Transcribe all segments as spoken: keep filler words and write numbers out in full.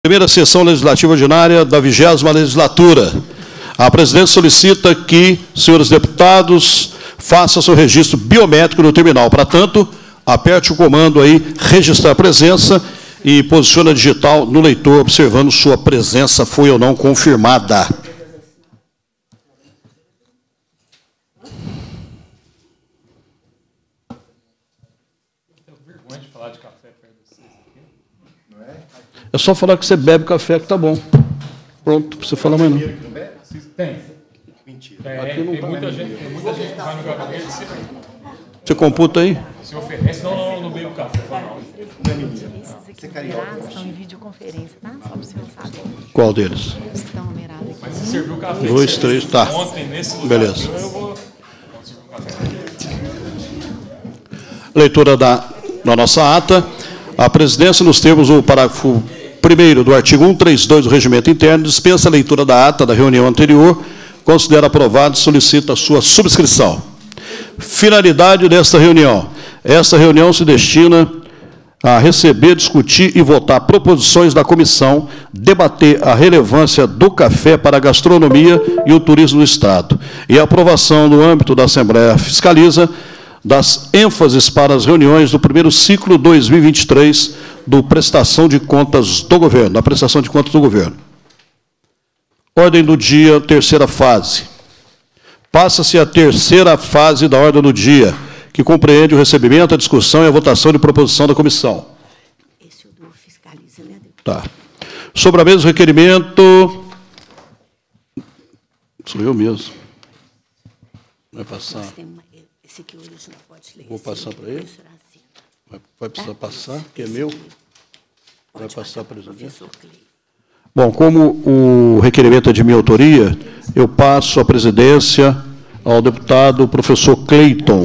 Primeira sessão legislativa ordinária da vigésima legislatura. A presidência solicita que, senhores deputados, façam seu registro biométrico no terminal. Para tanto, aperte o comando aí, registrar a presença e posicione a digital no leitor, observando sua presença foi ou não confirmada. É só falar que você bebe café que tá bom. Pronto, não precisa falar mais não. Tem. Mentira. É, tem, muita gente, tem muita gente que vai no gabinete. Você computa aí? Se oferece, não, não, não bebo café. Não é mentira. Esses aqui estão em videoconferência, tá? Só para o senhor saber. Qual deles? Os que estão numerados aqui. Mas se serviu café. Dois, três, tá. Ontem, nesse lugar, beleza. Eu vou servir um café. Leitura da, da nossa ata. A presidência, nos termos do parágrafo primeiro do artigo cento e trinta e dois do Regimento Interno, dispensa a leitura da ata da reunião anterior, considera aprovado e solicita a sua subscrição. Finalidade desta reunião. Esta reunião se destina a receber, discutir e votar proposições da comissão, debater a relevância do café para a gastronomia e o turismo do Estado, e a aprovação no âmbito da Assembleia Fiscaliza das ênfases para as reuniões do primeiro ciclo dois mil e vinte e três do prestação de contas do governo, da prestação de contas do governo. Ordem do dia, terceira fase. Passa-se a terceira fase da ordem do dia, que compreende o recebimento, a discussão e a votação de proposição da comissão. Esse é o do fiscaliza, né? Tá. Sobre a mesa, o requerimento... Sou eu mesmo. Vai passar... Esse aqui hoje não pode ler. Vou passar para ele? Vai, vai precisar passar, que é meu? Vai passar para o presidente? Bom, como o requerimento é de minha autoria, eu passo a presidência ao deputado professor Cleiton.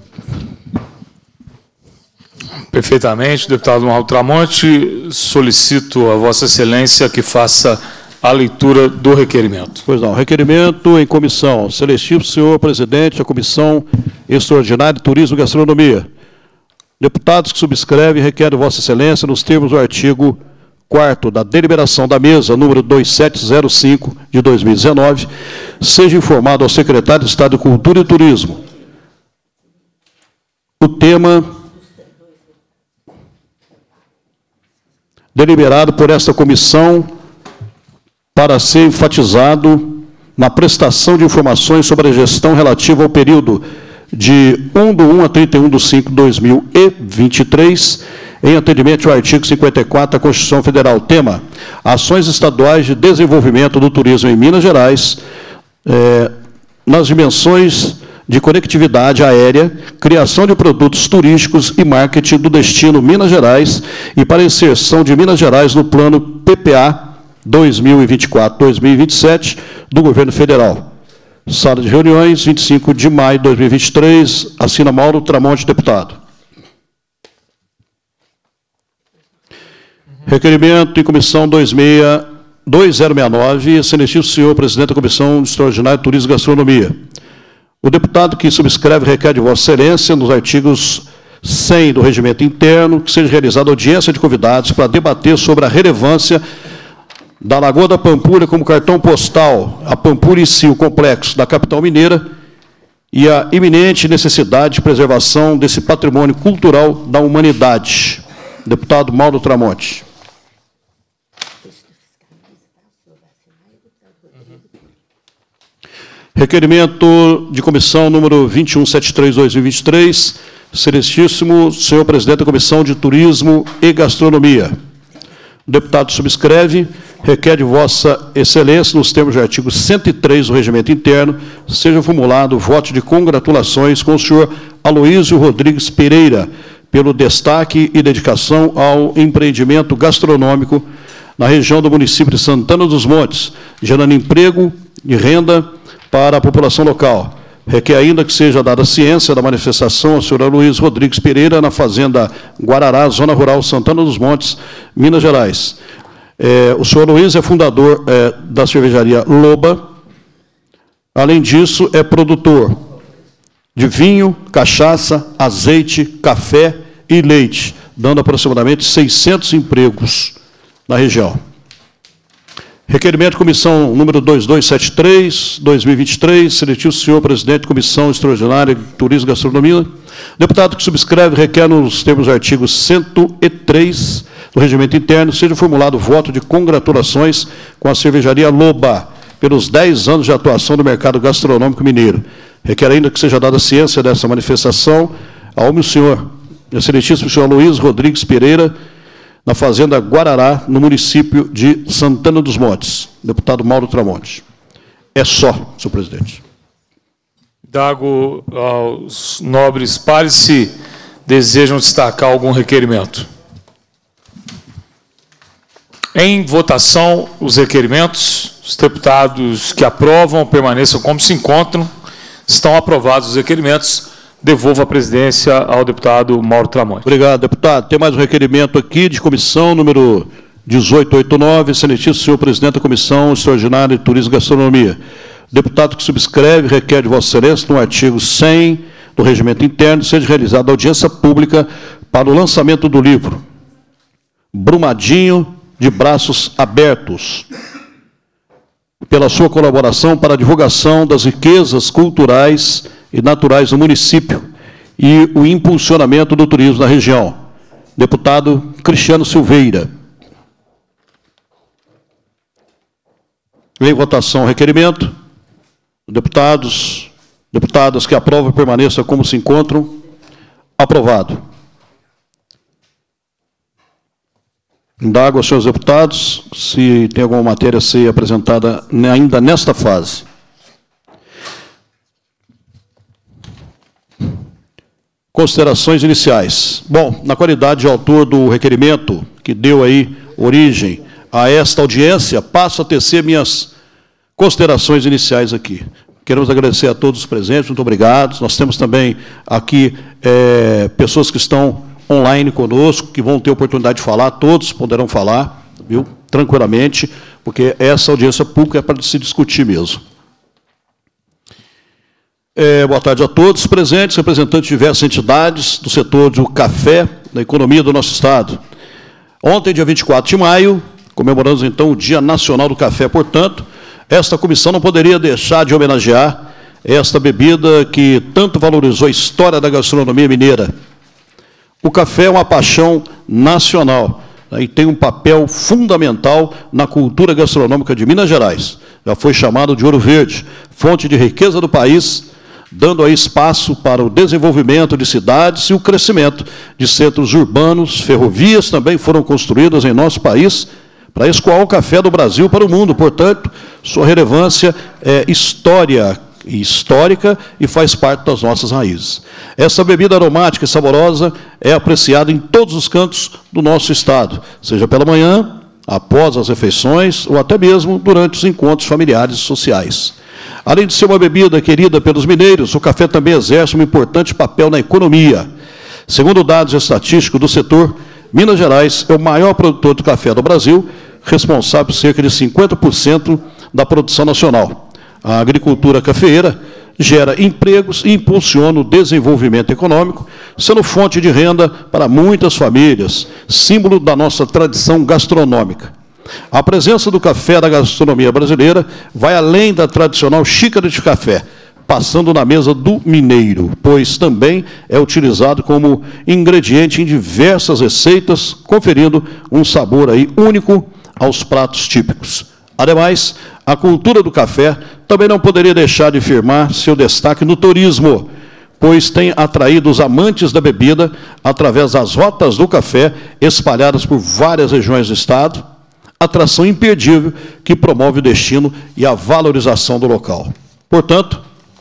Perfeitamente, deputado Mauro Tramonte, solicito a Vossa Excelência que faça a leitura do requerimento. Pois não, requerimento em comissão. Seletivo, senhor presidente da Comissão Extraordinária de Turismo e Gastronomia. Deputados que subscrevem requerem Vossa Excelência, nos termos do artigo quarto da deliberação da mesa, número dois sete zero cinco, de dois mil e dezenove, seja informado ao secretário de Estado de Cultura e Turismo o tema deliberado por esta comissão para ser enfatizado na prestação de informações sobre a gestão relativa ao período de um do um a trinta e um de cinco de dois mil e vinte e três, em atendimento ao artigo cinquenta e quatro da Constituição Federal. Tema: ações estaduais de desenvolvimento do turismo em Minas Gerais, eh, nas dimensões de conectividade aérea, criação de produtos turísticos e marketing do destino Minas Gerais e para inserção de Minas Gerais no plano P P A dois mil e vinte e quatro a dois mil e vinte e sete do Governo Federal. Sala de reuniões, vinte e cinco de maio de dois mil e vinte e três, assina Mauro Tramonte, deputado. Requerimento em comissão dois zero seis nove, seletivo senhor presidente da Comissão Extraordinária de Turismo e Gastronomia. O deputado que subscreve requer de Vossa Excelência, nos artigos cem do Regimento Interno, que seja realizada audiência de convidados para debater sobre a relevância da Lagoa da Pampulha como cartão postal, a Pampulha em si, o complexo da capital mineira, e a iminente necessidade de preservação desse patrimônio cultural da humanidade. Deputado Mauro Tramonte. Requerimento de comissão número vinte e um setenta e três, dois mil e vinte e três, Excelentíssimo senhor presidente da Comissão de Turismo e Gastronomia. O deputado subscreve, requer de Vossa Excelência, nos termos do artigo cento e três do Regimento Interno, seja formulado voto de congratulações com o senhor Aloísio Rodrigues Pereira, pelo destaque e dedicação ao empreendimento gastronômico na região do município de Santana dos Montes, gerando emprego e renda para a população local. Requer ainda que seja dada ciência da manifestação ao senhor Aloísio Rodrigues Pereira na fazenda Guarará, zona rural Santana dos Montes, Minas Gerais. É, o senhor Aloísio é fundador é, da cervejaria Loba. Além disso, é produtor de vinho, cachaça, azeite, café e leite, dando aproximadamente seiscentos empregos na região. Requerimento, comissão número dois dois sete três, dois mil e vinte e três, seletivo senhor presidente, comissão extraordinária de turismo e gastronomia. Deputado que subscreve requer, nos termos do artigo cento e três do regimento interno, seja formulado voto de congratulações com a cervejaria Loba pelos dez anos de atuação no mercado gastronômico mineiro. Requer ainda que seja dada ciência dessa manifestação ao meu senhor, excelentíssimo senhor Luiz Rodrigues Pereira, na fazenda Guarará, no município de Santana dos Montes. Deputado Mauro Tramonte. É só, senhor presidente. Indago aos nobres pares se desejam destacar algum requerimento. Em votação, os requerimentos. Os deputados que aprovam permaneçam como se encontram. Estão aprovados os requerimentos. Devolvo a presidência ao deputado Mauro Tramonte. Obrigado, deputado. Tem mais um requerimento aqui de comissão número dezoito oitenta e nove, excelentíssimo senhor presidente da Comissão Extraordinária de Turismo e Gastronomia. Deputado que subscreve requer de Vossa Excelência, no artigo cem do regimento interno, seja realizada audiência pública para o lançamento do livro Brumadinho de Braços Abertos, pela sua colaboração para a divulgação das riquezas culturais e naturais do município e o impulsionamento do turismo na região. Deputado Cristiano Silveira. Em votação o requerimento. Deputados, deputadas que aprovam, permaneçam como se encontram. Aprovado. Indago aos senhores deputados se tem alguma matéria a ser apresentada ainda nesta fase. Considerações iniciais. Bom, na qualidade de autor do requerimento que deu aí origem a esta audiência, passo a tecer minhas considerações iniciais aqui. Queremos agradecer a todos os presentes, muito obrigado. Nós temos também aqui é, pessoas que estão online conosco, que vão ter oportunidade de falar, todos poderão falar, viu, tranquilamente, porque essa audiência pública é para se discutir mesmo. É, boa tarde a todos presentes, representantes de diversas entidades do setor do café, da economia do nosso Estado. Ontem, dia vinte e quatro de maio, comemoramos, então, o Dia Nacional do Café. Portanto, esta comissão não poderia deixar de homenagear esta bebida que tanto valorizou a história da gastronomia mineira. O café é uma paixão nacional, né, e tem um papel fundamental na cultura gastronômica de Minas Gerais. Já foi chamado de ouro verde, fonte de riqueza do país, dando aí espaço para o desenvolvimento de cidades e o crescimento de centros urbanos. Ferrovias também foram construídas em nosso país para escoar o café do Brasil para o mundo. Portanto, sua relevância é história e histórica e faz parte das nossas raízes. Essa bebida aromática e saborosa é apreciada em todos os cantos do nosso Estado, seja pela manhã, após as refeições ou até mesmo durante os encontros familiares e sociais. Além de ser uma bebida querida pelos mineiros, o café também exerce um importante papel na economia. Segundo dados estatísticos do setor, Minas Gerais é o maior produtor de café do Brasil, responsável por cerca de cinquenta por cento da produção nacional. A agricultura cafeeira gera empregos e impulsiona o desenvolvimento econômico, sendo fonte de renda para muitas famílias, símbolo da nossa tradição gastronômica. A presença do café da gastronomia brasileira vai além da tradicional xícara de café, passando na mesa do mineiro, pois também é utilizado como ingrediente em diversas receitas, conferindo um sabor aí único aos pratos típicos. Ademais, a cultura do café também não poderia deixar de firmar seu destaque no turismo, pois tem atraído os amantes da bebida através das rotas do café espalhadas por várias regiões do Estado, atração imperdível que promove o destino e a valorização do local. Portanto,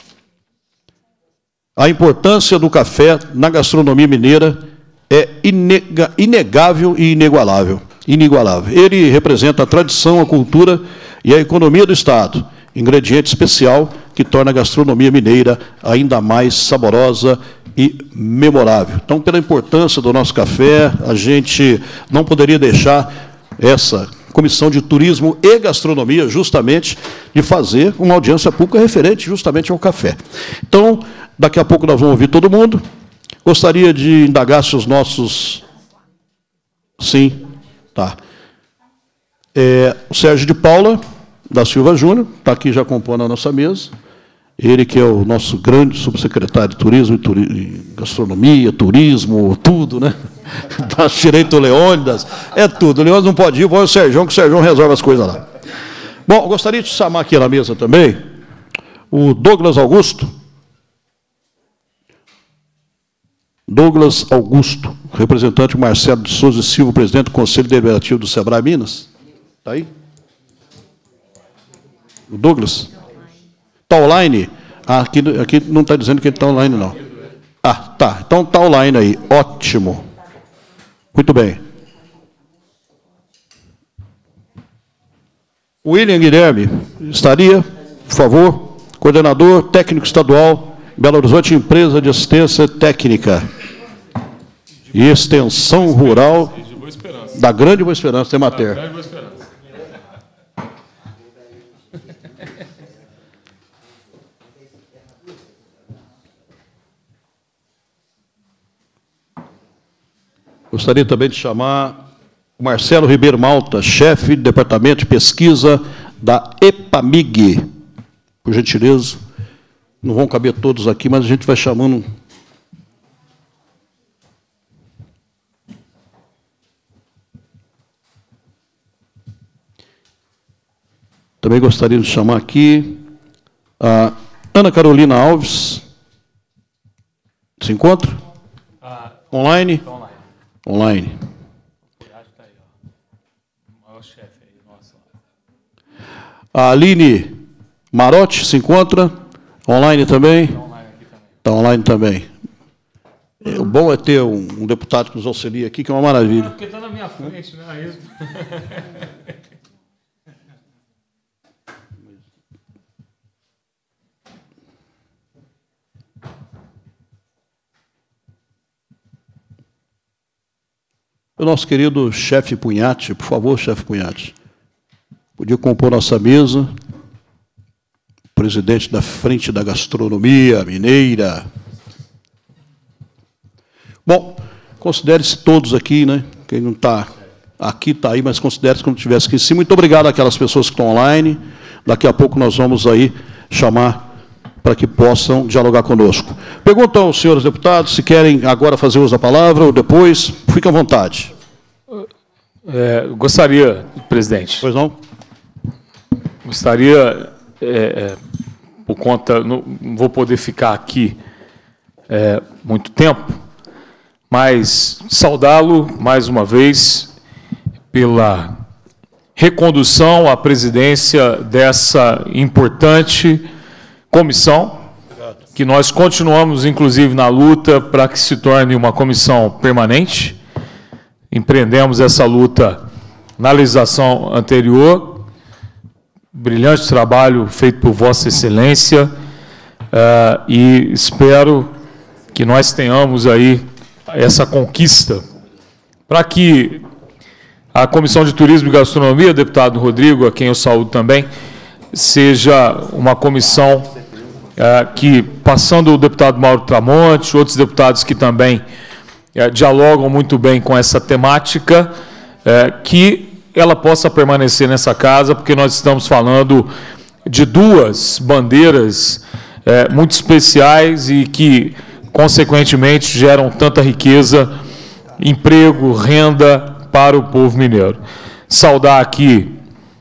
a importância do café na gastronomia mineira é inega, inegável e inigualável. inigualável. Ele representa a tradição, a cultura e a economia do Estado, ingrediente especial que torna a gastronomia mineira ainda mais saborosa e memorável. Então, pela importância do nosso café, a gente não poderia deixar essa Comissão de Turismo e Gastronomia, justamente, de fazer uma audiência pública referente justamente ao café. Então, daqui a pouco nós vamos ouvir todo mundo. Gostaria de indagar se os nossos... Sim, tá. É, o Sérgio de Paula, da Silva Júnior, está aqui já compondo a nossa mesa. Ele que é o nosso grande subsecretário de Turismo e turi Gastronomia, Turismo, tudo, né? Da Direito Leônidas, é tudo. O Leônidas não pode ir, vai o Sérgio, que o Sérgio resolve as coisas lá. Bom, eu gostaria de chamar aqui na mesa também o Douglas Augusto. Douglas Augusto, representante Marcelo de Souza e Silva, presidente do Conselho Deliberativo do Sebrae Minas. Está aí? O Douglas? Está online? Ah, aqui, aqui não está dizendo que ele está online, não. Ah, tá. Então está online aí. Ótimo. Muito bem. William Guilherme, estaria, por favor, coordenador técnico estadual, Belo Horizonte, empresa de assistência técnica e extensão rural da Grande Boa Esperança, tem matéria. Gostaria também de chamar o Marcelo Ribeiro Malta, chefe do Departamento de Pesquisa da EPAMIG. Por gentileza, não vão caber todos aqui, mas a gente vai chamando. Também gostaria de chamar aqui a Ana Carolina Alves. Se encontra? Ah, online? Online. Online. A Aline Marotti se encontra? Online também? Está online também. É, o bom é ter um, um deputado que nos auxilia aqui, que é uma maravilha. É porque está na minha frente, né? É isso. O nosso querido chefe Punhati, por favor, chefe Punhati. Podia compor nossa mesa. Presidente da Frente da Gastronomia Mineira. Bom, considere-se todos aqui, né? Quem não está aqui, está aí, mas considere-se como se estivesse aqui em cima. Muito obrigado àquelas pessoas que estão online. Daqui a pouco nós vamos aí chamar para que possam dialogar conosco. Perguntam aos senhores deputados se querem agora fazer uso da palavra ou depois. Fiquem à vontade. É, gostaria, presidente. Pois não? Gostaria, é, é, por conta, não, não vou poder ficar aqui é, muito tempo, mas saudá-lo mais uma vez pela recondução à presidência dessa importante comissão, que nós continuamos, inclusive, na luta para que se torne uma comissão permanente. Empreendemos essa luta na legislação anterior, brilhante trabalho feito por Vossa Excelência, uh, e espero que nós tenhamos aí essa conquista para que a Comissão de Turismo e Gastronomia, deputado Rodrigo, a quem eu saúdo também, seja uma comissão uh, que, passando o deputado Mauro Tramonte, outros deputados que também uh, dialogam muito bem com essa temática, uh, que ela possa permanecer nessa casa, porque nós estamos falando de duas bandeiras é, muito especiais e que, consequentemente, geram tanta riqueza, emprego, renda para o povo mineiro. Saudar aqui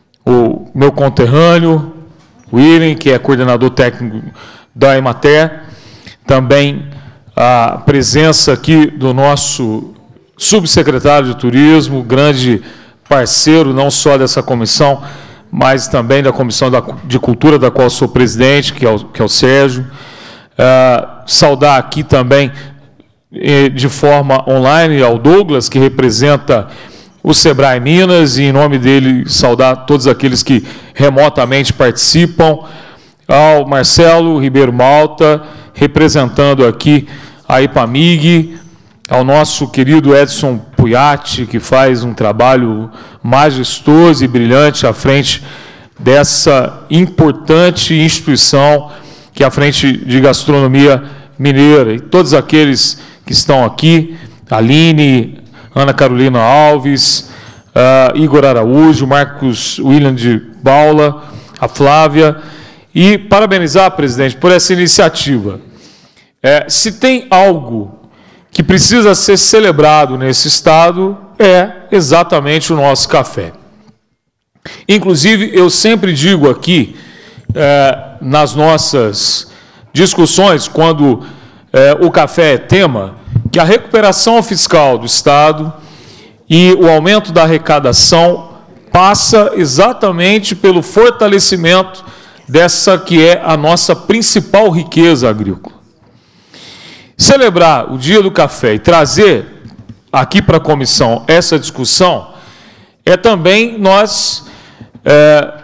o meu conterrâneo, William, que é coordenador técnico da Emater, também a presença aqui do nosso subsecretário de Turismo, grande parceiro não só dessa comissão, mas também da Comissão de Cultura, da qual sou presidente, que é o, que é o Sérgio. Uh, saudar aqui também, eh, de forma online, ao Douglas, que representa o Sebrae Minas, e em nome dele saudar todos aqueles que remotamente participam, ao Marcelo Ribeiro Malta, representando aqui a EPAMIG, ao nosso querido Edson Punhati, que faz um trabalho majestoso e brilhante à frente dessa importante instituição que é a Frente de Gastronomia Mineira. E todos aqueles que estão aqui, Aline, Ana Carolina Alves, uh, Igor Araújo, Marcos William de Paula, a Flávia, e parabenizar, presidente, por essa iniciativa. É, se tem algo que precisa ser celebrado nesse Estado, é exatamente o nosso café. Inclusive, eu sempre digo aqui, é, nas nossas discussões, quando é, o café é tema, que a recuperação fiscal do Estado e o aumento da arrecadação passa exatamente pelo fortalecimento dessa que é a nossa principal riqueza agrícola. Celebrar o Dia do Café e trazer aqui para a comissão essa discussão é também nós é,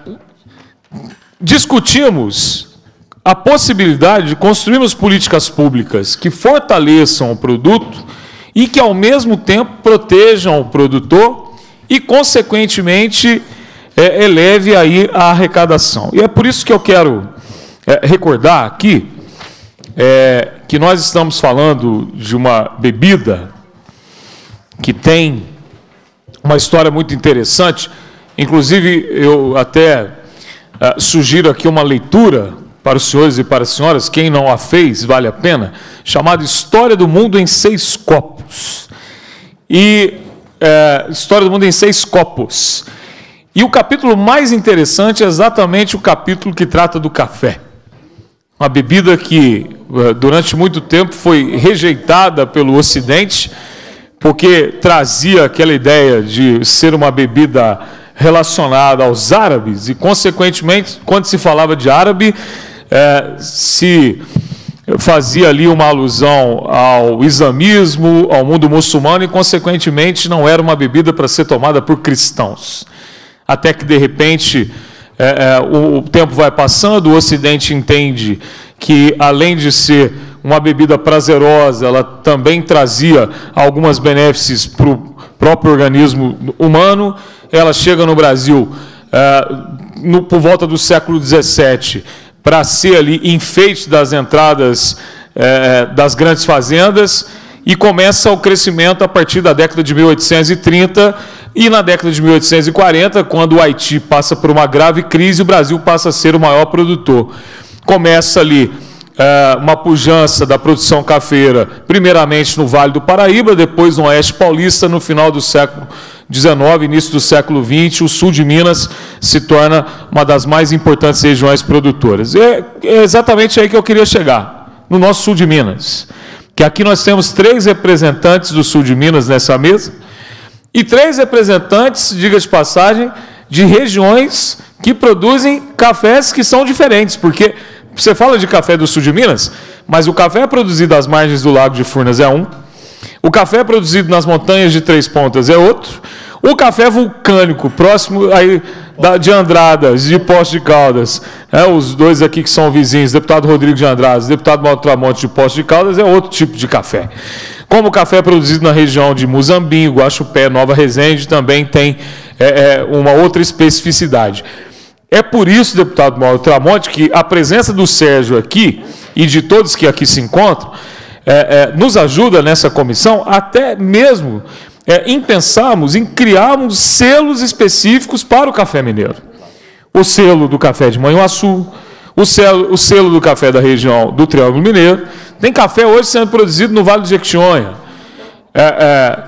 discutimos a possibilidade de construirmos políticas públicas que fortaleçam o produto e que, ao mesmo tempo, protejam o produtor e, consequentemente, é, eleve aí a arrecadação. E é por isso que eu quero é, recordar aqui é, que nós estamos falando de uma bebida que tem uma história muito interessante. Inclusive, eu até é, sugiro aqui uma leitura para os senhores e para as senhoras, quem não a fez, vale a pena, chamada História do Mundo em Seis Copos. E é, História do Mundo em Seis Copos. E o capítulo mais interessante é exatamente o capítulo que trata do café. Uma bebida que, durante muito tempo, foi rejeitada pelo Ocidente, porque trazia aquela ideia de ser uma bebida relacionada aos árabes, e, consequentemente, quando se falava de árabe, é, se fazia ali uma alusão ao islamismo, ao mundo muçulmano, e, consequentemente, não era uma bebida para ser tomada por cristãos. Até que, de repente, é, é, o, o tempo vai passando, o Ocidente entende que, além de ser uma bebida prazerosa, ela também trazia algumas benefícios para o próprio organismo humano. Ela chega no Brasil é, no, por volta do século dezessete, para ser ali enfeite das entradas é, das grandes fazendas, e começa o crescimento a partir da década de mil oitocentos e trinta, e na década de mil oitocentos e quarenta, quando o Haiti passa por uma grave crise, o Brasil passa a ser o maior produtor. Começa ali é, uma pujança da produção cafeira, primeiramente no Vale do Paraíba, depois no Oeste Paulista, no final do século dezenove, início do século vinte, o sul de Minas se torna uma das mais importantes regiões produtoras. É, é exatamente aí que eu queria chegar, no nosso sul de Minas, que aqui nós temos três representantes do sul de Minas nessa mesa, e três representantes, diga de passagem, de regiões que produzem cafés que são diferentes, porque você fala de café do sul de Minas, mas o café produzido às margens do Lago de Furnas é um, o café produzido nas montanhas de Três Pontas é outro, o café vulcânico, próximo aí de Andradas, de Poços de Caldas, é, os dois aqui que são vizinhos, deputado Rodrigo de Andradas, deputado Mauro Tramonte de Poços de Caldas, é outro tipo de café. Como o café produzido na região de Muzambinho, Guaxupé, Nova Resende, também tem é, é, uma outra especificidade. É por isso, deputado Mauro Tramonte, que a presença do Sérgio aqui, e de todos que aqui se encontram, é, é, nos ajuda nessa comissão, até mesmo é, em pensarmos em criarmos selos específicos para o café mineiro. O selo do café de Manhuaçu, o selo, o selo do café da região do Triângulo Mineiro. Tem café hoje sendo produzido no Vale do Jequitinhonha. É, é,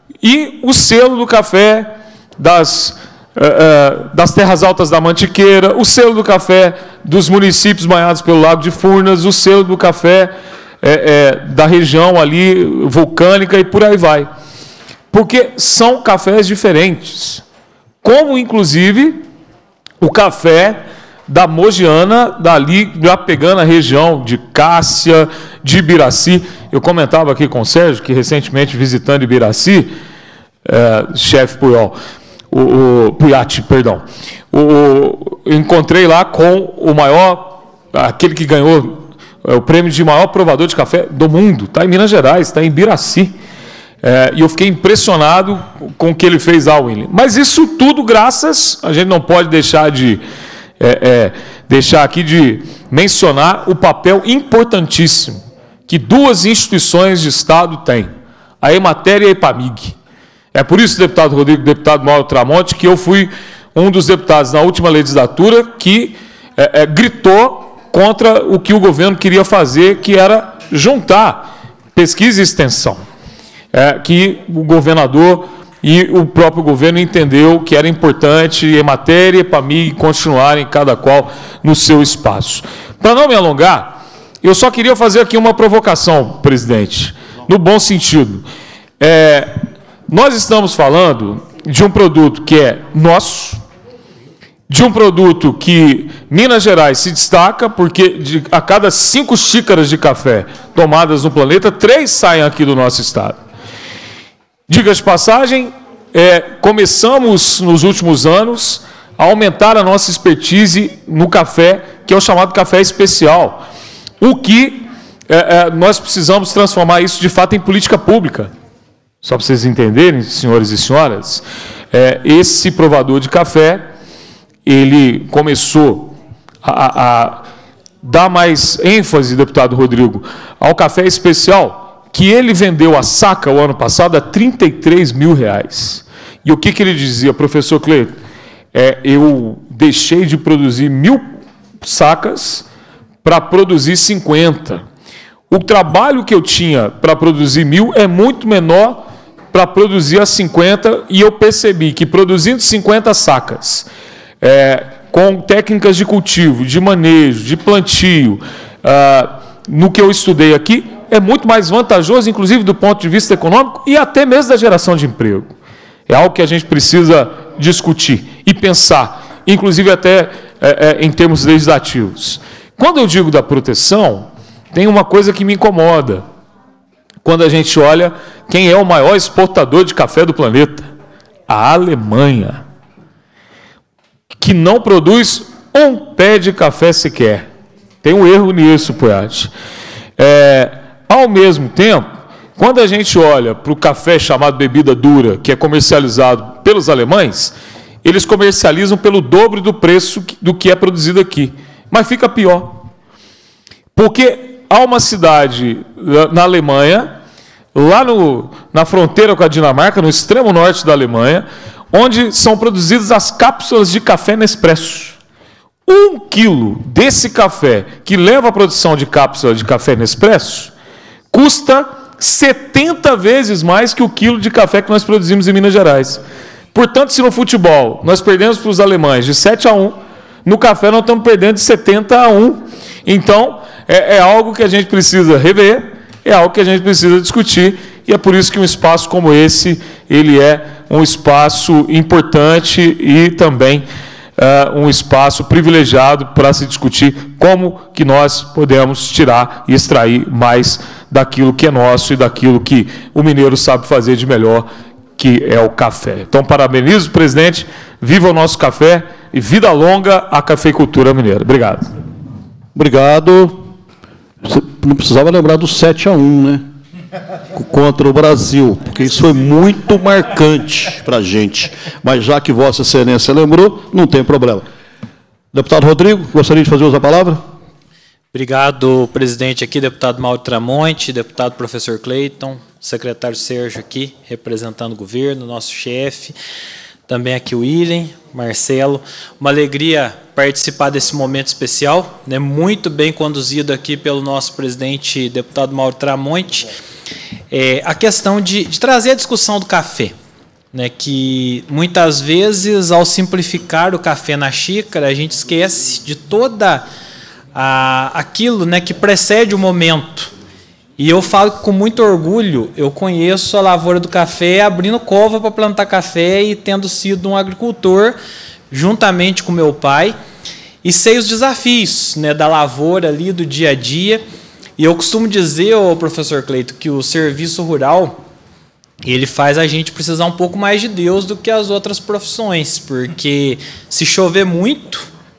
e o selo do café das, é, é, das terras altas da Mantiqueira, o selo do café dos municípios banhados pelo Lago de Furnas, o selo do café é, é, da região ali vulcânica, e por aí vai. Porque são cafés diferentes. Como, inclusive, o café da Mogiana, dali, já pegando a região de Cássia, de Ibiraci. Eu comentava aqui com o Sérgio, que recentemente, visitando Ibiraci, é, chefe Puyol, o, o Puyati, perdão, o, eu encontrei lá com o maior, aquele que ganhou é, o prêmio de maior provador de café do mundo, está em Minas Gerais, está em Ibiraci. É, e eu fiquei impressionado com o que ele fez lá, William. Mas isso tudo graças, a gente não pode deixar de é, é, deixar aqui de mencionar o papel importantíssimo que duas instituições de Estado têm, a Emater e a Epamig. É por isso, deputado Rodrigo, deputado Mauro Tramonte, que eu fui um dos deputados na última legislatura que é, é, gritou contra o que o governo queria fazer, que era juntar pesquisa e extensão. É, que o governador e o próprio governo entendeu que era importante em matéria para mim continuarem cada qual no seu espaço. Para não me alongar, eu só queria fazer aqui uma provocação, presidente, no bom sentido. É, nós estamos falando de um produto que é nosso, de um produto que Minas Gerais se destaca, porque de, a cada cinco xícaras de café tomadas no planeta, três saem aqui do nosso estado. Diga-se de passagem, é, começamos nos últimos anos a aumentar a nossa expertise no café, que é o chamado café especial, o que é, é, nós precisamos transformar isso de fato em política pública. Só para vocês entenderem, senhores e senhoras, é, esse provador de café, ele começou a, a dar mais ênfase, deputado Rodrigo, ao café especial, que ele vendeu a saca o ano passado a trinta e três mil reais. E o que, que ele dizia, professor Cleiton? É, eu deixei de produzir mil sacas para produzir cinquenta. O trabalho que eu tinha para produzir mil é muito menor para produzir as cinquenta, e eu percebi que produzindo cinquenta sacas, é, com técnicas de cultivo, de manejo, de plantio, ah, no que eu estudei aqui, é muito mais vantajoso, inclusive do ponto de vista econômico e até mesmo da geração de emprego. É algo que a gente precisa discutir e pensar, inclusive até é, é, em termos legislativos. Quando eu digo da proteção, tem uma coisa que me incomoda. Quando a gente olha quem é o maior exportador de café do planeta, a Alemanha, que não produz um pé de café sequer. Tem um erro nisso, Poiati. É, ao mesmo tempo, quando a gente olha para o café chamado bebida dura, que é comercializado pelos alemães, eles comercializam pelo dobro do preço do que é produzido aqui. Mas fica pior. Porque há uma cidade na Alemanha, lá no, na fronteira com a Dinamarca, no extremo norte da Alemanha, onde são produzidas as cápsulas de café Nespresso. Um quilo desse café, que leva à produção de cápsula de café Nespresso, custa setenta vezes mais que o quilo de café que nós produzimos em Minas Gerais. Portanto, se no futebol nós perdemos para os alemães de sete a um, no café nós estamos perdendo de setenta a um. Então, é, é algo que a gente precisa rever, é algo que a gente precisa discutir, e é por isso que um espaço como esse, ele é um espaço importante e também uh, um espaço privilegiado para se discutir como que nós podemos tirar e extrair mais daquilo que é nosso e daquilo que o mineiro sabe fazer de melhor, que é o café. Então, parabenizo o presidente, viva o nosso café e vida longa à cafeicultura mineira. Obrigado. Obrigado. Você não precisava lembrar do sete a um, né? Contra o Brasil, porque isso foi muito marcante para a gente. Mas já que Vossa Excelência lembrou, não tem problema. Deputado Rodrigo, gostaria de fazer uso da palavra? Obrigado, presidente aqui, deputado Mauro Tramonte, deputado professor Cleiton, secretário Sérgio aqui, representando o governo, nosso chefe, também aqui o William, Marcelo. Uma alegria participar desse momento especial, né, muito bem conduzido aqui pelo nosso presidente, deputado Mauro Tramonte. É, a questão de, de trazer a discussão do café, né, que muitas vezes, ao simplificar o café na xícara, a gente esquece de toda a, aquilo, né, que precede o momento. E eu falo com muito orgulho, eu conheço a lavoura do café abrindo cova para plantar café e tendo sido um agricultor, juntamente com meu pai, e sei os desafios, né, da lavoura ali, do dia a dia. E eu costumo dizer, ô, professor Cleiton, que o serviço rural, ele faz a gente precisar um pouco mais de Deus do que as outras profissões, porque se chover muito,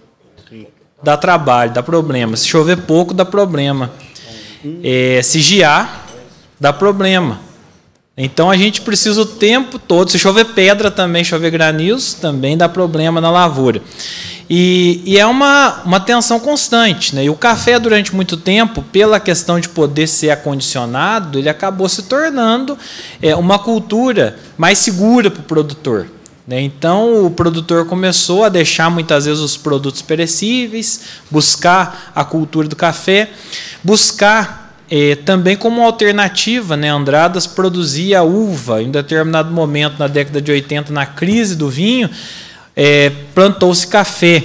dá trabalho, dá problema. Se chover pouco, dá problema. É, se giar, dá problema. Então, a gente precisa o tempo todo. Se chover pedra também, chover granizo, também dá problema na lavoura. E, e é uma, uma tensão constante, né? E o café, durante muito tempo, pela questão de poder ser acondicionado, ele acabou se tornando é, uma cultura mais segura para o produtor. Né? Então, o produtor começou a deixar, muitas vezes, os produtos perecíveis, buscar a cultura do café, buscar é, também como alternativa, né? Andradas produzia uva. Em determinado momento, na década de oitenta, na crise do vinho, É, plantou-se café.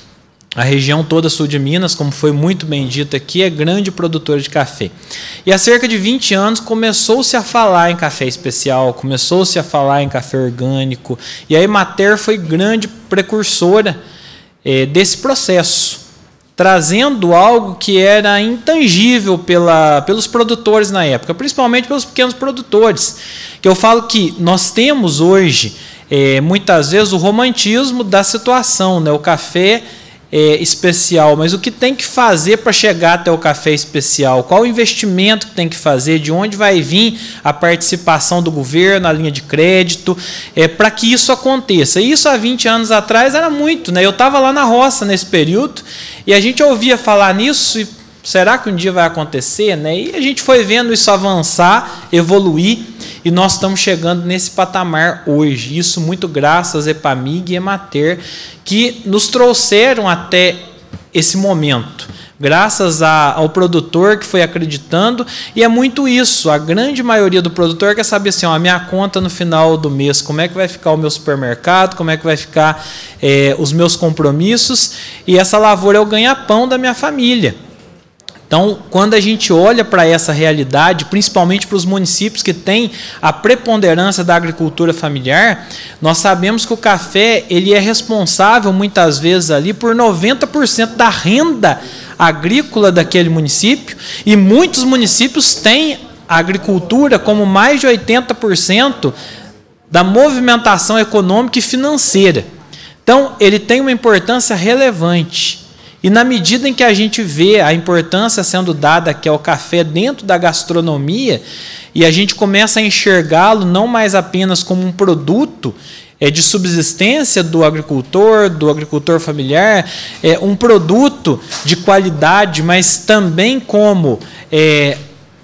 A região toda sul de Minas, como foi muito bem dito aqui, é grande produtora de café. E há cerca de vinte anos começou-se a falar em café especial, começou-se a falar em café orgânico, e a Emater foi grande precursora é, desse processo, trazendo algo que era intangível pela, pelos produtores na época, principalmente pelos pequenos produtores. Que eu falo que nós temos hoje, É, muitas vezes, o romantismo da situação, né? O café é, especial, mas o que tem que fazer para chegar até o café especial? Qual o investimento que tem que fazer? De onde vai vir a participação do governo, a linha de crédito, é, para que isso aconteça? E isso há vinte anos atrás era muito, né? Eu estava lá na roça nesse período e a gente ouvia falar nisso e será que um dia vai acontecer? Né? E a gente foi vendo isso avançar, evoluir, e nós estamos chegando nesse patamar hoje. Isso muito graças a Epamig e Emater, que nos trouxeram até esse momento. Graças a, ao produtor que foi acreditando, e é muito isso. A grande maioria do produtor quer saber assim, ó, a minha conta no final do mês, como é que vai ficar o meu supermercado, como é que vai ficar é, os meus compromissos, e essa lavoura é o ganha-pão da minha família. Então, quando a gente olha para essa realidade, principalmente para os municípios que têm a preponderância da agricultura familiar, nós sabemos que o café ele é responsável, muitas vezes, ali por noventa por cento da renda agrícola daquele município, e muitos municípios têm a agricultura como mais de oitenta por cento da movimentação econômica e financeira. Então, ele tem uma importância relevante. E na medida em que a gente vê a importância sendo dada aqui ao café dentro da gastronomia, e a gente começa a enxergá-lo não mais apenas como um produto é, de subsistência do agricultor, do agricultor familiar, é, um produto de qualidade, mas também como é,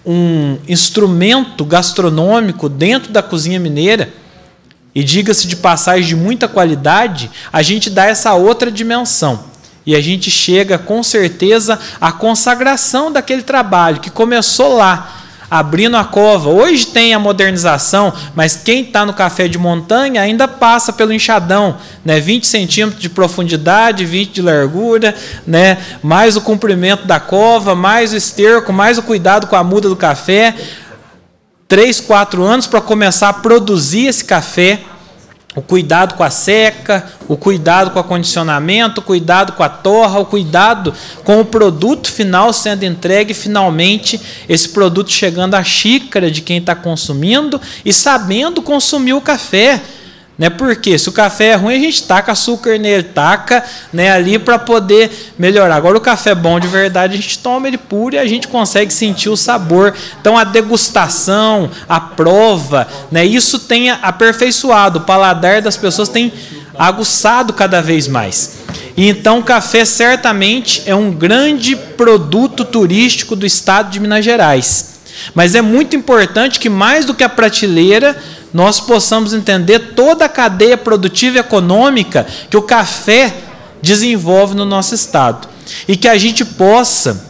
um instrumento gastronômico dentro da cozinha mineira, e diga-se de passagem de muita qualidade, a gente dá essa outra dimensão. E a gente chega, com certeza, à consagração daquele trabalho que começou lá, abrindo a cova. Hoje tem a modernização, mas quem está no café de montanha ainda passa pelo enxadão, né? vinte centímetros de profundidade, vinte de largura, né? Mais o comprimento da cova, mais o esterco, mais o cuidado com a muda do café. Três, quatro anos para começar a produzir esse café. O cuidado com a seca, o cuidado com o acondicionamento, o cuidado com a torra, o cuidado com o produto final sendo entregue, finalmente esse produto chegando à xícara de quem está consumindo e sabendo consumir o café. Né? Porque se o café é ruim, a gente taca açúcar nele, taca, né, ali para poder melhorar. Agora, o café bom de verdade, a gente toma ele puro e a gente consegue sentir o sabor. Então, a degustação, a prova, né, isso tem aperfeiçoado. O paladar das pessoas tem aguçado cada vez mais. E então, o café certamente é um grande produto turístico do estado de Minas Gerais. Mas é muito importante que, mais do que a prateleira, nós possamos entender toda a cadeia produtiva e econômica que o café desenvolve no nosso estado. E que a gente possa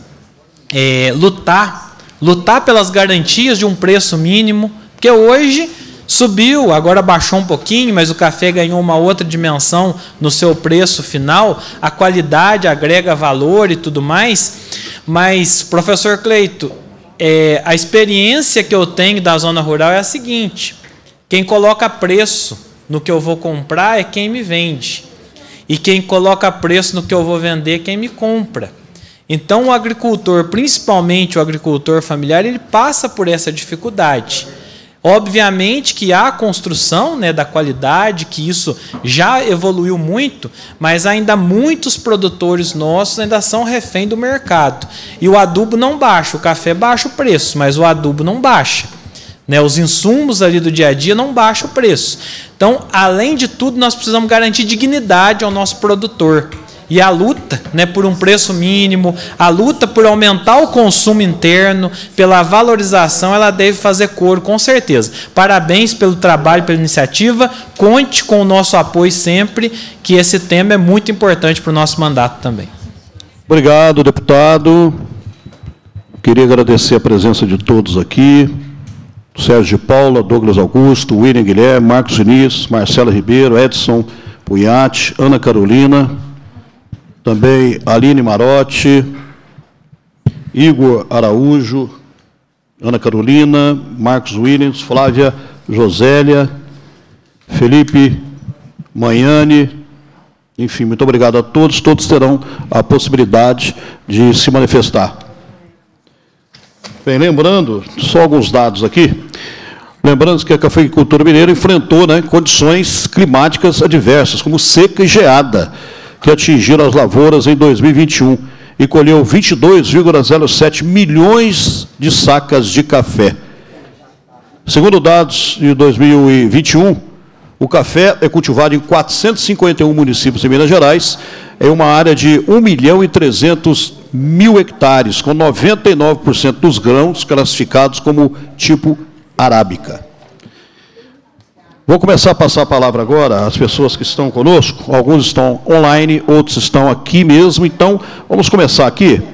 é, lutar, lutar pelas garantias de um preço mínimo, porque hoje subiu, agora baixou um pouquinho, mas o café ganhou uma outra dimensão no seu preço final, a qualidade agrega valor e tudo mais. Mas, professor Cleito, é, a experiência que eu tenho da zona rural é a seguinte: quem coloca preço no que eu vou comprar é quem me vende. E quem coloca preço no que eu vou vender é quem me compra. Então, o agricultor, principalmente o agricultor familiar, ele passa por essa dificuldade. Obviamente que há a construção, né, da qualidade, que isso já evoluiu muito, mas ainda muitos produtores nossos ainda são refém do mercado. E o adubo não baixa, o café baixa o preço, mas o adubo não baixa. Né, os insumos ali do dia a dia não baixam o preço. Então, além de tudo, nós precisamos garantir dignidade ao nosso produtor. E a luta, né, por um preço mínimo, a luta por aumentar o consumo interno, pela valorização, ela deve fazer coro, com certeza. Parabéns pelo trabalho, pela iniciativa. Conte com o nosso apoio sempre, que esse tema é muito importante para o nosso mandato também. Obrigado, deputado. Queria agradecer a presença de todos aqui. Sérgio de Paula, Douglas Augusto, William Guilherme, Marcos Diniz, Marcelo Ribeiro, Edson Punhati, Ana Carolina, também Aline Marotti, Igor Araújo, Ana Carolina, Marcos Williams, Flávia Josélia, Felipe Manhani, enfim, muito obrigado a todos. Todos terão a possibilidade de se manifestar. Bem, lembrando, só alguns dados aqui, lembrando que a cafeicultura mineira enfrentou, né, condições climáticas adversas, como seca e geada, que atingiram as lavouras em dois mil e vinte e um, e colheu vinte e dois vírgula zero sete milhões de sacas de café. Segundo dados de dois mil e vinte e um, o café é cultivado em quatrocentos e cinquenta e um municípios de Minas Gerais, em uma área de um milhão e trezentos mil hectares, com noventa e nove por cento dos grãos classificados como tipo arábica. Vou começar a passar a palavra agora às pessoas que estão conosco. Alguns estão online, outros estão aqui mesmo. Então, vamos começar aqui.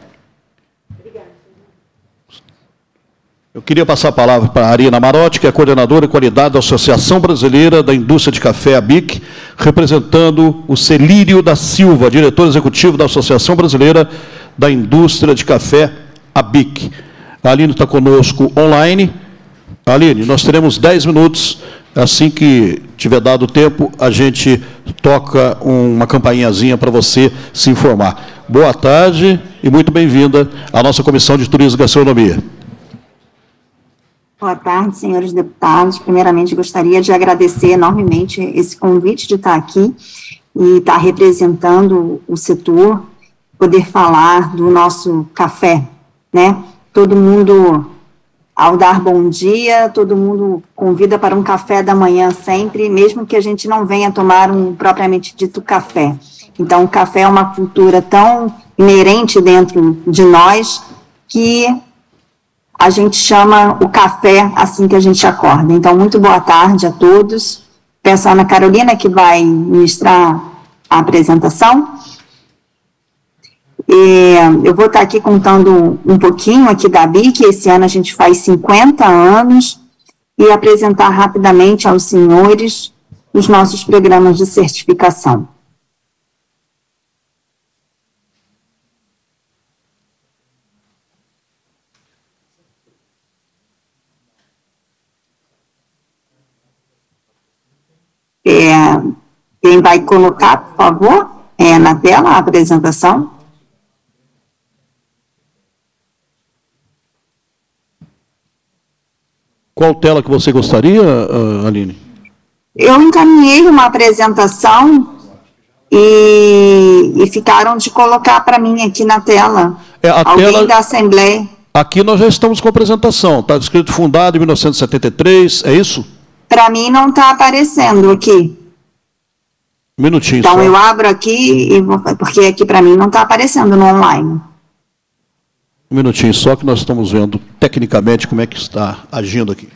Eu queria passar a palavra para a Arina Marotti, que é coordenadora de qualidade da Associação Brasileira da Indústria de Café, A B I C, representando o Celírio da Silva, diretor executivo da Associação Brasileira da Indústria de Café, A B I C. A Aline está conosco online. Aline, nós teremos dez minutos. Assim que tiver dado tempo, a gente toca uma campainhazinha para você se informar. Boa tarde e muito bem-vinda à nossa Comissão de Turismo e Gastronomia. Boa tarde, senhores deputados. Primeiramente, gostaria de agradecer enormemente esse convite de estar aqui e estar representando o setor, poder falar do nosso café, né? Todo mundo, ao dar bom dia, todo mundo convida para um café da manhã sempre, mesmo que a gente não venha tomar um propriamente dito café. Então, o café é uma cultura tão inerente dentro de nós que a gente chama o café assim que a gente acorda. Então, muito boa tarde a todos. Peço a Ana Carolina, que vai ministrar a apresentação. E eu vou estar aqui contando um pouquinho aqui da B I C. Esse ano a gente faz cinquenta anos, e apresentar rapidamente aos senhores os nossos programas de certificação. É, quem vai colocar, por favor, é, na tela a apresentação? Qual tela que você gostaria, Aline? Eu encaminhei uma apresentação e, e ficaram de colocar para mim aqui na tela. É, a Alguém tela... da Assembleia. Aqui nós já estamos com a apresentação. Está escrito fundado em mil novecentos e setenta e três, é isso? Para mim não está aparecendo aqui. Um minutinho então só. eu abro aqui, e vou, porque aqui para mim não está aparecendo no online. Um minutinho só, que nós estamos vendo tecnicamente como é que está agindo aqui.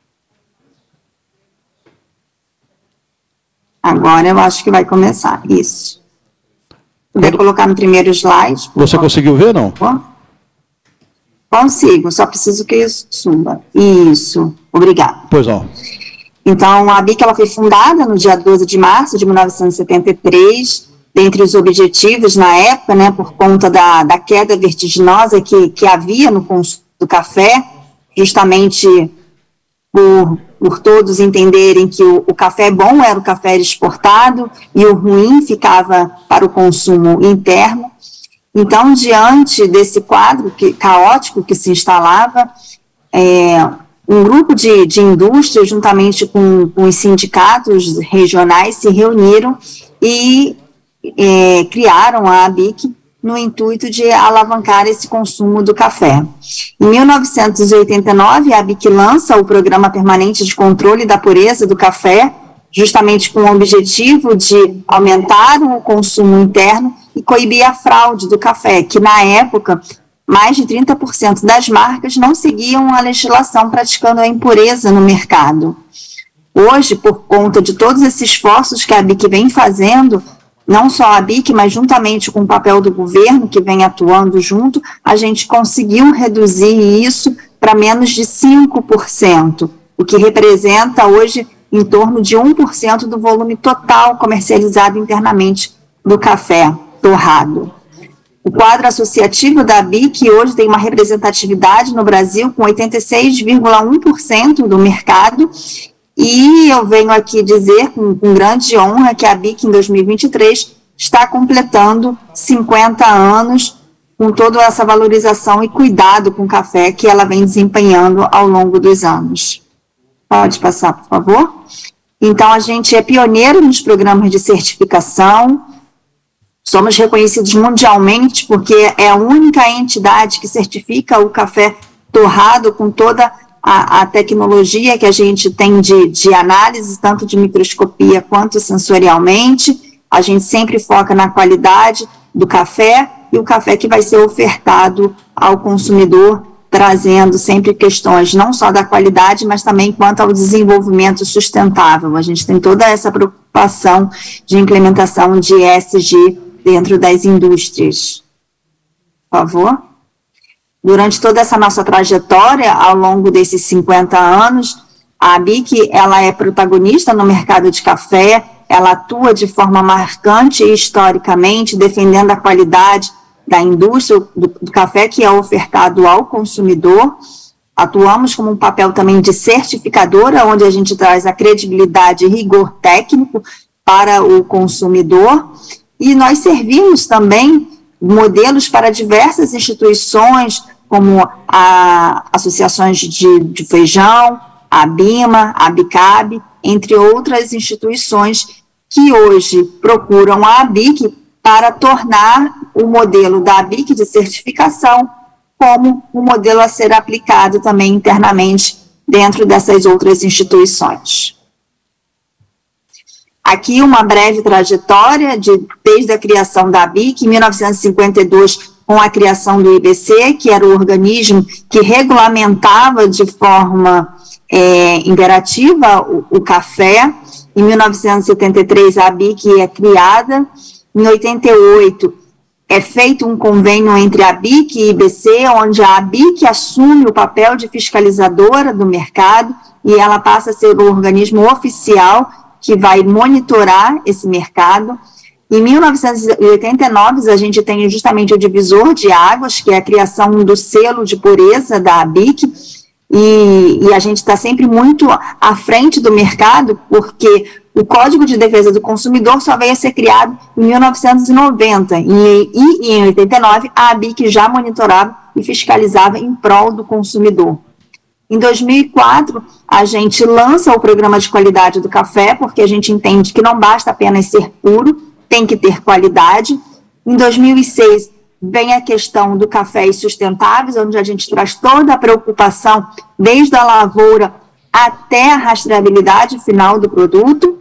Agora eu acho que vai começar, isso. Vou Quando... colocar no primeiro slide. Você conseguiu ver, não? Consigo, só preciso que isso suba. Isso, obrigada. Pois não. Então, a B I C ela foi fundada no dia doze de março de mil novecentos e setenta e três, dentre os objetivos na época, né, por conta da, da queda vertiginosa que, que havia no consumo do café, justamente por, por todos entenderem que o, o café bom era o café exportado e o ruim ficava para o consumo interno. Então, diante desse quadro que, caótico que se instalava, é, um grupo de, de indústrias, juntamente com, com os sindicatos regionais, se reuniram e é, criaram a A B I C no intuito de alavancar esse consumo do café. Em mil novecentos e oitenta e nove, a A B I C lança o Programa Permanente de Controle da Pureza do Café, justamente com o objetivo de aumentar o consumo interno e coibir a fraude do café, que na época mais de trinta por cento das marcas não seguiam a legislação praticando a impureza no mercado. Hoje, por conta de todos esses esforços que a B I C vem fazendo, não só a B I C, mas juntamente com o papel do governo, que vem atuando junto, a gente conseguiu reduzir isso para menos de cinco por cento, o que representa hoje em torno de um por cento do volume total comercializado internamente do café torrado. O quadro associativo da B I C hoje tem uma representatividade no Brasil com oitenta e seis vírgula um por cento do mercado, e eu venho aqui dizer com, com grande honra que a B I C em dois mil e vinte e três está completando cinquenta anos com toda essa valorização e cuidado com o café que ela vem desempenhando ao longo dos anos. Pode passar, por favor? Então, a gente é pioneiro nos programas de certificação. Somos reconhecidos mundialmente porque é a única entidade que certifica o café torrado com toda a, a tecnologia que a gente tem de, de análise, tanto de microscopia quanto sensorialmente. A gente sempre foca na qualidade do café e o café que vai ser ofertado ao consumidor, trazendo sempre questões não só da qualidade, mas também quanto ao desenvolvimento sustentável. A gente tem toda essa preocupação de implementação de E S G dentro das indústrias. Por favor. Durante toda essa nossa trajetória, ao longo desses cinquenta anos, a B I C ela é protagonista no mercado de café, ela atua de forma marcante e historicamente, defendendo a qualidade da indústria do, do café que é ofertado ao consumidor. Atuamos como um papel também de certificadora, onde a gente traz a credibilidade e rigor técnico para o consumidor. E nós servimos também modelos para diversas instituições, como a associações de, de feijão, a BIMA, a BICAB, entre outras instituições que hoje procuram a B I C para tornar o modelo da B I C de certificação como um modelo a ser aplicado também internamente dentro dessas outras instituições. Aqui uma breve trajetória de, desde a criação da B I C, em mil novecentos e cinquenta e dois, com a criação do I B C, que era o organismo que regulamentava de forma é, imperativa o, o café. Em mil novecentos e setenta e três, a B I C é criada. Em oitenta e oito, é feito um convênio entre a B I C e I B C, onde a B I C assume o papel de fiscalizadora do mercado e ela passa a ser o organismo oficial que vai monitorar esse mercado. Em mil novecentos e oitenta e nove, a gente tem justamente o divisor de águas, que é a criação do selo de pureza da B I C, e, e a gente está sempre muito à frente do mercado, porque o Código de Defesa do Consumidor só veio a ser criado em mil novecentos e noventa, e, e, e em oitenta e nove a B I C já monitorava e fiscalizava em prol do consumidor. Em dois mil e quatro, a gente lança o programa de qualidade do café, porque a gente entende que não basta apenas ser puro, tem que ter qualidade. Em dois mil e seis, vem a questão do café e sustentáveis, onde a gente traz toda a preocupação, desde a lavoura até a rastreabilidade final do produto.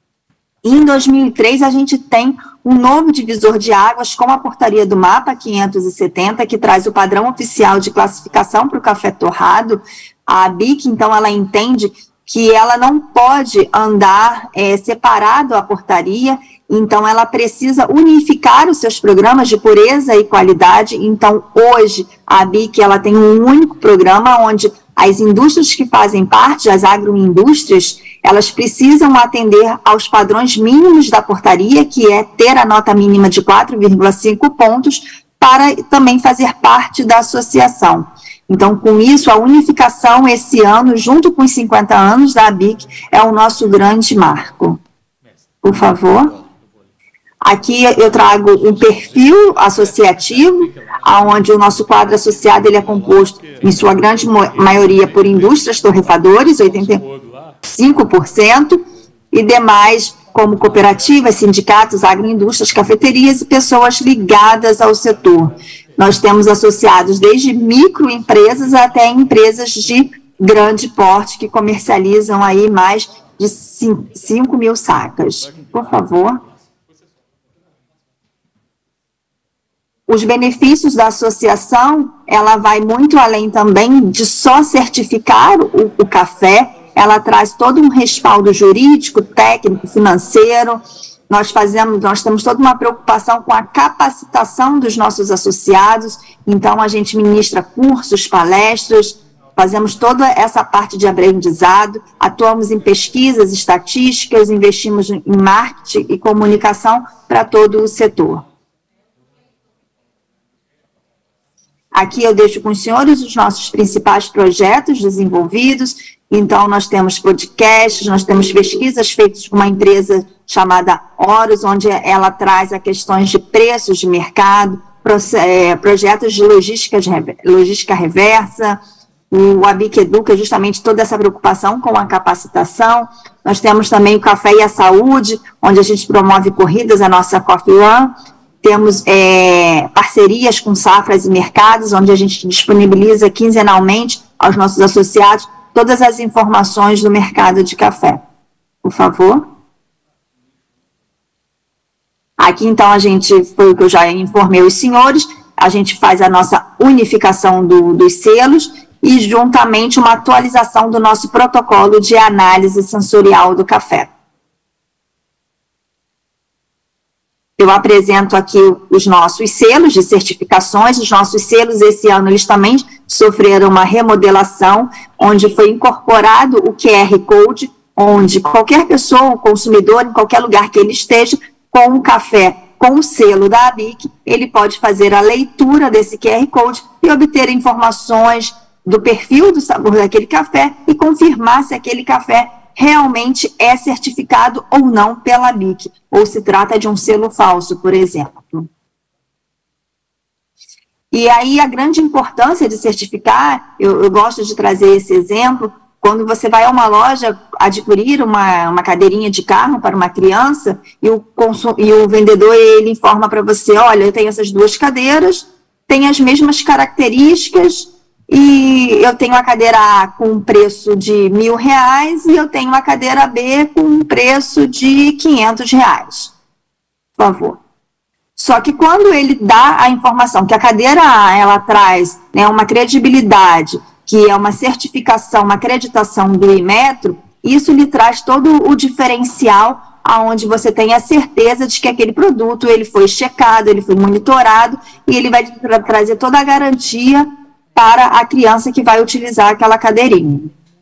E em dois mil e três, a gente tem um novo divisor de águas com a portaria do MAPA quinhentos e setenta, que traz o padrão oficial de classificação para o café torrado. A B I C, então, ela entende que ela não pode andar é, separado a portaria, então ela precisa unificar os seus programas de pureza e qualidade. Então, hoje, a B I C ela tem um único programa onde as indústrias que fazem parte, as agroindústrias, elas precisam atender aos padrões mínimos da portaria, que é ter a nota mínima de quatro vírgula cinco pontos, para também fazer parte da associação. Então, com isso, a unificação esse ano, junto com os cinquenta anos da B I C, é o nosso grande marco. Por favor. Aqui eu trago um perfil associativo, onde o nosso quadro associado ele é composto, em sua grande maioria, por indústrias torrefadores, oitenta e cinco por cento, e demais como cooperativas, sindicatos, agroindústrias, cafeterias e pessoas ligadas ao setor. Nós temos associados desde microempresas até empresas de grande porte que comercializam aí mais de cinco mil sacas. Por favor. os benefícios da associação, ela vai muito além também de só certificar o, o café, ela traz todo um respaldo jurídico, técnico, financeiro. Nós fazemos, nós temos toda uma preocupação com a capacitação dos nossos associados, então a gente ministra cursos, palestras, fazemos toda essa parte de aprendizado, atuamos em pesquisas, estatísticas, investimos em marketing e comunicação para todo o setor. Aqui eu deixo com os senhores os nossos principais projetos desenvolvidos. Então, nós temos podcasts, nós temos pesquisas feitas com uma empresa chamada Horus, onde ela traz a questões de preços de mercado, projetos de logística, de logística reversa. O ABIC Educa justamente toda essa preocupação com a capacitação. Nós temos também o Café e a Saúde, onde a gente promove corridas, a nossa Coffee Run. Temos é, parcerias com safras e mercados, onde a gente disponibiliza quinzenalmente aos nossos associados todas as informações do mercado de café. Por favor. Aqui, então, a gente, foi o que eu já informei os senhores, a gente faz a nossa unificação do, dos selos e, juntamente, uma atualização do nosso protocolo de análise sensorial do café. Eu apresento aqui os nossos selos de certificações. Os nossos selos, esse ano, eles também sofreram uma remodelação, onde foi incorporado o Q R Code, onde qualquer pessoa, um consumidor, em qualquer lugar que ele esteja, com um café com o selo da ABIC, ele pode fazer a leitura desse Q R Code e obter informações do perfil do sabor daquele café e confirmar se aquele café realmente é certificado ou não pela ABIC, ou se trata de um selo falso, por exemplo. E aí a grande importância de certificar, eu, eu gosto de trazer esse exemplo, quando você vai a uma loja adquirir uma, uma cadeirinha de carro para uma criança, e o, consum, e o vendedor, ele informa para você, olha, eu tenho essas duas cadeiras, tem as mesmas características, e eu tenho a cadeira A com um preço de mil reais e eu tenho a cadeira B com um preço de quinhentos reais. Por favor. Só que quando ele dá a informação que a cadeira A, ela traz, né, uma credibilidade, que é uma certificação, uma acreditação do Inmetro, isso lhe traz todo o diferencial aonde você tem a certeza de que aquele produto ele foi checado, ele foi monitorado e ele vai tra trazer toda a garantia para a criança que vai utilizar aquela cadeirinha.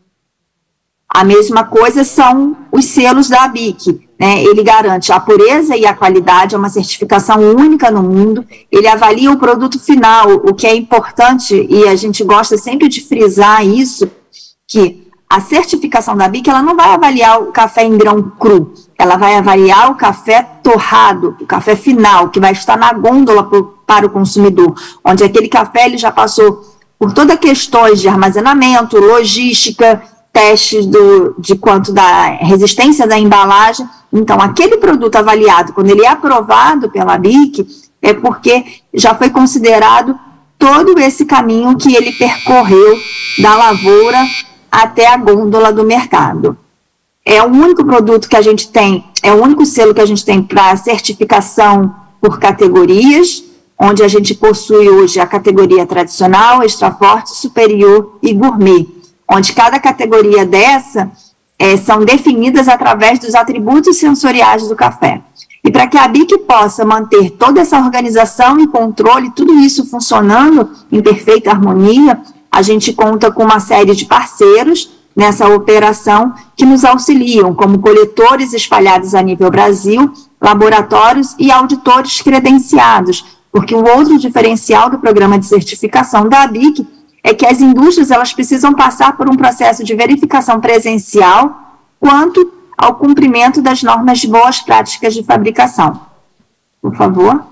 A mesma coisa são os selos da ABIC, né? Ele garante a pureza e a qualidade, é uma certificação única no mundo, ele avalia o produto final, o que é importante, e a gente gosta sempre de frisar isso, que a certificação da ABIC, ela não vai avaliar o café em grão cru, ela vai avaliar o café torrado, o café final, que vai estar na gôndola pro, para o consumidor, onde aquele café ele já passou por todas questões de armazenamento, logística, testes do, de quanto da resistência da embalagem. Então, aquele produto avaliado, quando ele é aprovado pela ABIC, é porque já foi considerado todo esse caminho que ele percorreu da lavoura até a gôndola do mercado. É o único produto que a gente tem, é o único selo que a gente tem para certificação por categorias, onde a gente possui hoje a categoria tradicional, extra forte, superior e gourmet, onde cada categoria dessa é, são definidas através dos atributos sensoriais do café. E para que a ABIC possa manter toda essa organização e controle, tudo isso funcionando em perfeita harmonia, a gente conta com uma série de parceiros nessa operação que nos auxiliam, como coletores espalhados a nível Brasil, laboratórios e auditores credenciados, porque o outro diferencial do programa de certificação da ABIC é que as indústrias elas precisam passar por um processo de verificação presencial quanto ao cumprimento das normas de boas práticas de fabricação. Por favor.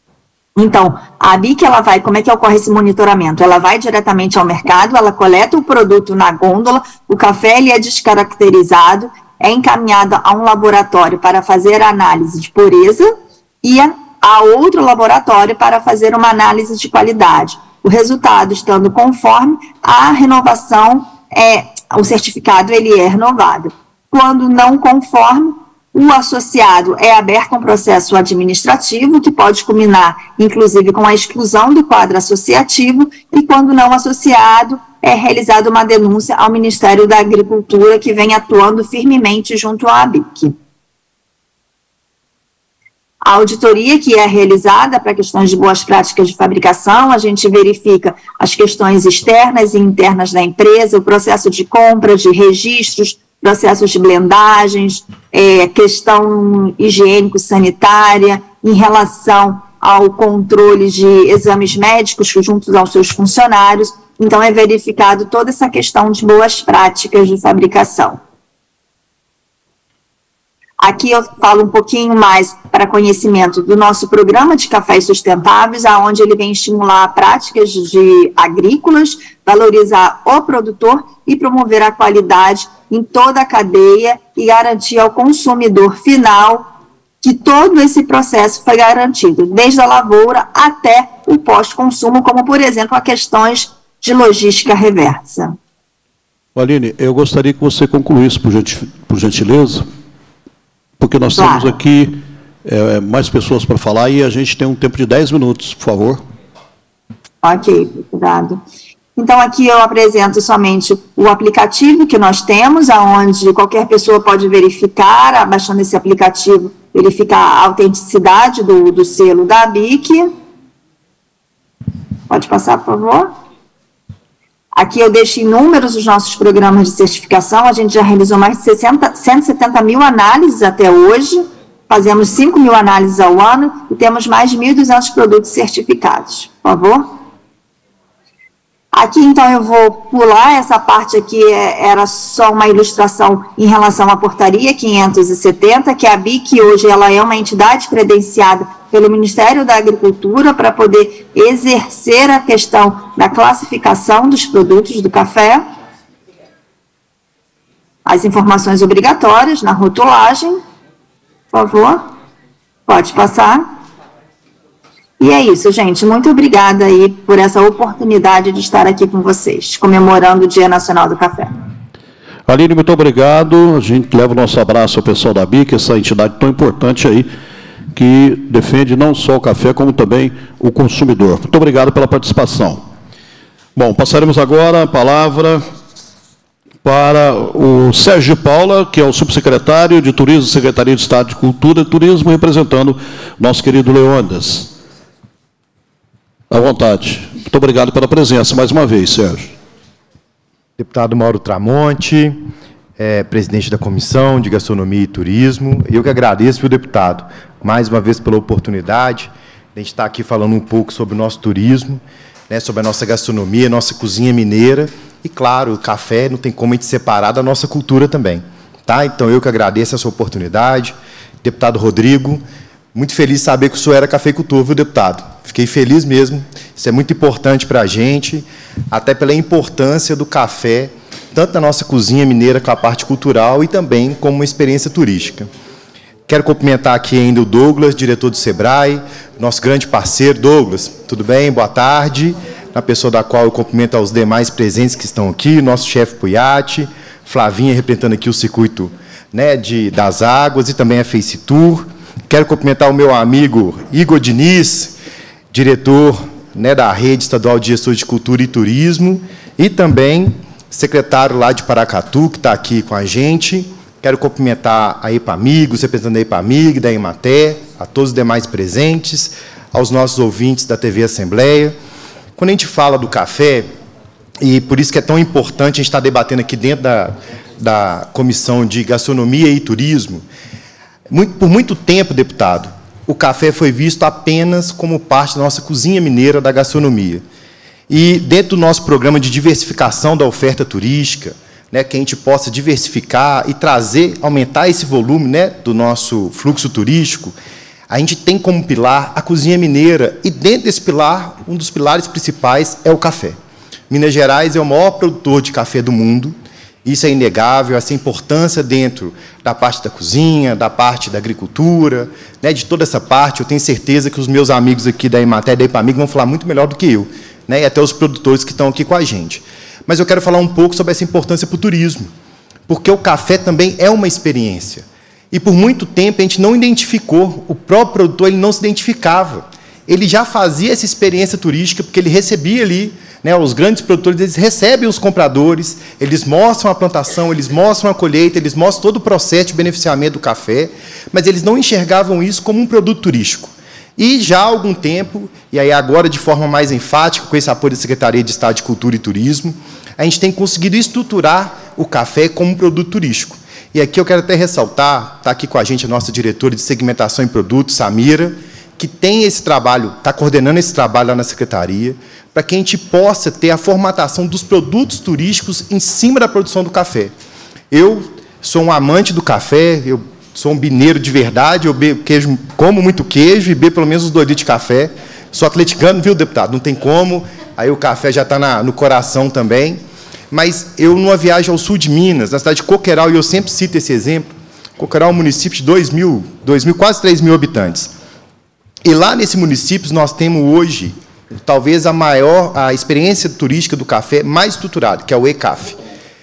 Então, a ABIC, ela vai, como é que ocorre esse monitoramento? Ela vai diretamente ao mercado, ela coleta o produto na gôndola, o café ele é descaracterizado, é encaminhado a um laboratório para fazer a análise de pureza e a a outro laboratório para fazer uma análise de qualidade. O resultado estando conforme, a renovação, é, o certificado ele é renovado. Quando não conforme, O associado é aberto a um processo administrativo que pode culminar, inclusive, com a exclusão do quadro associativo e, quando não associado, é realizada uma denúncia ao Ministério da Agricultura, que vem atuando firmemente junto à ABIC. A auditoria que é realizada para questões de boas práticas de fabricação, a gente verifica as questões externas e internas da empresa, o processo de compra, de registros, processos de blendagens, é, questão higiênico-sanitária, em relação ao controle de exames médicos juntos aos seus funcionários. Então, é verificado toda essa questão de boas práticas de fabricação. Aqui eu falo um pouquinho mais para conhecimento do nosso programa de cafés sustentáveis, aonde ele vem estimular práticas de agrícolas, valorizar o produtor e promover a qualidade em toda a cadeia e garantir ao consumidor final que todo esse processo foi garantido, desde a lavoura até o pós-consumo, como, por exemplo, a questões de logística reversa. Aline, eu gostaria que você concluísse, por, gentil, por gentileza, porque nós Claro. temos aqui é, mais pessoas para falar e a gente tem um tempo de dez minutos, por favor. Ok, cuidado. Então, aqui eu apresento somente o aplicativo que nós temos, onde qualquer pessoa pode verificar, baixando esse aplicativo, verificar a autenticidade do, do selo da ABIC. Pode passar, por favor? Aqui eu deixo em números os nossos programas de certificação. A gente já realizou mais de sessenta, cento e setenta mil análises até hoje, fazemos cinco mil análises ao ano e temos mais de mil e duzentos produtos certificados. Por favor? Aqui, então, eu vou pular, essa parte aqui é, era só uma ilustração em relação à portaria quinhentos e setenta, que a ABIC hoje ela é uma entidade credenciada pelo Ministério da Agricultura para poder exercer a questão da classificação dos produtos do café, as informações obrigatórias na rotulagem, por favor, pode passar. E é isso, gente. Muito obrigada aí por essa oportunidade de estar aqui com vocês, comemorando o Dia Nacional do Café. Aline, muito obrigado. A gente leva o nosso abraço ao pessoal da ABIC, essa entidade tão importante aí, que defende não só o café, como também o consumidor. Muito obrigado pela participação. Bom, passaremos agora a palavra para o Sérgio de Paula, que é o subsecretário de Turismo, Secretaria de Estado de Cultura e Turismo, representando nosso querido Leônidas. À vontade. Muito obrigado pela presença mais uma vez, Sérgio. Deputado Mauro Tramonte, é, presidente da Comissão de Gastronomia e Turismo, eu que agradeço, viu, deputado, mais uma vez pela oportunidade de a gente estar aqui falando um pouco sobre o nosso turismo, né, sobre a nossa gastronomia, nossa cozinha mineira e, claro, o café não tem como a gente separar da nossa cultura também. Tá? Então, eu que agradeço essa oportunidade. Deputado Rodrigo, muito feliz de saber que o senhor era cafeicultor, viu, deputado? Fiquei feliz mesmo, isso é muito importante para a gente, até pela importância do café, tanto na nossa cozinha mineira, com a parte cultural, e também como uma experiência turística. Quero cumprimentar aqui ainda o Douglas, diretor do SEBRAE, nosso grande parceiro. Douglas, tudo bem? Boa tarde. Na pessoa da qual eu cumprimento aos demais presentes que estão aqui, nosso chefe Puiati, Flavinha, representando aqui o circuito, né, de, das águas, e também a Face Tour. Quero cumprimentar o meu amigo Igor Diniz, diretor, né, da Rede Estadual de Gestores de Cultura e Turismo, e também secretário lá de Paracatu, que está aqui com a gente. Quero cumprimentar a EPAMIG, os representantes da EPAMIG, da EMATER, a todos os demais presentes, aos nossos ouvintes da T V Assembleia. Quando a gente fala do café, e por isso que é tão importante a gente estar debatendo aqui dentro da, da Comissão de Gastronomia e Turismo, muito, por muito tempo, deputado, o café foi visto apenas como parte da nossa cozinha mineira da gastronomia. E, dentro do nosso programa de diversificação da oferta turística, né, que a gente possa diversificar e trazer, aumentar esse volume, né, do nosso fluxo turístico, a gente tem como pilar a cozinha mineira, e dentro desse pilar, um dos pilares principais é o café. Minas Gerais é o maior produtor de café do mundo, isso é inegável, essa importância dentro da parte da cozinha, da parte da agricultura, né, de toda essa parte. Eu tenho certeza que os meus amigos aqui da EMATER e da EPAMIG vão falar muito melhor do que eu, né, e até os produtores que estão aqui com a gente. Mas eu quero falar um pouco sobre essa importância para o turismo, porque o café também é uma experiência. E, por muito tempo, a gente não identificou, o próprio produtor ele não se identificava. Ele já fazia essa experiência turística, porque ele recebia ali, né, os grandes produtores, eles recebem os compradores, eles mostram a plantação, eles mostram a colheita, eles mostram todo o processo de beneficiamento do café, mas eles não enxergavam isso como um produto turístico. E já há algum tempo, e aí agora de forma mais enfática, com esse apoio da Secretaria de Estado de Cultura e Turismo, a gente tem conseguido estruturar o café como um produto turístico. E aqui eu quero até ressaltar, está aqui com a gente a nossa diretora de segmentação em produtos, Samira, que tem esse trabalho, está coordenando esse trabalho lá na Secretaria, para que a gente possa ter a formatação dos produtos turísticos em cima da produção do café. Eu sou um amante do café, eu sou um mineiro de verdade, eu bebo queijo, como muito queijo e bebo pelo menos uns dois litros de café. Sou atleticano, viu, deputado? Não tem como, aí o café já está na, no coração também. Mas eu, numa viagem ao sul de Minas, na cidade de Coqueiral, e eu sempre cito esse exemplo, Coqueiral é um município de dois mil, dois mil, quase três mil habitantes. E lá nesse município nós temos hoje, talvez a maior, a experiência turística do café mais estruturada, que é o ECAF.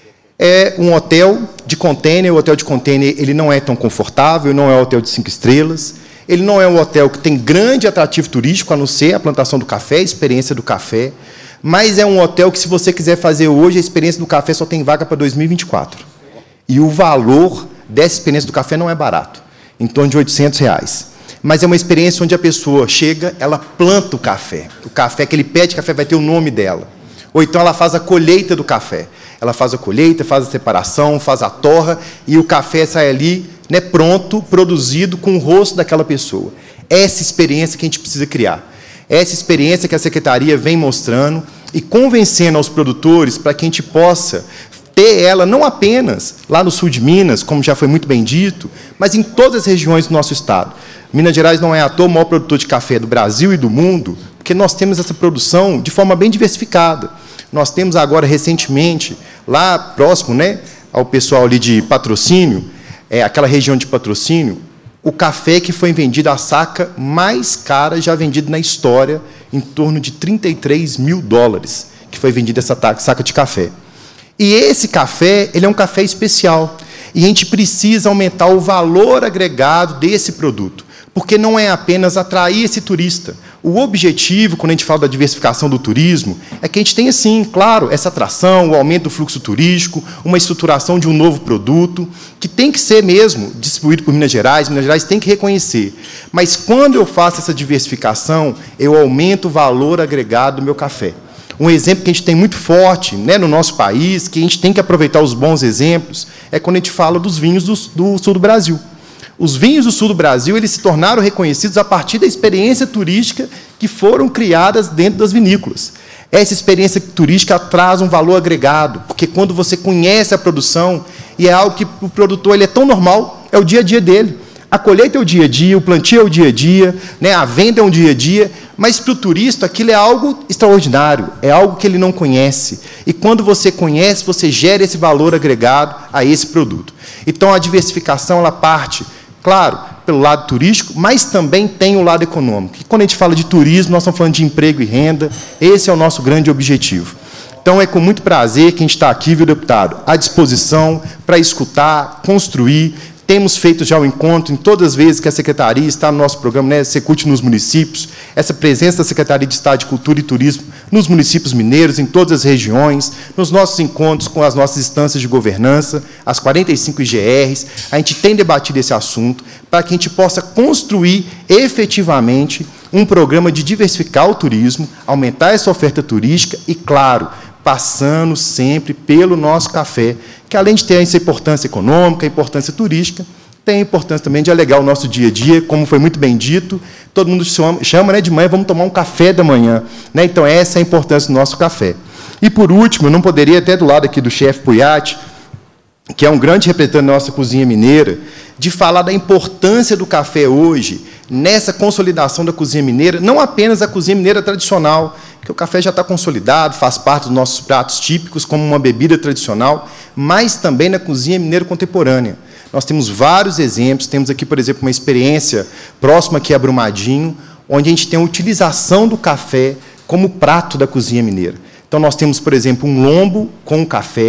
É um hotel de container, o hotel de container ele não é tão confortável, não é um hotel de cinco estrelas, ele não é um hotel que tem grande atrativo turístico, a não ser a plantação do café, a experiência do café, mas é um hotel que, se você quiser fazer hoje, a experiência do café só tem vaga para dois mil e vinte e quatro. E o valor dessa experiência do café não é barato, em torno de oitocentos reais. Mas é uma experiência onde a pessoa chega, ela planta o café. O café que ele pede café vai ter o nome dela. Ou então ela faz a colheita do café. Ela faz a colheita, faz a separação, faz a torra, e o café sai ali, né, pronto, produzido com o rosto daquela pessoa. Essa experiência que a gente precisa criar. Essa experiência que a Secretaria vem mostrando e convencendo aos produtores para que a gente possa ter ela não apenas lá no sul de Minas, como já foi muito bem dito, mas em todas as regiões do nosso estado. Minas Gerais não é à toa o maior produtor de café do Brasil e do mundo, porque nós temos essa produção de forma bem diversificada. Nós temos agora, recentemente, lá próximo, né, ao pessoal ali de Patrocínio, é, aquela região de Patrocínio, o café que foi vendido, a saca mais cara já vendida na história, em torno de trinta e três mil dólares, que foi vendida essa saca de café. E esse café, ele é um café especial, e a gente precisa aumentar o valor agregado desse produto, porque não é apenas atrair esse turista. O objetivo, quando a gente fala da diversificação do turismo, é que a gente tenha, sim, claro, essa atração, o aumento do fluxo turístico, uma estruturação de um novo produto, que tem que ser mesmo distribuído por Minas Gerais, Minas Gerais tem que reconhecer. Mas, quando eu faço essa diversificação, eu aumento o valor agregado do meu café. Um exemplo que a gente tem muito forte, né, no nosso país, que a gente tem que aproveitar os bons exemplos, é quando a gente fala dos vinhos do, do sul do Brasil. Os vinhos do sul do Brasil eles se tornaram reconhecidos a partir da experiência turística que foram criadas dentro das vinícolas. Essa experiência turística traz um valor agregado, porque quando você conhece a produção, e é algo que o produtor ele é tão normal, é o dia a dia dele. A colheita é o dia a dia, o plantio é o dia a dia, né, a venda é um dia a dia, mas para o turista aquilo é algo extraordinário, é algo que ele não conhece. E quando você conhece, você gera esse valor agregado a esse produto. Então, a diversificação ela parte, claro, pelo lado turístico, mas também tem o lado econômico. E quando a gente fala de turismo, nós estamos falando de emprego e renda, esse é o nosso grande objetivo. Então, é com muito prazer que a gente está aqui, viu, deputado, à disposição para escutar, construir. Temos feito já o encontro em todas as vezes que a Secretaria está no nosso programa, né, Secult nos municípios, essa presença da Secretaria de Estado de Cultura e Turismo nos municípios mineiros, em todas as regiões, nos nossos encontros com as nossas instâncias de governança, as quarenta e cinco I G Rs, a gente tem debatido esse assunto para que a gente possa construir efetivamente um programa de diversificar o turismo, aumentar essa oferta turística e, claro, passando sempre pelo nosso café, que além de ter essa importância econômica, a importância turística, tem a importância também de alegar o nosso dia a dia, como foi muito bem dito, todo mundo chama, chama né, de manhã, vamos tomar um café da manhã. Né? Então, essa é a importância do nosso café. E, por último, eu não poderia, até do lado aqui do chefe Puyat, que é um grande representante da nossa cozinha mineira, de falar da importância do café hoje, nessa consolidação da cozinha mineira, não apenas a cozinha mineira tradicional, que o café já está consolidado, faz parte dos nossos pratos típicos, como uma bebida tradicional, mas também na cozinha mineira contemporânea. Nós temos vários exemplos, temos aqui, por exemplo, uma experiência próxima aqui a Brumadinho, onde a gente tem a utilização do café como prato da cozinha mineira. Então, nós temos, por exemplo, um lombo com café,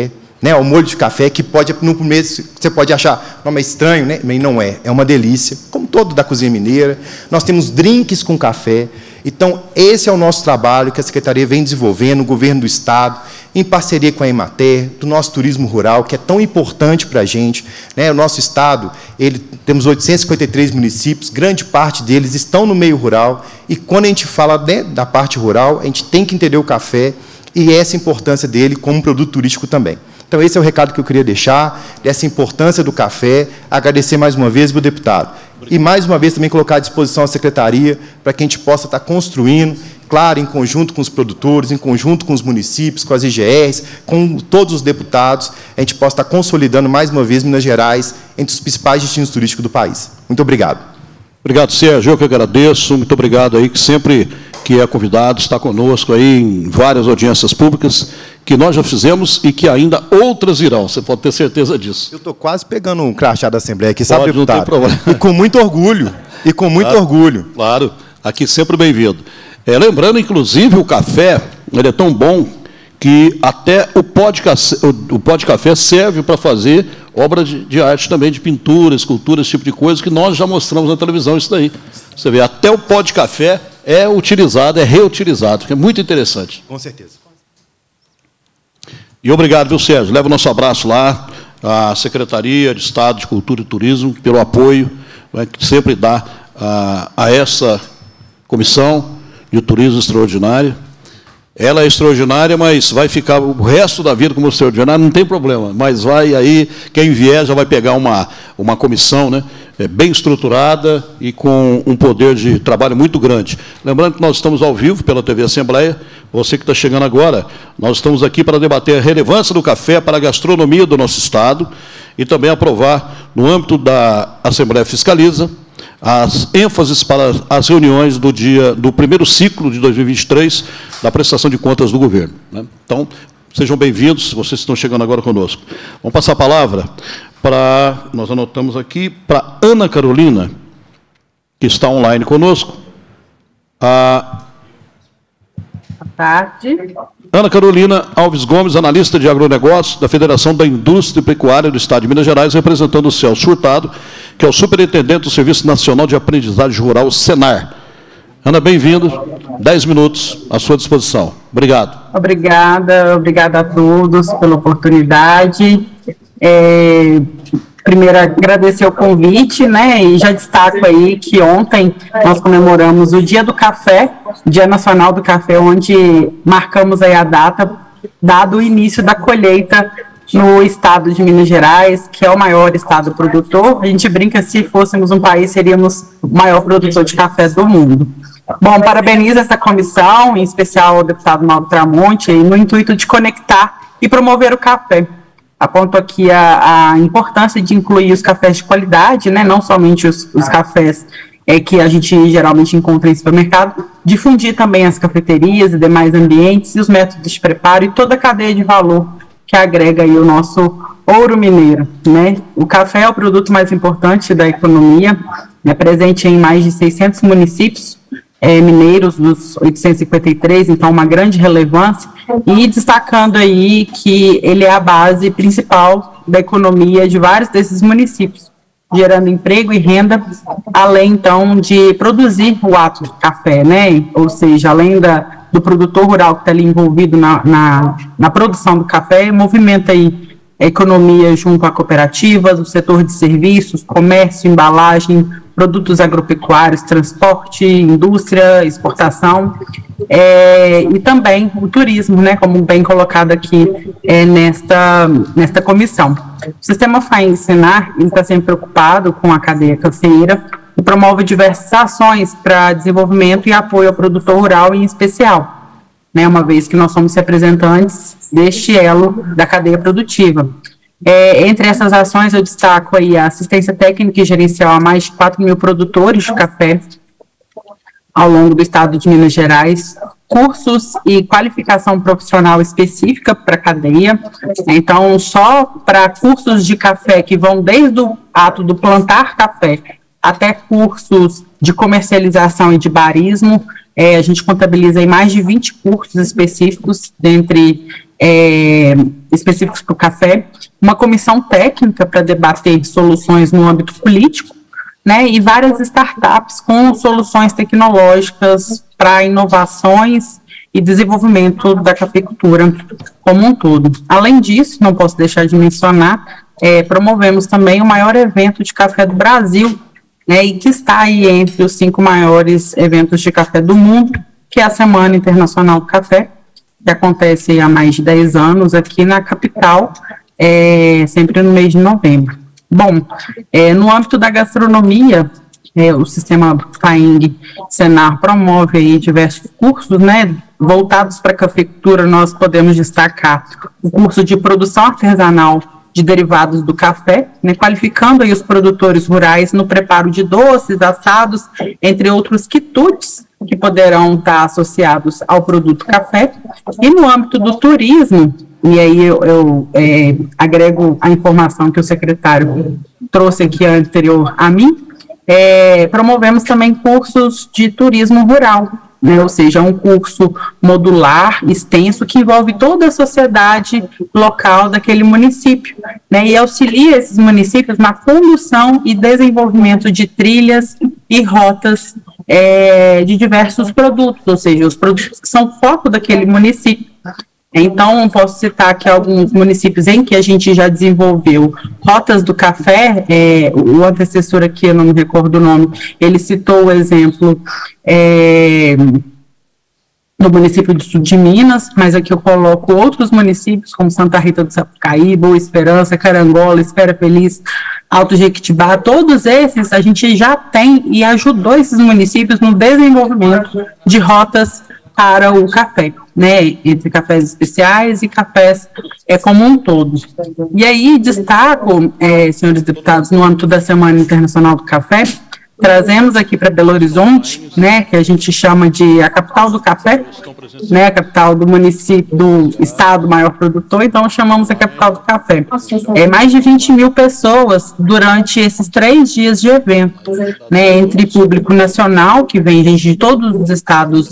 né, o molho de café, que pode, no começo, você pode achar, não, mas estranho, né? Mas não é, é uma delícia, como todo da cozinha mineira. Nós temos drinks com café. Então, esse é o nosso trabalho que a Secretaria vem desenvolvendo, o Governo do Estado, em parceria com a Emater, do nosso turismo rural, que é tão importante para a gente, né? O nosso Estado, ele, temos oitocentos e cinquenta e três municípios, grande parte deles estão no meio rural, e quando a gente fala, né, da parte rural, a gente tem que entender o café e essa importância dele como produto turístico também. Então, esse é o recado que eu queria deixar, dessa importância do café. Agradecer mais uma vez, meu deputado. E, mais uma vez, também colocar à disposição a Secretaria para que a gente possa estar construindo, claro, em conjunto com os produtores, em conjunto com os municípios, com as I G Rs, com todos os deputados, a gente possa estar consolidando, mais uma vez, Minas Gerais entre os principais destinos turísticos do país. Muito obrigado. Obrigado, Sérgio. Eu que agradeço. Muito obrigado aí, que sempre que é convidado está conosco aí em várias audiências públicas que nós já fizemos e que ainda outras irão. Você pode ter certeza disso. Eu estou quase pegando um crachá da Assembleia aqui, sabe, Pode, deputado? não tem problema. E com muito orgulho. E com muito claro, orgulho. Claro. Aqui sempre bem-vindo. É, lembrando, inclusive, o café, ele é tão bom que até o pó de, café, o pó de café serve para fazer obras de, de arte também, de pintura, escultura, esse tipo de coisa, que nós já mostramos na televisão isso daí. Você vê, até o pó de café é utilizado, é reutilizado, que é muito interessante. Com certeza. E obrigado, viu, Sérgio? Leva o nosso abraço lá à Secretaria de Estado de Cultura e Turismo pelo apoio, né, que sempre dá a, a essa comissão de turismo extraordinária. Ela é extraordinária, mas vai ficar o resto da vida como extraordinária, não tem problema, mas vai aí, quem vier já vai pegar uma, uma comissão, né, é, bem estruturada e com um poder de trabalho muito grande. Lembrando que nós estamos ao vivo pela T V Assembleia, você que está chegando agora, nós estamos aqui para debater a relevância do café para a gastronomia do nosso Estado e também aprovar, no âmbito da Assembleia Fiscaliza, as ênfases para as reuniões do dia do primeiro ciclo de dois mil e vinte e três da prestação de contas do governo, né? Então, sejam bem-vindos, vocês estão chegando agora conosco. Vamos passar a palavra para, nós anotamos aqui, para Ana Carolina, que está online conosco. A Boa tarde. Ana Carolina Alves Gomes, analista de agronegócio da Federação da Indústria e Pecuária do Estado de Minas Gerais, representando o Celso Furtado, que é o superintendente do Serviço Nacional de Aprendizagem Rural, Senar. Ana, bem-vindo. Dez minutos à sua disposição. Obrigado. Obrigada, obrigada a todos pela oportunidade. É, primeiro, agradecer o convite, né, e já destaco aí que ontem nós comemoramos o Dia do Café, Dia Nacional do Café, onde marcamos aí a data, dado o início da colheita no estado de Minas Gerais, que é o maior estado produtor. A gente brinca, se fôssemos um país, seríamos o maior produtor de café do mundo. Bom, parabenizo essa comissão, em especial o deputado Mauro Tramonte, no intuito de conectar e promover o café. Aponto aqui a, a importância de incluir os cafés de qualidade, né, não somente os, os cafés é, que a gente geralmente encontra em supermercado, difundir também as cafeterias e demais ambientes e os métodos de preparo e toda a cadeia de valor que agrega aí o nosso ouro mineiro, né? O café é o produto mais importante da economia, é presente em mais de seiscentos municípios é, mineiros dos oitocentos e cinquenta e três, então uma grande relevância, e destacando aí que ele é a base principal da economia de vários desses municípios, gerando emprego e renda, além então de produzir o ato de café, né? Ou seja, além da do produtor rural que está ali envolvido na, na, na produção do café, movimenta aí a economia junto a cooperativas, o setor de serviços, comércio, embalagem, produtos agropecuários, transporte, indústria, exportação, é, e também o turismo, né, como bem colocado aqui é, nesta, nesta comissão. O Sistema FAENG Senar está sempre preocupado com a cadeia cafeeira e promove diversas ações para desenvolvimento e apoio ao produtor rural em especial, né, uma vez que nós somos representantes deste elo da cadeia produtiva. É, entre essas ações eu destaco aí a assistência técnica e gerencial a mais de quatro mil produtores de café ao longo do estado de Minas Gerais, cursos e qualificação profissional específica para a cadeia, então só para cursos de café que vão desde o ato do plantar café até cursos de comercialização e de barismo, é, a gente contabiliza aí mais de vinte cursos específicos, dentre é, específicos para o café, uma comissão técnica para debater soluções no âmbito político, né, e várias startups com soluções tecnológicas para inovações e desenvolvimento da cafeicultura como um todo. Além disso, não posso deixar de mencionar, é, promovemos também o maior evento de café do Brasil, né, e que está aí entre os cinco maiores eventos de café do mundo, que é a Semana Internacional do Café, que acontece há mais de dez anos aqui na capital, é, sempre no mês de novembro. Bom, é, no âmbito da gastronomia, é, o sistema FAENG Senar promove aí diversos cursos, né, voltados para a cafeicultura. Nós podemos destacar o curso de produção artesanal de derivados do café, né, qualificando aí os produtores rurais no preparo de doces, assados, entre outros quitutes, que poderão estar associados ao produto café. E no âmbito do turismo, e aí eu, eu é, agrego a informação que o secretário trouxe aqui anterior a mim, é, promovemos também cursos de turismo rural, né, ou seja, um curso modular, extenso, que envolve toda a sociedade local daquele município, né, e auxilia esses municípios na condução e desenvolvimento de trilhas e rotas é, de diversos produtos, ou seja, os produtos que são foco daquele município. Então, posso citar aqui alguns municípios em que a gente já desenvolveu rotas do café. É, o antecessor aqui, eu não me recordo o nome, ele citou o exemplo é, do município do sul de Minas, mas aqui eu coloco outros municípios, como Santa Rita do Sapucaí, Boa Esperança, Carangola, Espera Feliz, Alto Jequitibá. Todos esses a gente já tem e ajudou esses municípios no desenvolvimento de rotas para o café, né, entre cafés especiais e cafés é, como um todo. E aí destaco, é, senhores deputados, no âmbito da Semana Internacional do Café, trazemos aqui para Belo Horizonte, né, que a gente chama de a capital do café, né, a capital do município, do estado maior produtor, então chamamos a capital do café. É, mais de vinte mil pessoas durante esses três dias de evento, né, entre público nacional, que vem gente de todos os estados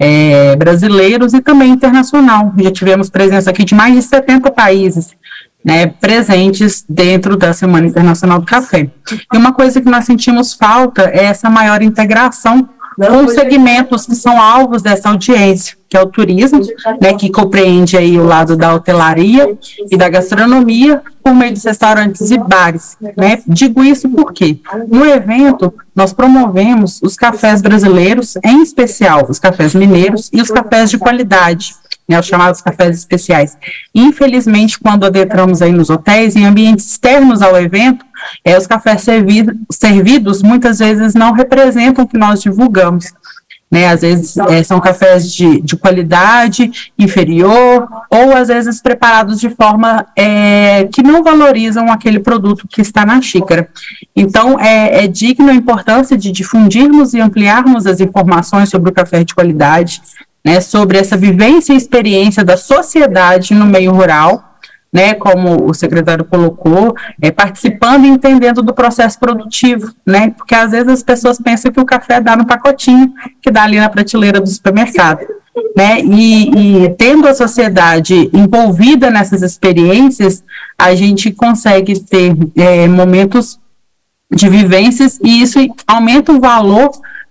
é, brasileiros, e também internacional. Já tivemos presença aqui de mais de setenta países, né, presentes dentro da Semana Internacional do Café. E uma coisa que nós sentimos falta é essa maior integração com segmentos que são alvos dessa audiência, que é o turismo, né, que compreende aí o lado da hotelaria e da gastronomia, por meio dos restaurantes e bares, né. Digo isso porque no evento nós promovemos os cafés brasileiros, em especial os cafés mineiros e os cafés de qualidade, né, os chamados cafés especiais. Infelizmente, quando adentramos aí nos hotéis, em ambientes externos ao evento, é, os cafés servido, servidos muitas vezes não representam o que nós divulgamos, né, às vezes é, são cafés de, de qualidade inferior, ou às vezes preparados de forma é, que não valorizam aquele produto que está na xícara. Então, é, é digno a importância de difundirmos e ampliarmos as informações sobre o café de qualidade, né, sobre essa vivência e experiência da sociedade no meio rural, né, como o secretário colocou, é, participando e entendendo do processo produtivo, né, porque às vezes as pessoas pensam que o café dá no pacotinho que dá ali na prateleira do supermercado, né, e, e tendo a sociedade envolvida nessas experiências, a gente consegue ter é, momentos de vivências, e isso aumenta o valor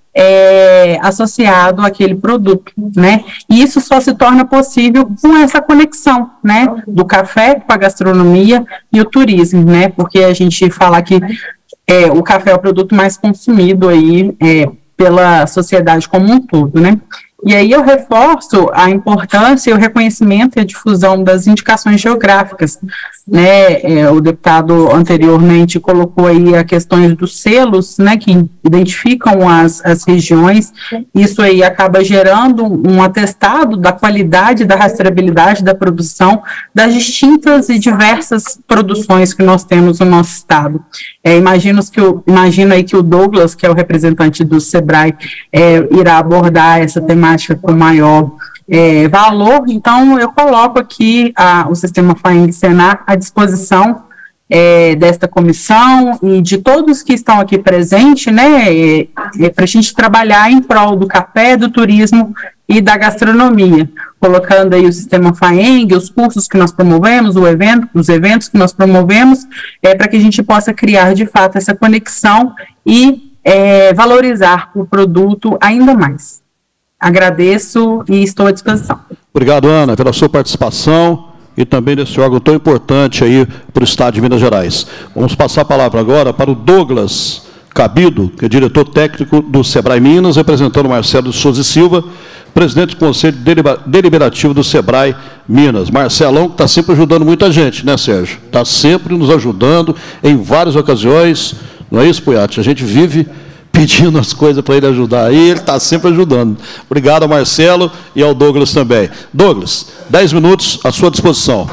É, associado àquele produto, né, e isso só se torna possível com essa conexão, né, do café com a gastronomia e o turismo, né, porque a gente fala que é, o café é o produto mais consumido aí é, pela sociedade como um todo, né. E aí eu reforço a importância e o reconhecimento e a difusão das indicações geográficas, né, é, o deputado anteriormente colocou aí a questões dos selos, né, que identificam as, as regiões. Isso aí acaba gerando um atestado da qualidade, da rastreabilidade da produção, das distintas e diversas produções que nós temos no nosso estado. É, imagino, que o, imagino aí que o Douglas, que é o representante do SEBRAE, é, irá abordar essa temática com maior é, valor. Então, eu coloco aqui a, o sistema FAENG Senar à disposição é, desta comissão e de todos que estão aqui presentes, né, é, é, para a gente trabalhar em prol do café, do turismo e da gastronomia, colocando aí o sistema FAENG, os cursos que nós promovemos, o evento, os eventos que nós promovemos, é, para que a gente possa criar, de fato, essa conexão e é, valorizar o produto ainda mais. Agradeço e estou à disposição. Obrigado, Ana, pela sua participação e também desse órgão tão importante aí para o Estado de Minas Gerais. Vamos passar a palavra agora para o Douglas Cabido, que é diretor técnico do SEBRAE Minas, representando Marcelo de Souza e Silva, presidente do Conselho Deliberativo do SEBRAE Minas. Marcelão, que está sempre ajudando muita gente, né, Sérgio? Está sempre nos ajudando em várias ocasiões, não é isso, Puiati? A gente vive pedindo as coisas para ele ajudar aí, ele está sempre ajudando. Obrigado ao Marcelo e ao Douglas também. Douglas, dez minutos à sua disposição.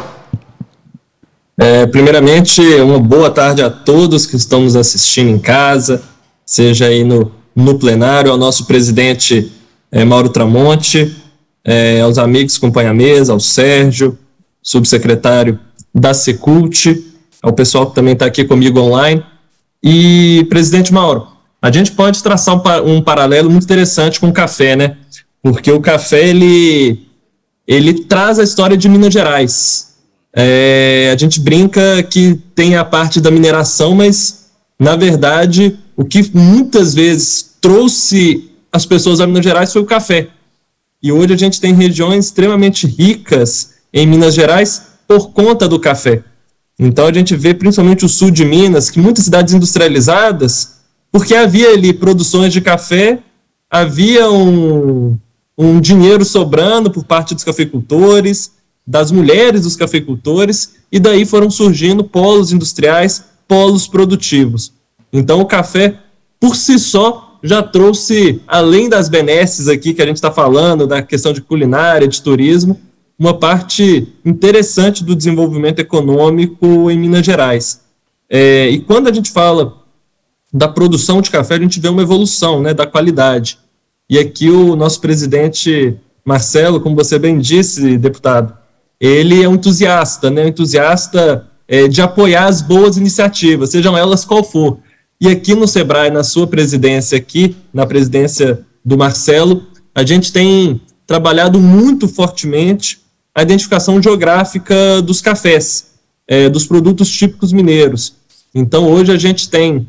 É, primeiramente, uma boa tarde a todos que estão nos assistindo em casa, seja aí no, no plenário, ao nosso presidente é, Mauro Tramonte, é, aos amigos que acompanham a mesa, ao Sérgio, subsecretário da Secult, ao pessoal que também está aqui comigo online. E, presidente Mauro, a gente pode traçar um, um paralelo muito interessante com o café, né? Porque o café, ele, ele traz a história de Minas Gerais. É, a gente brinca que tem a parte da mineração, mas, na verdade, o que muitas vezes trouxe as pessoas a Minas Gerais foi o café. E hoje a gente tem regiões extremamente ricas em Minas Gerais por conta do café. Então a gente vê principalmente o sul de Minas, que muitas cidades industrializadas, porque havia ali produções de café, havia um, um dinheiro sobrando por parte dos cafeicultores, das mulheres dos cafeicultores, e daí foram surgindo polos industriais, polos produtivos. Então o café, por si só, já trouxe, além das benesses aqui que a gente está falando, da questão de culinária, de turismo, uma parte interessante do desenvolvimento econômico em Minas Gerais. É, e quando a gente fala da produção de café, a gente vê uma evolução, né, da qualidade. E aqui o nosso presidente Marcelo, como você bem disse, deputado, ele é um entusiasta, né, um entusiasta é, de apoiar as boas iniciativas, sejam elas qual for. E aqui no SEBRAE, na sua presidência aqui, na presidência do Marcelo, a gente tem trabalhado muito fortemente a identificação geográfica dos cafés, é, dos produtos típicos mineiros. Então, hoje a gente tem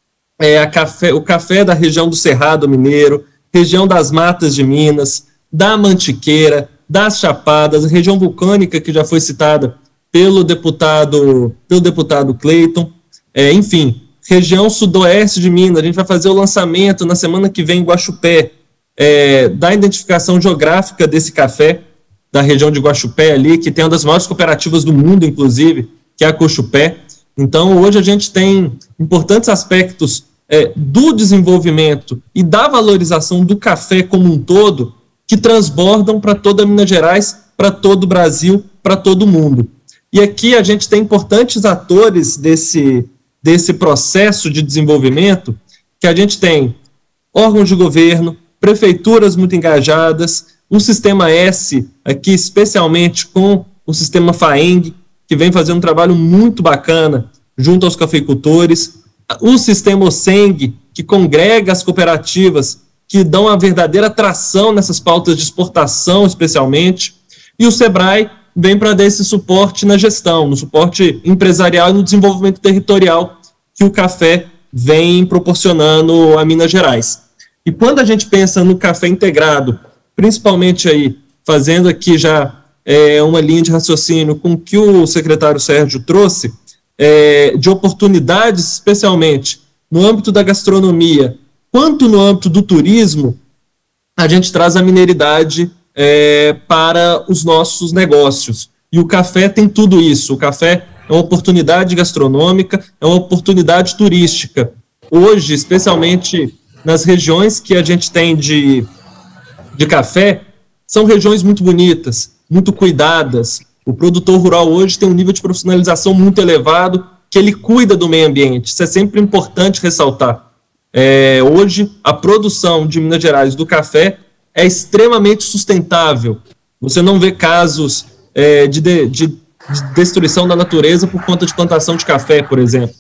é, a café, o café da região do Cerrado Mineiro, região das Matas de Minas, da Mantiqueira, das Chapadas, a região vulcânica que já foi citada pelo deputado, pelo deputado Cleiton, é, enfim, região sudoeste de Minas. A gente vai fazer o lançamento na semana que vem em Guaxupé, é, da identificação geográfica desse café, da região de Guaxupé ali, que tem uma das maiores cooperativas do mundo, inclusive, que é a Coxupé. Então, hoje a gente tem importantes aspectos é, do desenvolvimento e da valorização do café como um todo, que transbordam para toda Minas Gerais, para todo o Brasil, para todo o mundo. E aqui a gente tem importantes atores desse, desse processo de desenvolvimento, que a gente tem órgãos de governo, prefeituras muito engajadas, o Sistema S, aqui especialmente com o Sistema FAENG, que vem fazendo um trabalho muito bacana junto aos cafeicultores, o Sistema OSENG, que congrega as cooperativas, que dão a verdadeira tração nessas pautas de exportação, especialmente, e o SEBRAE vem para dar esse suporte na gestão, no suporte empresarial e no desenvolvimento territorial que o café vem proporcionando a Minas Gerais. E quando a gente pensa no café integrado, principalmente aí, fazendo aqui já é, uma linha de raciocínio com o que o secretário Sérgio trouxe, é, de oportunidades, especialmente no âmbito da gastronomia, quanto no âmbito do turismo, a gente traz a mineridade é, para os nossos negócios. E o café tem tudo isso. O café é uma oportunidade gastronômica, é uma oportunidade turística. Hoje, especialmente nas regiões que a gente tem de, de café, são regiões muito bonitas, muito cuidadas. O produtor rural hoje tem um nível de profissionalização muito elevado, que ele cuida do meio ambiente. Isso é sempre importante ressaltar. É, hoje, a produção de Minas Gerais do café é extremamente sustentável. Você não vê casos é, de, de, de destruição da natureza por conta de plantação de café, por exemplo.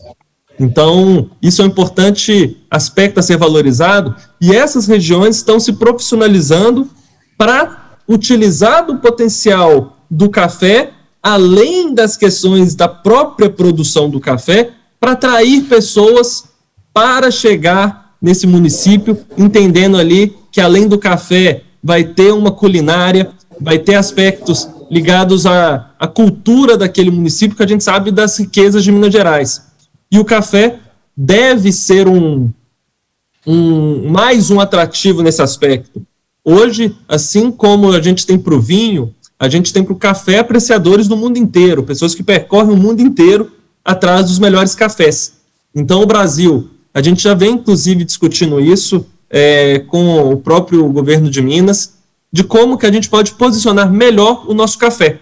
Então, isso é um importante aspecto a ser valorizado, e essas regiões estão se profissionalizando para utilizar do potencial do café, além das questões da própria produção do café, para atrair pessoas para chegar nesse município, entendendo ali que além do café vai ter uma culinária, vai ter aspectos ligados à, à cultura daquele município, que a gente sabe das riquezas de Minas Gerais. E o café deve ser um, um mais um atrativo nesse aspecto. Hoje, assim como a gente tem para o vinho, a gente tem para o café apreciadores do mundo inteiro, pessoas que percorrem o mundo inteiro atrás dos melhores cafés. Então, o Brasil, a gente já vem, inclusive, discutindo isso é, com o próprio governo de Minas, de como que a gente pode posicionar melhor o nosso café.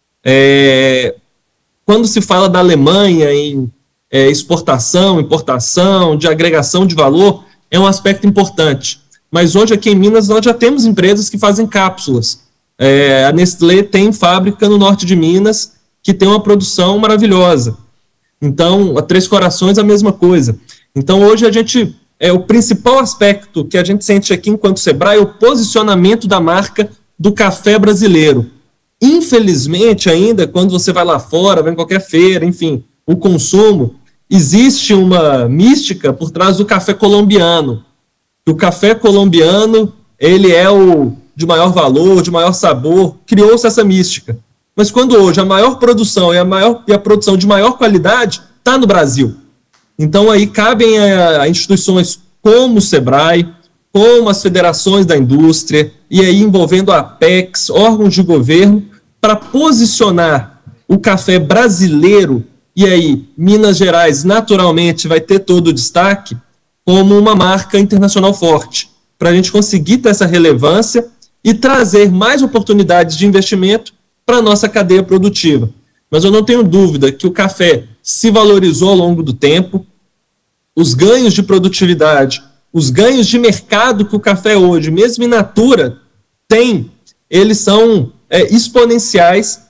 É, quando se fala da Alemanha em é, exportação, importação, de agregação de valor, é um aspecto importante. Mas hoje aqui em Minas nós já temos empresas que fazem cápsulas. É, a Nestlé tem fábrica no norte de Minas que tem uma produção maravilhosa. Então, a Três Corações a mesma coisa. Então, hoje a gente, é, o principal aspecto que a gente sente aqui enquanto Sebrae é o posicionamento da marca do café brasileiro. Infelizmente, ainda, quando você vai lá fora, vai em qualquer feira, enfim, o consumo, existe uma mística por trás do café colombiano. O café colombiano, ele é o de maior valor, de maior sabor, criou-se essa mística. Mas quando hoje a maior produção e a, maior, e a produção de maior qualidade está no Brasil. Então aí cabem a, a instituições como o Sebrae, como as federações da indústria, e aí envolvendo a Apex, órgãos de governo, para posicionar o café brasileiro, e aí Minas Gerais naturalmente vai ter todo o destaque, como uma marca internacional forte, para a gente conseguir ter essa relevância e trazer mais oportunidades de investimento para a nossa cadeia produtiva. Mas eu não tenho dúvida que o café se valorizou ao longo do tempo, os ganhos de produtividade, os ganhos de mercado que o café hoje, mesmo in natura, tem, eles são é, exponenciais,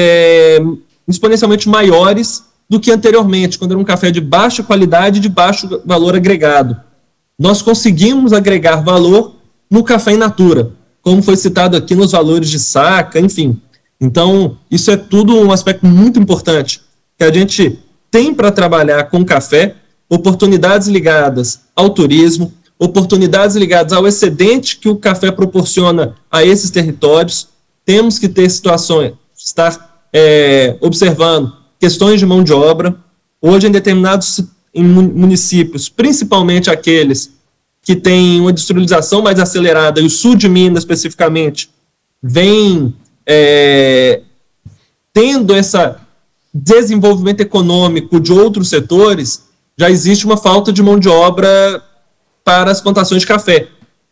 é, exponencialmente maiores do que anteriormente, quando era um café de baixa qualidade e de baixo valor agregado. Nós conseguimos agregar valor no café in natura, como foi citado aqui nos valores de saca, enfim. Então, isso é tudo um aspecto muito importante, que a gente tem para trabalhar com café, oportunidades ligadas ao turismo, oportunidades ligadas ao excedente que o café proporciona a esses territórios. Temos que ter situações, estar é, observando questões de mão de obra. Hoje, em determinados em municípios, principalmente aqueles que têm uma industrialização mais acelerada, e o sul de Minas, especificamente, vem é, tendo esse desenvolvimento econômico de outros setores, já existe uma falta de mão de obra para as plantações de café.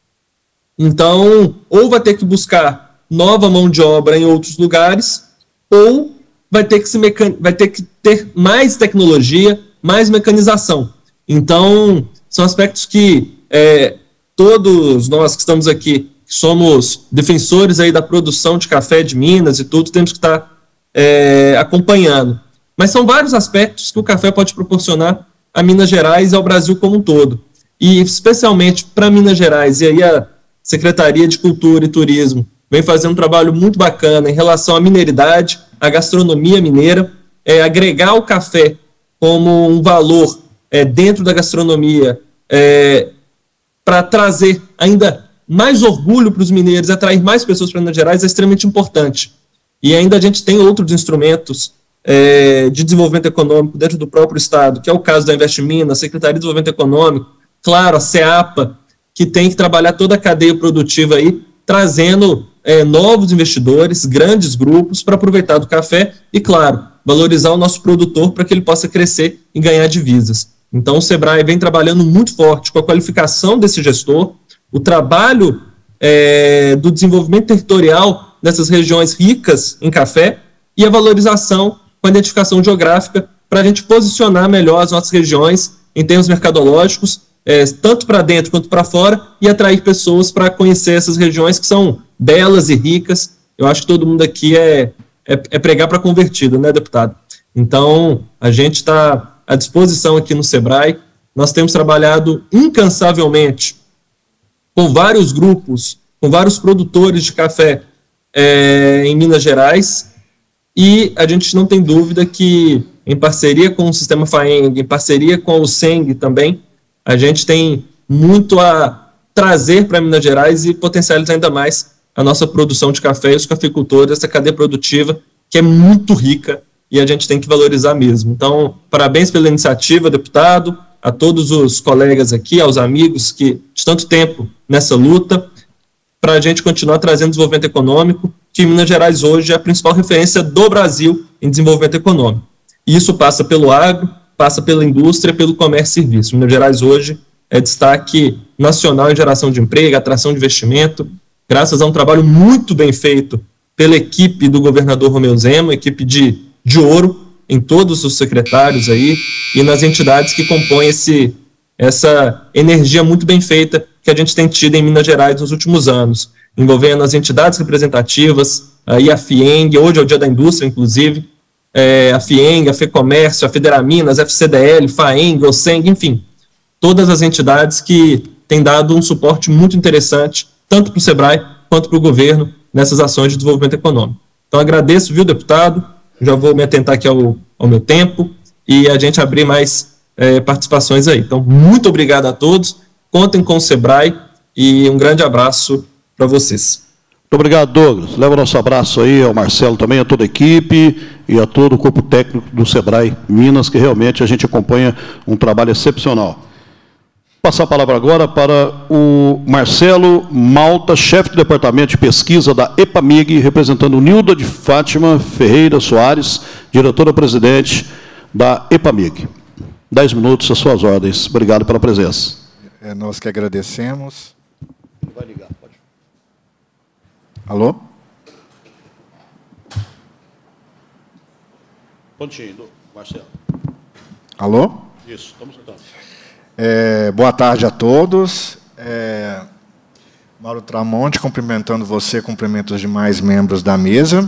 Então, ou vai ter que buscar nova mão de obra em outros lugares, ou vai ter que, se mecan... vai ter, que ter mais tecnologia, mais mecanização. Então, são aspectos que é, todos nós que estamos aqui, que somos defensores aí da produção de café de Minas e tudo, temos que estar é, acompanhando. Mas são vários aspectos que o café pode proporcionar a Minas Gerais e ao Brasil como um todo. E especialmente para Minas Gerais, e aí a Secretaria de Cultura e Turismo vem fazendo um trabalho muito bacana em relação à mineridade, à gastronomia mineira, é, agregar o café como um valor é, dentro da gastronomia, é, para trazer ainda mais orgulho para os mineiros, atrair mais pessoas para Minas Gerais, é extremamente importante. E ainda a gente tem outros instrumentos é, de desenvolvimento econômico dentro do próprio Estado, que é o caso da Invest Minas, a Secretaria de Desenvolvimento Econômico, claro, a CEAPA, que tem que trabalhar toda a cadeia produtiva aí, trazendo é, novos investidores, grandes grupos, para aproveitar do café e, claro, valorizar o nosso produtor para que ele possa crescer e ganhar divisas. Então, o Sebrae vem trabalhando muito forte com a qualificação desse gestor, o trabalho é, do desenvolvimento territorial nessas regiões ricas em café e a valorização com a identificação geográfica para a gente posicionar melhor as nossas regiões em termos mercadológicos, é, tanto para dentro quanto para fora, e atrair pessoas para conhecer essas regiões que são belas e ricas. Eu acho que todo mundo aqui é, é, é pregar para convertido, né, deputado? Então, a gente está à disposição aqui no Sebrae. Nós temos trabalhado incansavelmente com vários grupos com vários produtores de café é, em Minas Gerais, e a gente não tem dúvida que, em parceria com o Sistema FAENG, em parceria com o SENG também, a gente tem muito a trazer para Minas Gerais e potencializar ainda mais a nossa produção de café e os cafeicultores, essa cadeia produtiva que é muito rica e a gente tem que valorizar mesmo. Então, parabéns pela iniciativa, deputado, a todos os colegas aqui, aos amigos que de tanto tempo nessa luta, para a gente continuar trazendo desenvolvimento econômico, que Minas Gerais hoje é a principal referência do Brasil em desenvolvimento econômico. E isso passa pelo agro, passa pela indústria, pelo comércio e serviço. Minas Gerais hoje é destaque nacional em geração de emprego, atração de investimento, graças a um trabalho muito bem feito pela equipe do governador Romeu Zema, equipe de, de ouro, em todos os secretários aí, e nas entidades que compõem esse, essa energia muito bem feita que a gente tem tido em Minas Gerais nos últimos anos, envolvendo as entidades representativas, aí a FIENG, hoje é o Dia da Indústria, inclusive, é, a FIENG, a FEComércio, a Federaminas, a F C D L, FAENG, o SENG, enfim, todas as entidades que têm dado um suporte muito interessante, tanto para o SEBRAE quanto para o governo, nessas ações de desenvolvimento econômico. Então, agradeço, viu, deputado? Já vou me atentar aqui ao, ao meu tempo e a gente abrir mais é, participações aí. Então, muito obrigado a todos, contem com o SEBRAE e um grande abraço para vocês. Muito obrigado, Douglas. Leva o nosso abraço aí ao Marcelo também, a toda a equipe e a todo o corpo técnico do SEBRAE Minas, que realmente a gente acompanha um trabalho excepcional. Passar a palavra agora para o Marcelo Malta, chefe do Departamento de Pesquisa da EPAMIG, representando Nilda de Fátima Ferreira Soares, diretora-presidente da EPAMIG. Dez minutos às suas ordens. Obrigado pela presença. É, nós que agradecemos. Vai ligar, pode. Alô? Pontinho, Marcelo. Alô? Isso, estamos tentando. É, boa tarde a todos. É, Mauro Tramonte, cumprimentando você, cumprimento os demais membros da mesa.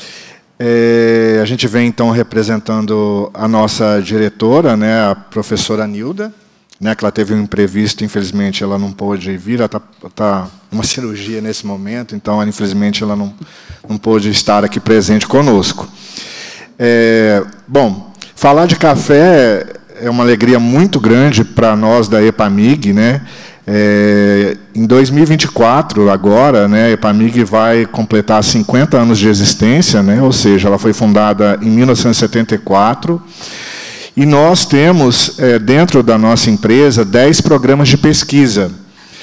É, a gente vem, então, representando a nossa diretora, né, a professora Nilda, né, que ela teve um imprevisto, infelizmente ela não pôde vir, ela está tá uma cirurgia nesse momento, então, infelizmente, ela não, não pôde estar aqui presente conosco. É, bom, falar de café é uma alegria muito grande para nós da EPAMIG, né? É, em dois mil e vinte e quatro, agora, né, a EPAMIG vai completar cinquenta anos de existência, né? Ou seja, ela foi fundada em mil novecentos e setenta e quatro, e nós temos, é, dentro da nossa empresa, dez programas de pesquisa.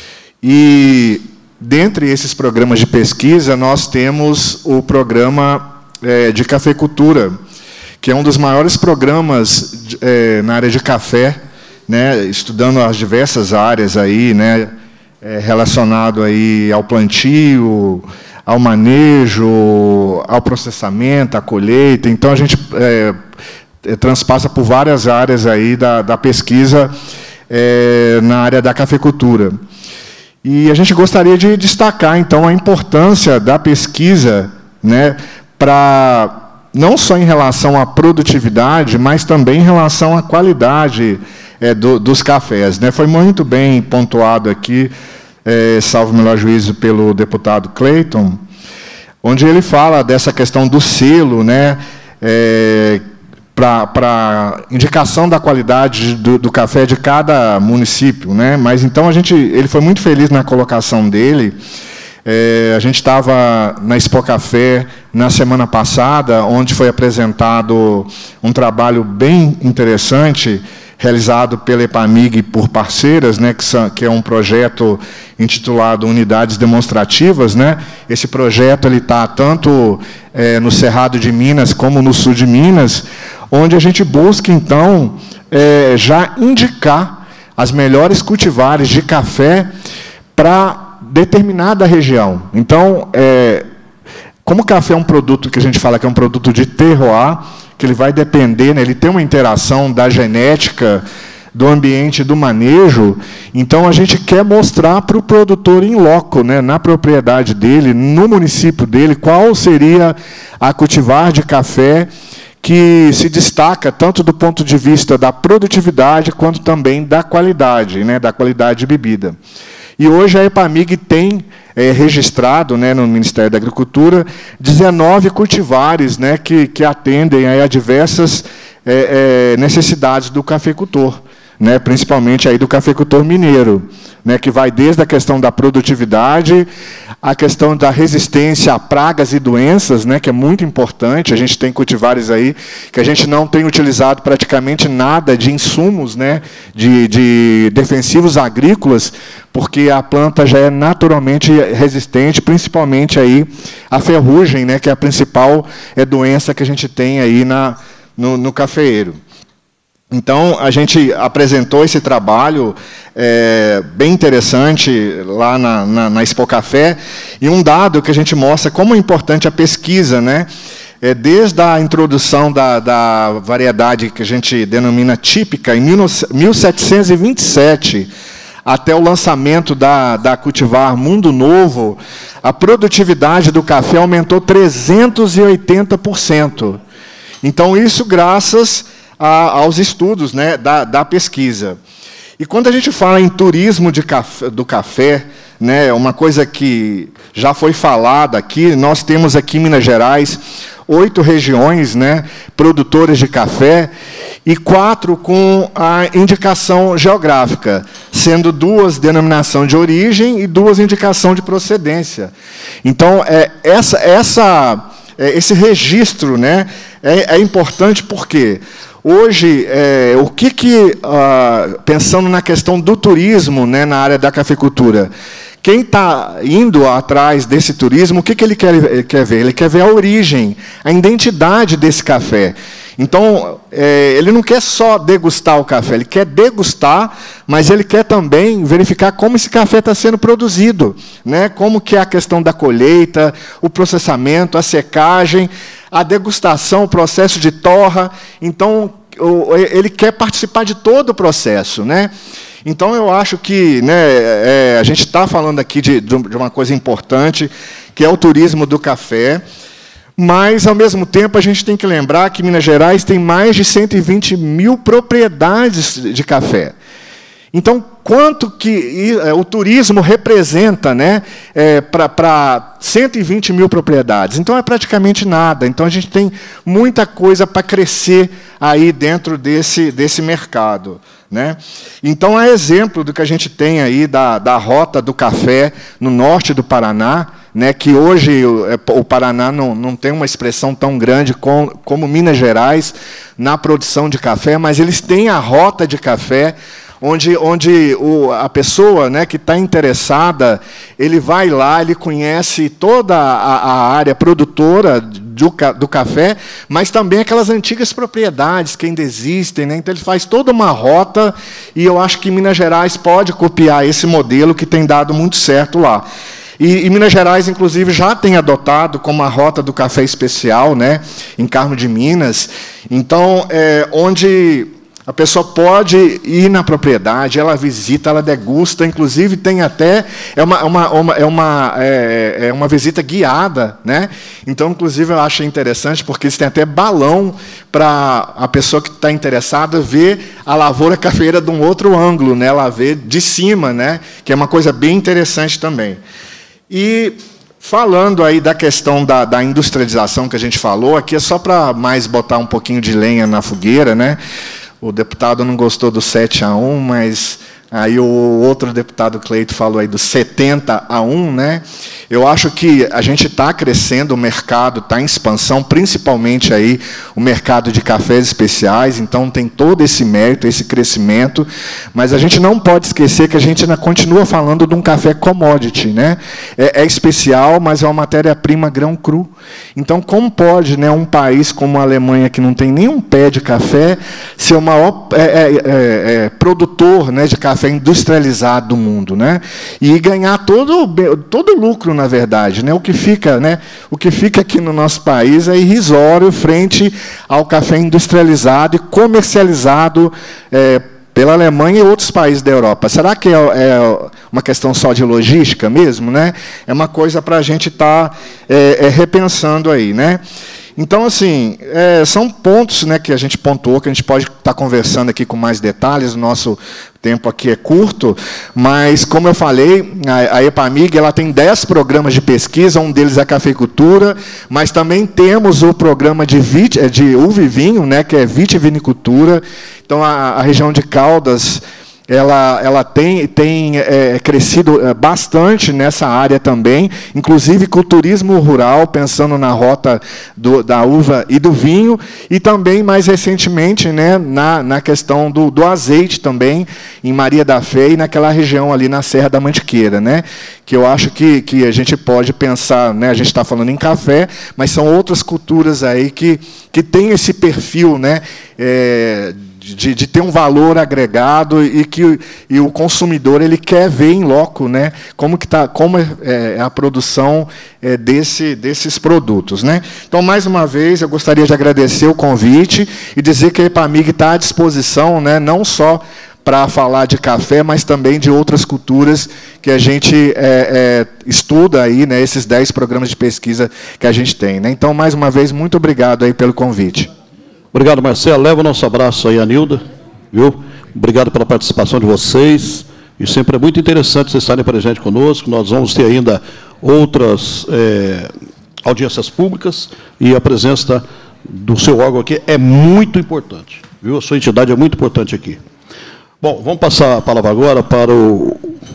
E, dentre esses programas de pesquisa, nós temos o programa é, de cafeicultura, que é um dos maiores programas é, na área de café, né, estudando as diversas áreas aí, né, é, relacionado aí ao plantio, ao manejo, ao processamento, à colheita. Então, a gente é, é, transpassa por várias áreas aí da, da pesquisa é, na área da cafeicultura. E a gente gostaria de destacar, então, a importância da pesquisa, né, para não só em relação à produtividade, mas também em relação à qualidade é, do, dos cafés, né? Foi muito bem pontuado aqui, é, salvo o melhor juízo, pelo deputado Clayton, onde ele fala dessa questão do selo, né, é, para indicação da qualidade do, do café de cada município, né? Mas então a gente, ele foi muito feliz na colocação dele. É, a gente estava na Expo Café na semana passada, onde foi apresentado um trabalho bem interessante, realizado pela EPAMIG por parceiras, né, que, são, que é um projeto intitulado Unidades Demonstrativas, né? Esse projeto ele está tanto é, no Cerrado de Minas como no Sul de Minas, onde a gente busca, então, é, já indicar as melhores cultivares de café para determinada região. Então, é, como o café é um produto que a gente fala que é um produto de terroir, que ele vai depender, né, ele tem uma interação da genética, do ambiente, do manejo, então a gente quer mostrar para o produtor em loco, né, na propriedade dele, no município dele, qual seria a cultivar de café que se destaca tanto do ponto de vista da produtividade, quanto também da qualidade, né, da qualidade de bebida. E hoje a EPAMIG tem é, registrado, né, no Ministério da Agricultura dezenove cultivares, né, que, que atendem aí a diversas é, é, necessidades do cafeicultor, né, principalmente aí do cafeicultor mineiro, né, que vai desde a questão da produtividade, a questão da resistência a pragas e doenças, né, que é muito importante. A gente tem cultivares aí que a gente não tem utilizado praticamente nada de insumos, né, de, de defensivos agrícolas, porque a planta já é naturalmente resistente, principalmente aí a ferrugem, né, que é a principal é, doença que a gente tem aí na, no, no cafeeiro. Então, a gente apresentou esse trabalho é, bem interessante lá na, na, na Expo Café, e um dado que a gente mostra como é importante a pesquisa, né? É, desde a introdução da, da variedade que a gente denomina típica, em mil setecentos e vinte e sete, até o lançamento da, da cultivar Mundo Novo, a produtividade do café aumentou trezentos e oitenta por cento. Então, isso graças aos estudos, né, da, da pesquisa. E quando a gente fala em turismo de café, do café, né, uma coisa que já foi falada aqui, nós temos aqui em Minas Gerais oito regiões, né, produtoras de café, e quatro com a indicação geográfica, sendo duas denominação de origem e duas indicação de procedência. Então, é, essa, essa, é, esse registro, né, é, é importante porque hoje, é, o que, que ah, pensando na questão do turismo, né, na área da cafeicultura, quem está indo atrás desse turismo, o que, que ele, quer, ele quer ver? Ele quer ver a origem, a identidade desse café. Então, é, ele não quer só degustar o café, ele quer degustar, mas ele quer também verificar como esse café está sendo produzido, né? Como que é a questão da colheita, o processamento, a secagem, a degustação, o processo de torra. Então, ele quer participar de todo o processo, né? Então, eu acho que, né, é, a gente está falando aqui de, de uma coisa importante, que é o turismo do café, mas, ao mesmo tempo, a gente tem que lembrar que Minas Gerais tem mais de cento e vinte mil propriedades de café. Então, quanto que o turismo representa, né, é, para cento e vinte mil propriedades? Então, é praticamente nada. Então, a gente tem muita coisa para crescer aí dentro desse, desse mercado, né? Então, é exemplo do que a gente tem aí da, da rota do café no norte do Paraná, né, que hoje o Paraná não, não tem uma expressão tão grande com, como Minas Gerais na produção de café, mas eles têm a rota de café, onde, onde o, a pessoa, né, que está interessada, ele vai lá, ele conhece toda a, a área produtora do, do café, mas também aquelas antigas propriedades que ainda existem, né? Então, ele faz toda uma rota, e eu acho que Minas Gerais pode copiar esse modelo que tem dado muito certo lá. E, e Minas Gerais, inclusive, já tem adotado como a rota do café especial, né, em Carmo de Minas. Então, é, onde a pessoa pode ir na propriedade, ela visita, ela degusta, inclusive tem até é uma, uma, uma, é uma, é, é uma visita guiada, né? Então, inclusive, eu acho interessante, porque eles têm até balão para a pessoa que está interessada ver a lavoura cafeeira de um outro ângulo, né? Ela vê de cima, né? Que é uma coisa bem interessante também. E, falando aí da questão da, da industrialização que a gente falou, aqui é só para mais botar um pouquinho de lenha na fogueira, né? O deputado não gostou do sete a um, mas aí o outro deputado Cleito falou aí do setenta a um, né? Eu acho que a gente está crescendo, o mercado está em expansão, principalmente aí o mercado de cafés especiais, então tem todo esse mérito, esse crescimento, mas a gente não pode esquecer que a gente ainda continua falando de um café commodity, né? É, é especial, mas é uma matéria-prima grão cru. Então, como pode, né, um país como a Alemanha, que não tem nenhum pé de café, ser o maior é, é, é, é, produtor, né, de café industrializado do mundo, né? E ganhar todo, todo o lucro, na verdade, né? O que fica, né? O que fica aqui no nosso país é irrisório frente ao café industrializado e comercializado é, pela Alemanha e outros países da Europa. Será que é, é uma questão só de logística mesmo, né? É uma coisa para a gente estar tá, é, é, repensando aí, né? Então, assim, é, são pontos, né, que a gente pontuou, que a gente pode estar conversando aqui com mais detalhes, o nosso tempo aqui é curto, mas, como eu falei, a, a EPAMIG ela tem dez programas de pesquisa, um deles é a cafeicultura, mas também temos o programa de, vit, de uva e vinho, né, que é vitivinicultura. Então, a, a região de Caldas, ela, ela tem, tem é, crescido bastante nessa área também, inclusive com o turismo rural, pensando na rota do, da uva e do vinho, e também, mais recentemente, né, na, na questão do, do azeite também, em Maria da Fé e naquela região ali na Serra da Mantiqueira, né, que eu acho que, que a gente pode pensar, né, a gente está falando em café, mas são outras culturas aí que, que têm esse perfil, né, é, De, de ter um valor agregado e que e o consumidor ele quer ver em loco, né, como que tá, como é, é a produção é, desse, desses produtos, né. Então, mais uma vez, eu gostaria de agradecer o convite e dizer que a EPAMIG está à disposição, né, não só para falar de café, mas também de outras culturas que a gente é, é, estuda aí, né, esses dez programas de pesquisa que a gente tem, né. Então, mais uma vez, muito obrigado aí pelo convite. Obrigado, Marcelo. Leva o nosso abraço aí, Anilda. Viu? Obrigado pela participação de vocês. E sempre é muito interessante vocês estarem presentes conosco. Nós vamos ter ainda outras é, audiências públicas e a presença do seu órgão aqui é muito importante. Viu? A sua entidade é muito importante aqui. Bom, vamos passar a palavra agora para o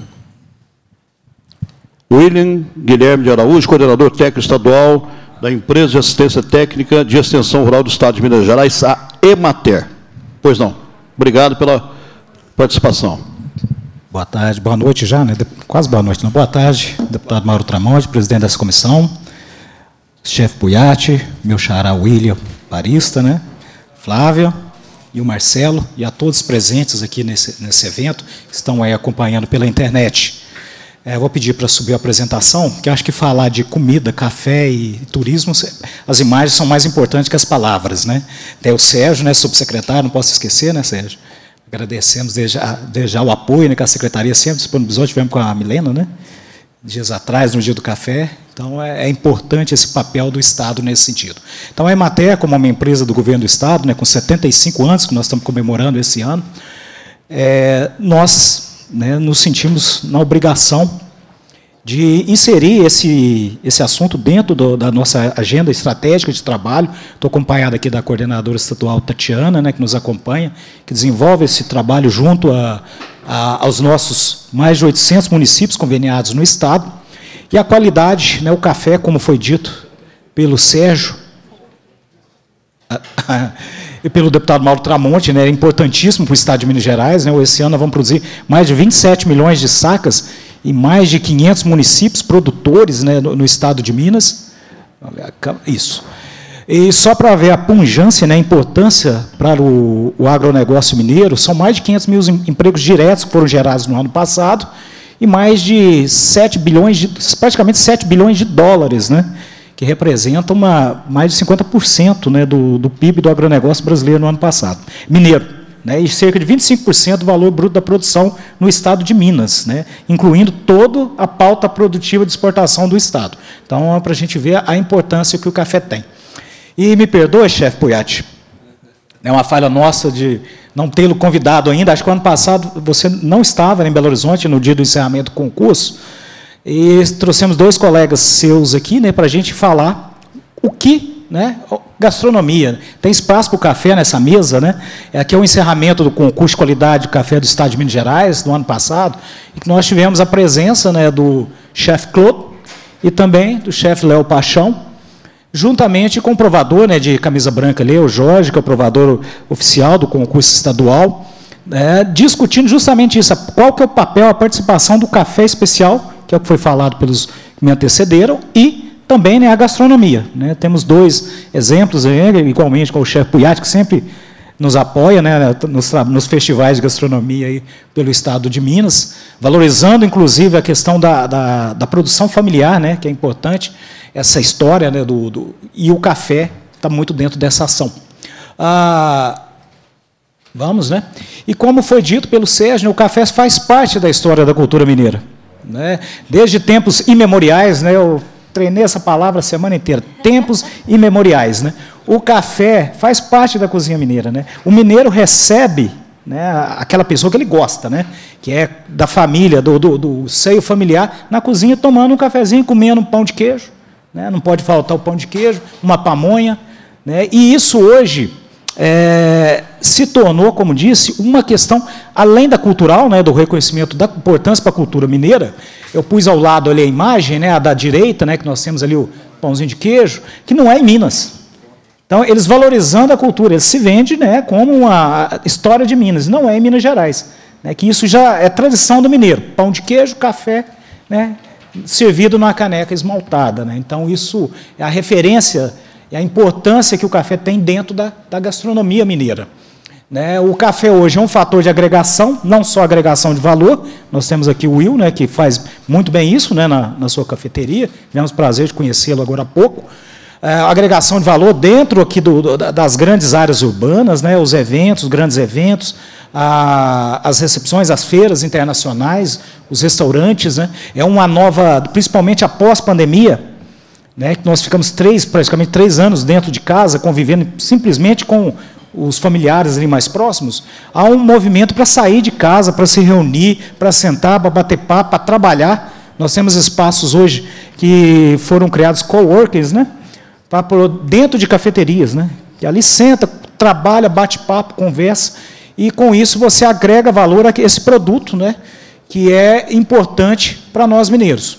William Guilherme de Araújo, coordenador técnico estadual da Empresa de Assistência Técnica de Extensão Rural do Estado de Minas Gerais, a EMATER. Pois não. Obrigado pela participação. Boa tarde, boa noite já, né? Quase boa noite, não? Boa tarde, deputado Mauro Tramonte, presidente dessa comissão, chefe Puiati, meu xará William Parista, né? Flávia e o Marcelo, e a todos presentes aqui nesse, nesse evento, que estão aí acompanhando pela internet. É, vou pedir para subir a apresentação, porque acho que falar de comida, café e turismo, as imagens são mais importantes que as palavras, né? Tem o Sérgio, né, subsecretário, não posso esquecer, né, Sérgio? Agradecemos desde já, desde já o apoio, né, que a secretaria sempre disponibilizou, tivemos com a Milena, né, dias atrás, no dia do café. Então, é, é importante esse papel do Estado nesse sentido. Então, a EMATER, como uma empresa do governo do Estado, né, com setenta e cinco anos, que nós estamos comemorando esse ano, é, nós... né, nos sentimos na obrigação de inserir esse, esse assunto dentro do, da nossa agenda estratégica de trabalho. Estou acompanhado aqui da coordenadora estadual Tatiana, né, que nos acompanha, que desenvolve esse trabalho junto a, a, aos nossos mais de oitocentos municípios conveniados no Estado. E a qualidade, né, o café, como foi dito pelo Sérgio, e pelo deputado Mauro Tramonte, né, é importantíssimo para o Estado de Minas Gerais, né, esse ano nós vamos produzir mais de vinte e sete milhões de sacas em mais de quinhentos municípios produtores, né, no, no Estado de Minas. Isso. E só para ver a pungência, né, a importância para o, o agronegócio mineiro, são mais de quinhentos mil empregos diretos que foram gerados no ano passado e mais de sete bilhões, de, praticamente sete bilhões de dólares, né, que representa uma, mais de cinquenta por cento, né, do, do P I B do agronegócio brasileiro no ano passado, mineiro, né, e cerca de vinte e cinco por cento do valor bruto da produção no Estado de Minas, né, incluindo toda a pauta produtiva de exportação do Estado. Então, é para a gente ver a importância que o café tem. E me perdoe, chefe Puiati, é uma falha nossa de não tê-lo convidado ainda. Acho que o ano passado você não estava em Belo Horizonte no dia do encerramento do concurso, e trouxemos dois colegas seus aqui, né, para a gente falar o que, né, gastronomia. Tem espaço para o café nessa mesa, né? Aqui é o encerramento do concurso de qualidade de café do Estado de Minas Gerais, do ano passado, e que nós tivemos a presença, né, do chefe Claude e também do chefe Léo Paixão, juntamente com o provador, né, de camisa branca ali, o Jorge, que é o provador oficial do concurso estadual, né, discutindo justamente isso, qual que é o papel, a participação do café especial, que é o que foi falado pelos que me antecederam, e também, né, a gastronomia. Né? Temos dois exemplos, aí, igualmente com o chefe Puiati, que sempre nos apoia, né, nos, nos festivais de gastronomia aí pelo Estado de Minas, valorizando, inclusive, a questão da, da, da produção familiar, né, que é importante, essa história, né, do, do, e o café está muito dentro dessa ação. Ah, vamos, né? E como foi dito pelo Sérgio, o café faz parte da história da cultura mineira. Né? Desde tempos imemoriais, né, o treinei essa palavra a semana inteira, tempos imemoriais, né? O café faz parte da cozinha mineira, né? O mineiro recebe, né, aquela pessoa que ele gosta, né, que é da família, do, do, do seio familiar, na cozinha tomando um cafezinho, comendo um pão de queijo, né? Não pode faltar o pão de queijo, uma pamonha, né? E isso hoje é, se tornou, como disse, uma questão, além da cultural, né, do reconhecimento da importância para a cultura mineira. Eu pus ao lado ali a imagem, né, a da direita, né, que nós temos ali o pãozinho de queijo, que não é em Minas. Então, eles valorizando a cultura, ele se vende, né, como uma história de Minas, não é em Minas Gerais, né, que isso já é tradição do mineiro, pão de queijo, café, né, servido numa caneca esmaltada, né. Então, isso é a referência e a importância que o café tem dentro da, da gastronomia mineira. Né, o café hoje é um fator de agregação, não só agregação de valor, nós temos aqui o Will, né, que faz muito bem isso, né, na, na sua cafeteria, tivemos o prazer de conhecê-lo agora há pouco. É, agregação de valor dentro aqui do, do, das grandes áreas urbanas, né, os eventos, os grandes eventos, a, as recepções, as feiras internacionais, os restaurantes, né, é uma nova, principalmente após pandemia, né, que nós ficamos três, praticamente três anos dentro de casa, convivendo simplesmente com os familiares ali mais próximos, há um movimento para sair de casa, para se reunir, para sentar, para bater papo, para trabalhar. Nós temos espaços hoje que foram criados coworkers, né, para dentro de cafeterias, né, que ali senta, trabalha, bate papo, conversa, e com isso você agrega valor a esse produto, né, que é importante para nós mineiros.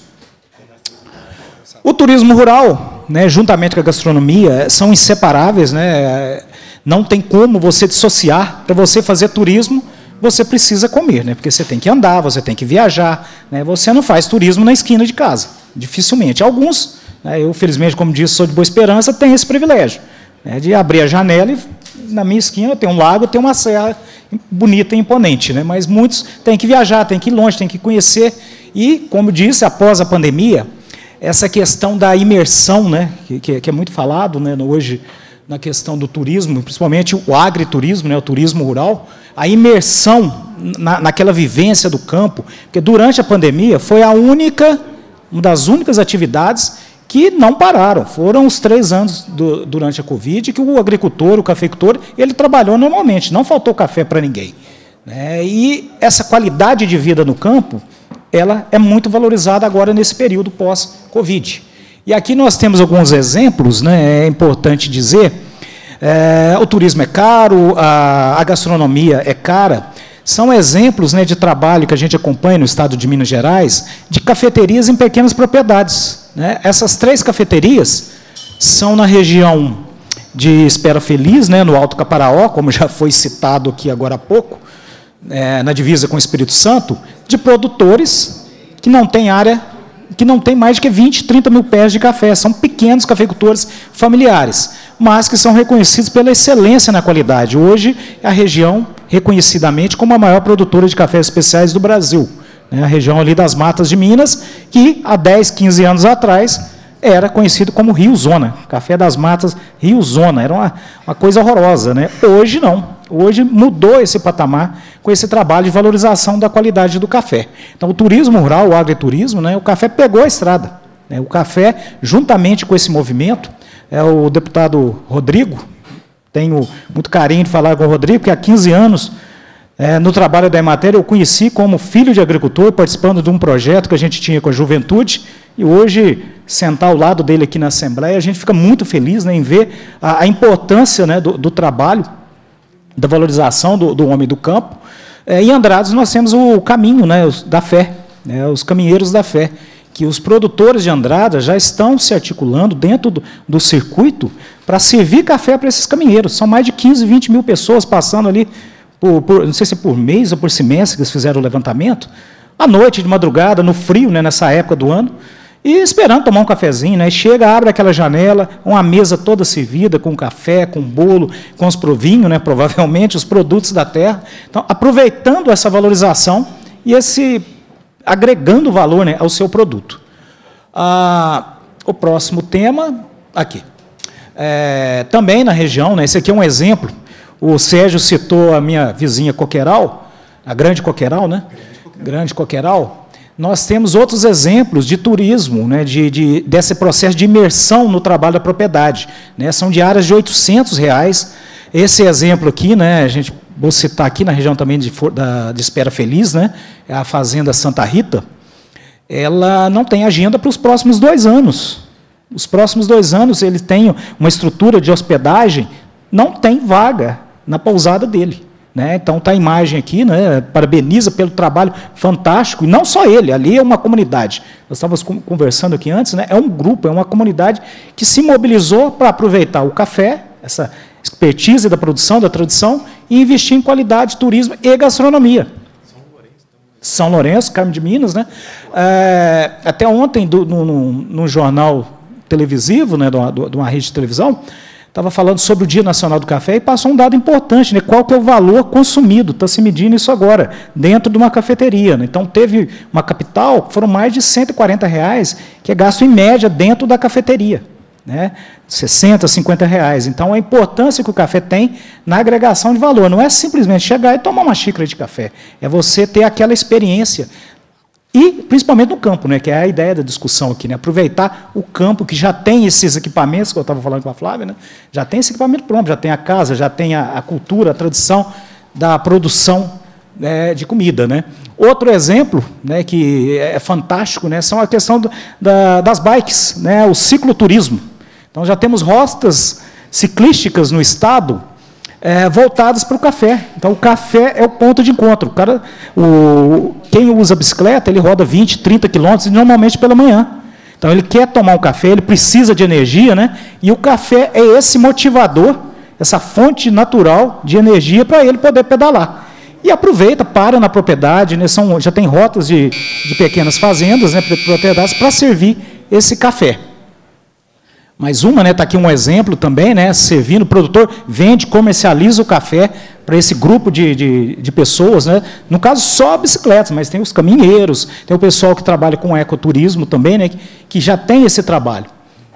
O turismo rural, né, juntamente com a gastronomia, são inseparáveis, né, não tem como você dissociar. Para você fazer turismo, você precisa comer, né, porque você tem que andar, você tem que viajar, né, você não faz turismo na esquina de casa, dificilmente. Alguns, né, eu, felizmente, como disse, sou de Boa Esperança, tenho esse privilégio, né, de abrir a janela e, na minha esquina, tem um lago, tem uma serra bonita e imponente, né, mas muitos têm que viajar, têm que ir longe, têm que conhecer. E, como disse, após a pandemia, essa questão da imersão, né, que, que é muito falado, né, hoje, na questão do turismo, principalmente o agriturismo, né, o turismo rural, a imersão na, naquela vivência do campo, porque durante a pandemia foi a única, uma das únicas atividades que não pararam. Foram os três anos do, durante a Covid que o agricultor, o cafeicultor, ele trabalhou normalmente, não faltou café para ninguém. Né, e essa qualidade de vida no campo, ela é muito valorizada agora nesse período pós-Covid. E aqui nós temos alguns exemplos, né, é importante dizer, é, o turismo é caro, a, a gastronomia é cara, são exemplos, né, de trabalho que a gente acompanha no estado de Minas Gerais, de cafeterias em pequenas propriedades. Né? Essas três cafeterias são na região de Espera Feliz, né, no Alto Caparaó, como já foi citado aqui agora há pouco, é, na divisa com o Espírito Santo, de produtores que não têm área, que não tem mais de que vinte, trinta mil pés de café. São pequenos cafeicultores familiares, mas que são reconhecidos pela excelência na qualidade. Hoje, é a região, reconhecidamente, como a maior produtora de cafés especiais do Brasil. Né? A região ali das Matas de Minas, que há dez, quinze anos atrás, era conhecido como Rio Zona. Café das Matas, Rio Zona. Era uma, uma coisa horrorosa. Né? Hoje, não. Hoje mudou esse patamar com esse trabalho de valorização da qualidade do café. Então, o turismo rural, o agriturismo, né, o café pegou a estrada. Né, o café, juntamente com esse movimento, é o deputado Rodrigo, tenho muito carinho de falar com o Rodrigo, que há quinze anos, é, no trabalho da Emater, eu conheci como filho de agricultor, participando de um projeto que a gente tinha com a juventude, e hoje, sentar ao lado dele aqui na Assembleia, a gente fica muito feliz, né, em ver a, a importância, né, do, do trabalho, da valorização do, do homem do campo. É, em Andradas nós temos o caminho, né, os, da fé, né, os caminheiros da fé, que os produtores de Andradas já estão se articulando dentro do, do circuito para servir café para esses caminheiros. São mais de quinze, vinte mil pessoas passando ali, por, por, não sei se é por mês ou por semestre que eles fizeram o levantamento, à noite, de madrugada, no frio, né, nessa época do ano, e esperando tomar um cafezinho, né? Chega, abre aquela janela, uma mesa toda servida, com café, com bolo, com os provinhos, né? Provavelmente, os produtos da terra. Então, aproveitando essa valorização e esse agregando valor, né, ao seu produto. Ah, o próximo tema, aqui. É, também na região, né, esse aqui é um exemplo, o Sérgio citou a minha vizinha Coqueiral, a Grande Coqueiral, né? Grande Coqueiral. nós temos outros exemplos de turismo, né, de, de, desse processo de imersão no trabalho da propriedade. Né, são diárias de oitocentos reais. Esse exemplo aqui, né, a gente, vou citar aqui na região também de, da, de Espera Feliz, né, a Fazenda Santa Rita, ela não tem agenda para os próximos dois anos. Os próximos dois anos ele tem uma estrutura de hospedagem, não tem vaga na pousada dele. Né? Então, está a imagem aqui, né? Parabeniza pelo trabalho fantástico, e não só ele, ali é uma comunidade. Nós estávamos conversando aqui antes, né? É um grupo, é uma comunidade que se mobilizou para aproveitar o café, essa expertise da produção, da tradição, e investir em qualidade, turismo e gastronomia. São Lourenço, Carmo de Minas, né? É, até ontem, do, no, no, no jornal televisivo, né, de uma, de uma rede de televisão, estava falando sobre o Dia Nacional do Café e passou um dado importante, né? Qual que é o valor consumido, está se medindo isso agora, dentro de uma cafeteria. Né? Então, teve uma capital, foram mais de cento e quarenta reais, que é gasto em média dentro da cafeteria. Né? sessenta, cinquenta reais. Então, a importância que o café tem na agregação de valor. Não é simplesmente chegar e tomar uma xícara de café, é você ter aquela experiência. E, principalmente no campo, né, que é a ideia da discussão aqui, né, aproveitar o campo que já tem esses equipamentos, que eu estava falando com a Flávia, né, já tem esse equipamento pronto, já tem a casa, já tem a, a cultura, a tradição da produção, né, de comida. Né. Outro exemplo, né, que é fantástico, né, são a questão do, da, das bikes, né, o cicloturismo. Então, já temos rotas ciclísticas no estado, É, voltadas para o café. Então, o café é o ponto de encontro. O cara, o, quem usa bicicleta, ele roda vinte, trinta quilômetros, normalmente pela manhã. Então, ele quer tomar um café, ele precisa de energia, né? E o café é esse motivador, essa fonte natural de energia para ele poder pedalar. E aproveita, para na propriedade, né? São, já tem rotas de, de pequenas fazendas, né, propriedades, para servir esse café. Mais uma, né, está aqui um exemplo também, né, servindo, o produtor vende, comercializa o café para esse grupo de, de, de pessoas, né, no caso só bicicletas, mas tem os caminheiros, tem o pessoal que trabalha com ecoturismo também, né, que, que já tem esse trabalho.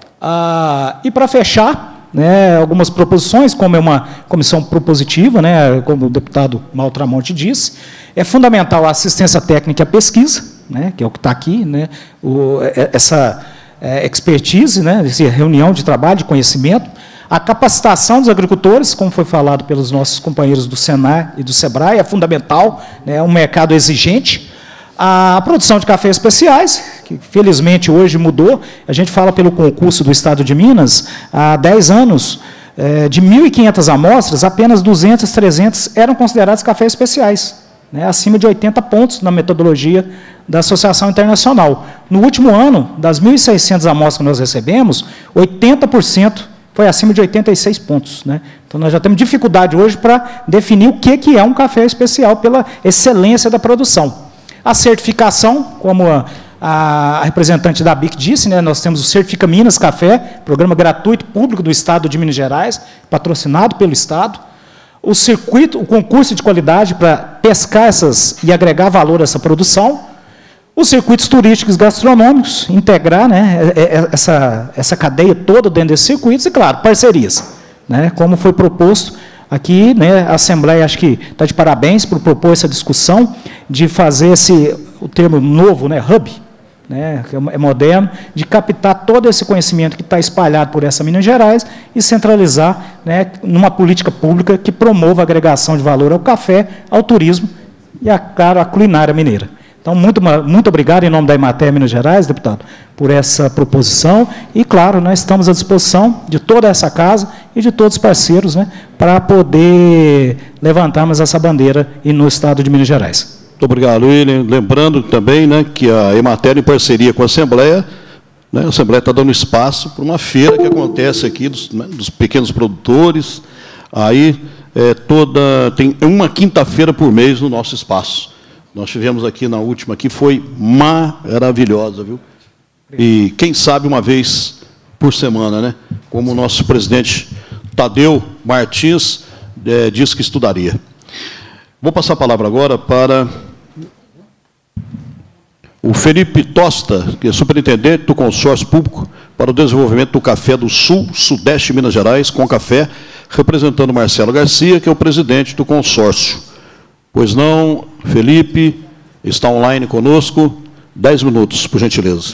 Ah, e para fechar, né, algumas proposições, como é uma comissão propositiva, né, como o deputado Mauro Tramonte disse, é fundamental a assistência técnica e a pesquisa, né, que é o que está aqui, né, o, essa... É, expertise, né, essa reunião de trabalho, de conhecimento, a capacitação dos agricultores, como foi falado pelos nossos companheiros do Senar e do Sebrae, é fundamental, né, é um mercado exigente, a produção de cafés especiais, que felizmente hoje mudou, a gente fala pelo concurso do Estado de Minas, há dez anos, é, de mil e quinhentas amostras, apenas duzentas, trezentas eram consideradas cafés especiais, né, acima de oitenta pontos na metodologia da Associação Internacional. No último ano, das mil e seiscentas amostras que nós recebemos, oitenta por cento foi acima de oitenta e seis pontos. Né? Então, nós já temos dificuldade hoje para definir o que, que é um café especial pela excelência da produção. A certificação, como a, a representante da B I C disse, né, nós temos o Certifica Minas Café, programa gratuito público do Estado de Minas Gerais, patrocinado pelo Estado. O circuito, o concurso de qualidade para pescar essas e agregar valor a essa produção. Os circuitos turísticos gastronômicos, integrar, né, essa, essa cadeia toda dentro desses circuitos, e, claro, parcerias, né, como foi proposto aqui, né, a Assembleia, acho que está de parabéns por propor essa discussão de fazer esse, o termo novo, né, hub, né, que é moderno, de captar todo esse conhecimento que está espalhado por essa Minas Gerais e centralizar, né, numa política pública que promova a agregação de valor ao café, ao turismo e, a, claro, à culinária mineira. Então, muito, muito obrigado, em nome da Emater Minas Gerais, deputado, por essa proposição. E, claro, nós estamos à disposição de toda essa casa e de todos os parceiros, né, para poder levantarmos essa bandeira no Estado de Minas Gerais. Muito obrigado, William. Lembrando também, né, que a Emater, em parceria com a Assembleia, né, a Assembleia está dando espaço para uma feira que acontece aqui dos, né, dos pequenos produtores. Aí, é, toda, tem uma quinta-feira por mês no nosso espaço. Nós tivemos aqui na última, que foi maravilhosa, viu? E quem sabe uma vez por semana, né? Como o nosso presidente Tadeu Martins é, disse que estudaria. Vou passar a palavra agora para o Felipe Tosta, que é superintendente do consórcio público para o desenvolvimento do café do Sul, Sudeste de Minas Gerais, com café, representando Marcelo Garcia, que é o presidente do consórcio. Pois não, Felipe, está online conosco. Dez minutos, por gentileza.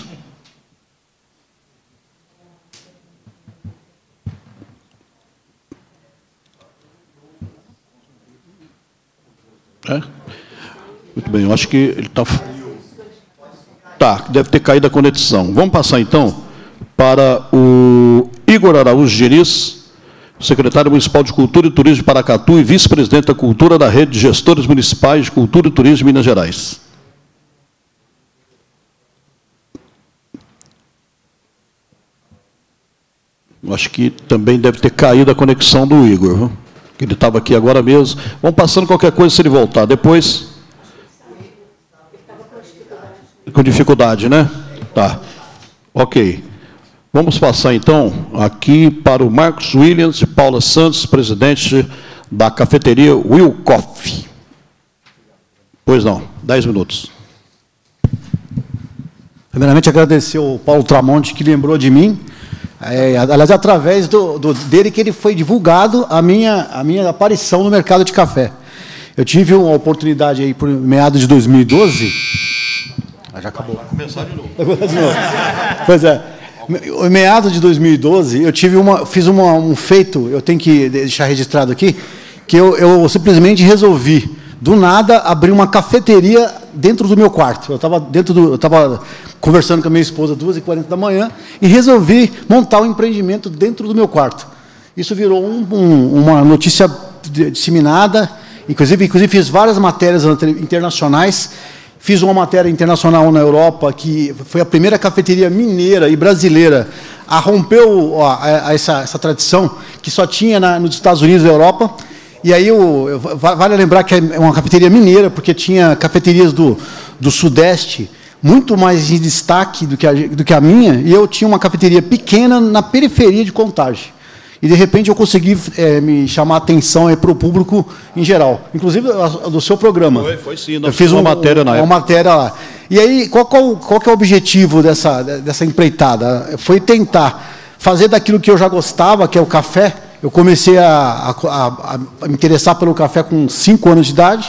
É? Muito bem, eu acho que ele está... Tá, deve ter caído a conexão. Vamos passar, então, para o Igor Araújo Diniz, secretário municipal de Cultura e Turismo de Paracatu e vice-presidente da Cultura da Rede de Gestores Municipais de Cultura e Turismo de Minas Gerais. Eu acho que também deve ter caído a conexão do Igor, viu? Ele estava aqui agora mesmo. Vamos passando qualquer coisa se ele voltar. Depois... Com dificuldade, né? Tá. Ok. Vamos passar, então, aqui para o Marcos Williams e Paula Santos, presidente da cafeteria Will Coffee. Pois não, dez minutos. Primeiramente, agradecer ao Paulo Tramonte, que lembrou de mim. É, aliás, através do, do, dele que ele foi divulgado a minha, a minha aparição no mercado de café. Eu tive uma oportunidade aí por meados de dois mil e doze... Ah, já acabou. Vai começar de novo. Pois é. Em meados de dois mil e doze, eu tive uma, fiz uma, um feito, eu tenho que deixar registrado aqui, que eu, eu simplesmente resolvi, do nada, abrir uma cafeteria dentro do meu quarto. Eu estava dentro do, eu estava conversando com a minha esposa às duas e quarenta da manhã e resolvi montar um empreendimento dentro do meu quarto. Isso virou um, um, uma notícia disseminada, inclusive, inclusive fiz várias matérias internacionais. Fiz uma matéria internacional na Europa, que foi a primeira cafeteria mineira e brasileira a romper o, a, a essa, essa tradição, que só tinha na, nos Estados Unidos e Europa. E aí, eu, eu, vale lembrar que é uma cafeteria mineira, porque tinha cafeterias do, do Sudeste muito mais em destaque do que, a, do que a minha, e eu tinha uma cafeteria pequena na periferia de Contagem. E, de repente, eu consegui é, me chamar a atenção para o público em geral, inclusive a, do seu programa. Foi, foi sim. Eu fiz uma, uma matéria na uma época. matéria lá. E aí, qual, qual, qual que é o objetivo dessa, dessa empreitada? Foi tentar fazer daquilo que eu já gostava, que é o café. Eu comecei a, a, a me interessar pelo café com cinco anos de idade.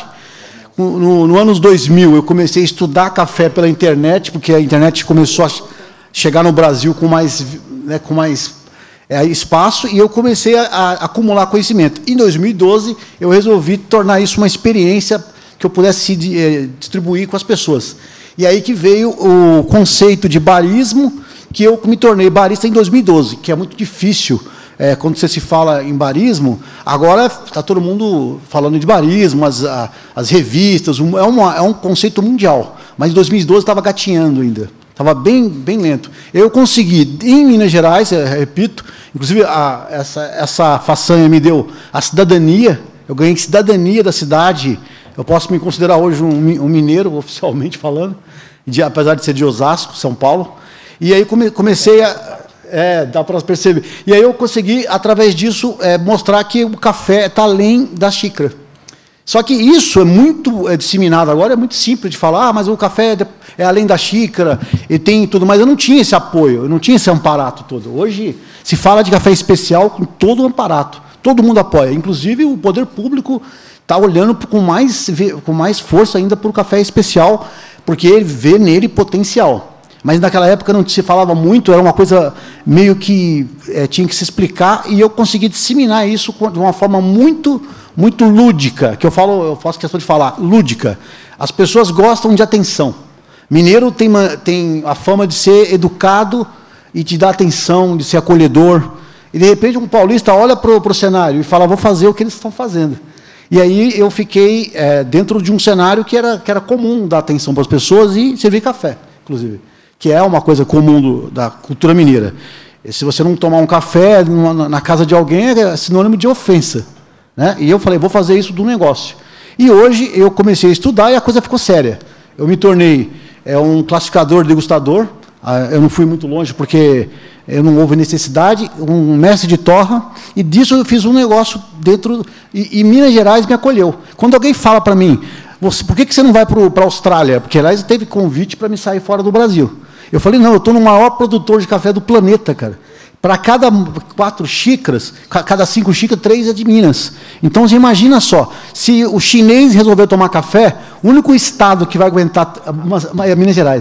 No, no anos dois mil, eu comecei a estudar café pela internet, porque a internet começou a chegar no Brasil com mais... Né, com mais É, espaço, e eu comecei a, a acumular conhecimento. Em dois mil e doze, eu resolvi tornar isso uma experiência que eu pudesse eh, distribuir com as pessoas. E aí que veio o conceito de barismo, que eu me tornei barista em dois mil e doze, que é muito difícil, eh, quando você se fala em barismo, agora está todo mundo falando de barismo, as, a, as revistas, um, é, uma, é um conceito mundial, mas em dois mil e doze estava gatinhando ainda. Estava bem, bem lento. Eu consegui, em Minas Gerais, repito, inclusive a, essa, essa façanha me deu a cidadania, eu ganhei cidadania da cidade, eu posso me considerar hoje um, um mineiro, oficialmente falando, de, apesar de ser de Osasco, São Paulo, e aí come, comecei a... É, dá para perceber. E aí eu consegui, através disso, é, mostrar que o café está além da xícara. Só que isso é muito é, disseminado agora, é muito simples de falar, ah, mas o café é, é além da xícara, e tem tudo, mas eu não tinha esse apoio, eu não tinha esse amparato todo. Hoje se fala de café especial com todo o amparato, todo mundo apoia, inclusive o poder público está olhando com mais, com mais força ainda para o café especial, porque ele vê nele potencial. Mas naquela época não se falava muito, era uma coisa meio que é, tinha que se explicar, e eu consegui disseminar isso de uma forma muito, muito lúdica, que eu falo, eu faço questão de falar, lúdica. As pessoas gostam de atenção. Mineiro tem, tem a fama de ser educado e de dar atenção, de ser acolhedor. E, de repente, um paulista olha para o cenário e fala, vou fazer o que eles estão fazendo. E aí eu fiquei é, dentro de um cenário que era, que era comum dar atenção para as pessoas e servir café, inclusive, que é uma coisa comum do, da cultura mineira. E se você não tomar um café numa, na casa de alguém, é sinônimo de ofensa. Né? E eu falei, vou fazer isso do negócio. E hoje eu comecei a estudar e a coisa ficou séria. Eu me tornei é, um classificador, degustador. Eu não fui muito longe porque eu não houve necessidade, um mestre de torra, e disso eu fiz um negócio dentro, e, e Minas Gerais me acolheu. Quando alguém fala para mim, você, por que, que você não vai para a Austrália? Porque, aliás, teve convite para me sair fora do Brasil. Eu falei, não, eu estou no maior produtor de café do planeta, cara. Para cada quatro xícaras, cada cinco xícaras, três é de Minas. Então, você imagina só, se o chinês resolver tomar café, o único estado que vai aguentar é Minas Gerais.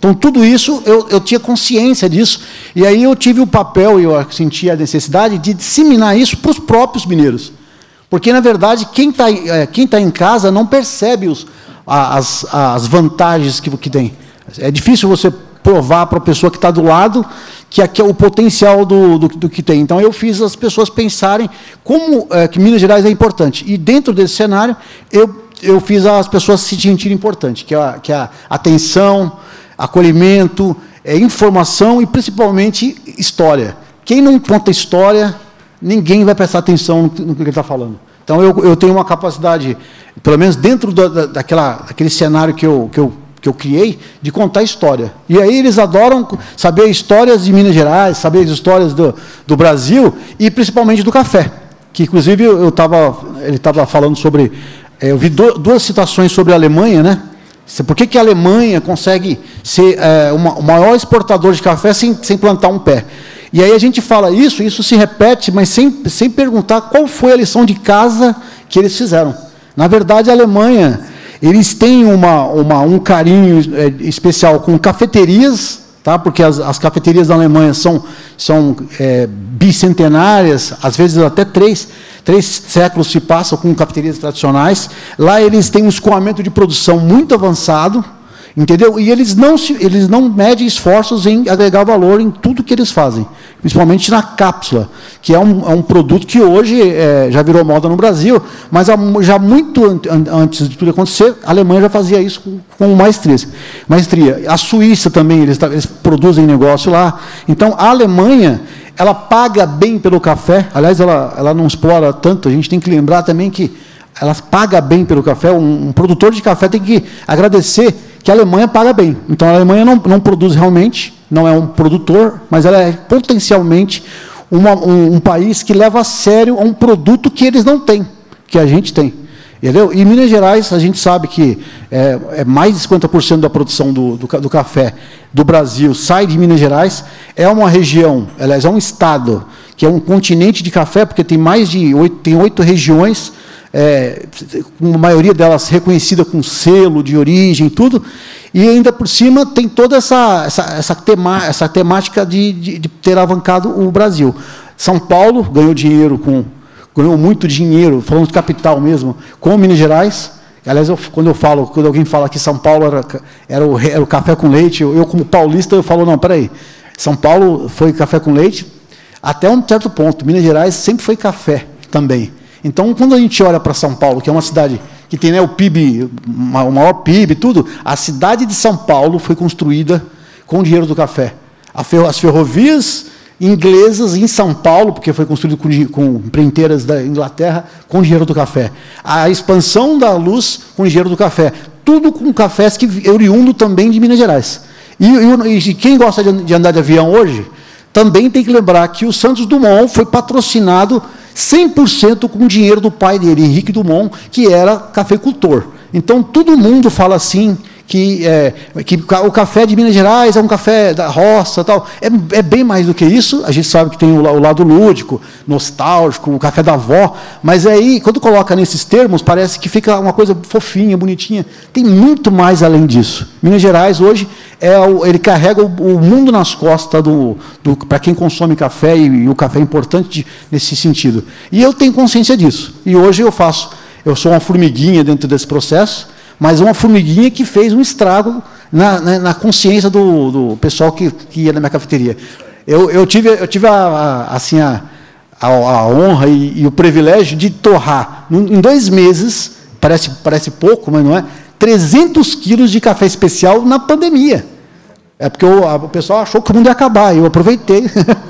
Então, tudo isso, eu, eu tinha consciência disso, e aí eu tive o papel, e eu senti a necessidade de disseminar isso para os próprios mineiros. Porque, na verdade, quem está é, quem tá em casa não percebe os, as, as vantagens que, que tem. É difícil você provar para a pessoa que está do lado que aqui é o potencial do, do, do que tem. Então, eu fiz as pessoas pensarem como é, que Minas Gerais é importante. E, dentro desse cenário, eu, eu fiz as pessoas se sentirem importantes, que é a, que é a atenção, acolhimento, é, informação e, principalmente, história. Quem não conta história, ninguém vai prestar atenção no, no que ele está falando. Então, eu, eu tenho uma capacidade, pelo menos dentro da, da, daquela, daquele cenário que eu, que, eu, que eu criei, de contar história. E aí eles adoram saber histórias de Minas Gerais, saber as histórias do, do Brasil e, principalmente, do café. Que, inclusive, eu tava, ele estava falando sobre... É, eu vi do, duas citações sobre a Alemanha, né? Por que, que a Alemanha consegue ser é, uma, o maior exportador de café sem, sem plantar um pé? E aí a gente fala isso, isso se repete, mas sem, sem perguntar qual foi a lição de casa que eles fizeram. Na verdade, a Alemanha, eles têm uma, uma, um carinho é, especial com cafeterias, tá? Porque as, as cafeterias da Alemanha são, são é, bicentenárias, às vezes até três, três séculos se passam com cafeterias tradicionais. Lá eles têm um escoamento de produção muito avançado, entendeu? E eles não, se, eles não medem esforços em agregar valor em tudo que eles fazem, principalmente na cápsula, que é um, é um produto que hoje é, já virou moda no Brasil, mas há, já muito an, antes de tudo acontecer, a Alemanha já fazia isso com, com maestria. maestria. A Suíça também, eles, eles produzem negócio lá. Então, a Alemanha, ela paga bem pelo café, aliás, ela, ela não explora tanto, a gente tem que lembrar também que ela paga bem pelo café, um, um produtor de café tem que agradecer que a Alemanha paga bem. Então, a Alemanha não, não produz realmente, não é um produtor, mas ela é potencialmente uma, um, um país que leva a sério um produto que eles não têm, que a gente tem. Entendeu? E Minas Gerais, a gente sabe que é, é mais de cinquenta por cento da produção do, do, do café do Brasil sai de Minas Gerais. É uma região, aliás, é um estado, que é um continente de café, porque tem mais de oito, tem oito regiões, É, a maioria delas reconhecida com selo de origem, tudo, e ainda por cima tem toda essa, essa, essa, tema, essa temática de, de, de ter alavancado o Brasil. São Paulo ganhou dinheiro, com, ganhou muito dinheiro, falando de capital mesmo, com Minas Gerais. Aliás, eu, quando eu falo, quando alguém fala que São Paulo era, era, o, era o café com leite, eu, eu como paulista, eu falo, não, peraí, São Paulo foi café com leite até um certo ponto, Minas Gerais sempre foi café também. Então, quando a gente olha para São Paulo, que é uma cidade que tem, né, o P I B, o maior P I B, tudo, a cidade de São Paulo foi construída com o dinheiro do café. As ferrovias inglesas em São Paulo, porque foi construído com, com empreiteiras da Inglaterra, com o dinheiro do café. A expansão da luz com o dinheiro do café. Tudo com cafés que oriundo também de Minas Gerais. E, e, e quem gosta de, de andar de avião hoje, também tem que lembrar que o Santos Dumont foi patrocinado cem por cento com o dinheiro do pai dele, Henrique Dumont, que era cafeicultor. Então, todo mundo fala assim, que, é, que o café de Minas Gerais é um café da roça, tal. É, é bem mais do que isso. A gente sabe que tem o, o lado lúdico, nostálgico, o café da avó, mas aí, quando coloca nesses termos, parece que fica uma coisa fofinha, bonitinha. Tem muito mais além disso. Minas Gerais, hoje, é o, ele carrega o, o mundo nas costas do, do, para quem consome café, e, e o café é importante de, nesse sentido. E eu tenho consciência disso. E hoje eu faço, eu sou uma formiguinha dentro desse processo, mas uma formiguinha que fez um estrago na, na, na consciência do, do pessoal que, que ia na minha cafeteria. Eu, eu tive, eu tive a, a, assim, a, a, a honra e, e o privilégio de torrar, em dois meses, parece, parece pouco, mas não é, trezentos quilos de café especial na pandemia. É porque o, a, o pessoal achou que o mundo ia acabar, eu aproveitei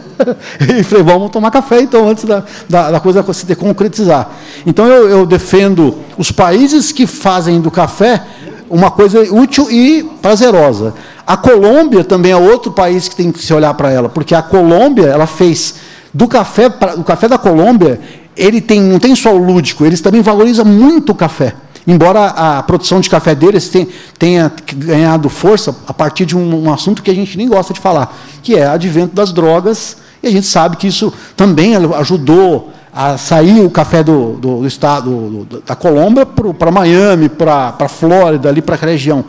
e falei, vamos tomar café, então, antes da, da, da coisa se concretizar. Então, eu, eu defendo os países que fazem do café uma coisa útil e prazerosa. A Colômbia também é outro país que tem que se olhar para ela, porque a Colômbia, ela fez do café, o café da Colômbia, ele tem, não tem só o lúdico, eles também valorizam muito o café. Embora a produção de café deles tenha, tenha ganhado força a partir de um, um assunto que a gente nem gosta de falar, que é o advento das drogas, e a gente sabe que isso também ajudou a sair o café do, do, do estado do, da Colômbia para Miami, para a Flórida, ali para a região.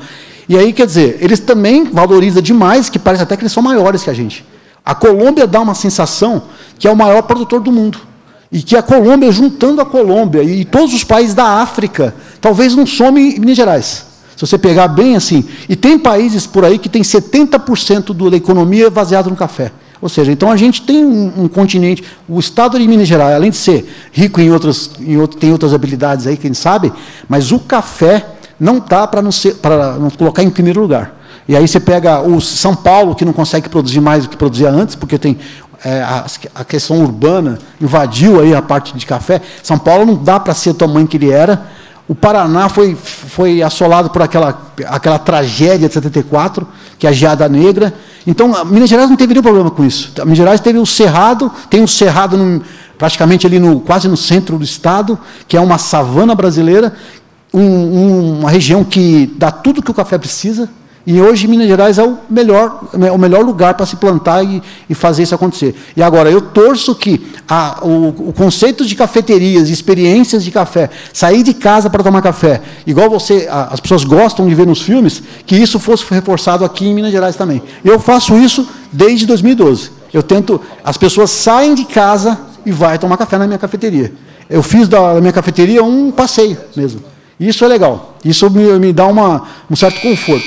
E aí, quer dizer, eles também valorizam demais, que parece até que eles são maiores que a gente. A Colômbia dá uma sensação que é o maior produtor do mundo. E que a Colômbia, juntando a Colômbia e todos os países da África, talvez não some Minas Gerais. Se você pegar bem assim. E tem países por aí que tem setenta por cento da economia baseado no café. Ou seja, então a gente tem um, um continente, o estado de Minas Gerais, além de ser rico em outras, em outro, tem outras habilidades aí, quem sabe, mas o café não dá para não, não colocar em primeiro lugar. E aí você pega o São Paulo, que não consegue produzir mais do que produzia antes, porque tem é, a, a questão urbana, invadiu aí a parte de café. São Paulo não dá para ser o tamanho que ele era. O Paraná foi, foi assolado por aquela, aquela tragédia de setenta e quatro, que é a geada negra. Então, a Minas Gerais não teve nenhum problema com isso. A Minas Gerais teve o Cerrado, tem um Cerrado no, praticamente ali no, quase no centro do estado, que é uma savana brasileira, um, um, uma região que dá tudo que o café precisa. E hoje Minas Gerais é o melhor, o melhor lugar para se plantar e, e fazer isso acontecer. E agora, eu torço que a, o, o conceito de cafeterias, experiências de café, sair de casa para tomar café, igual você, a, as pessoas gostam de ver nos filmes, que isso fosse reforçado aqui em Minas Gerais também. Eu faço isso desde dois mil e doze. Eu tento, as pessoas saem de casa e vai tomar café na minha cafeteria. Eu fiz da minha cafeteria um passeio mesmo. Isso é legal. Isso me, me dá uma, um certo conforto.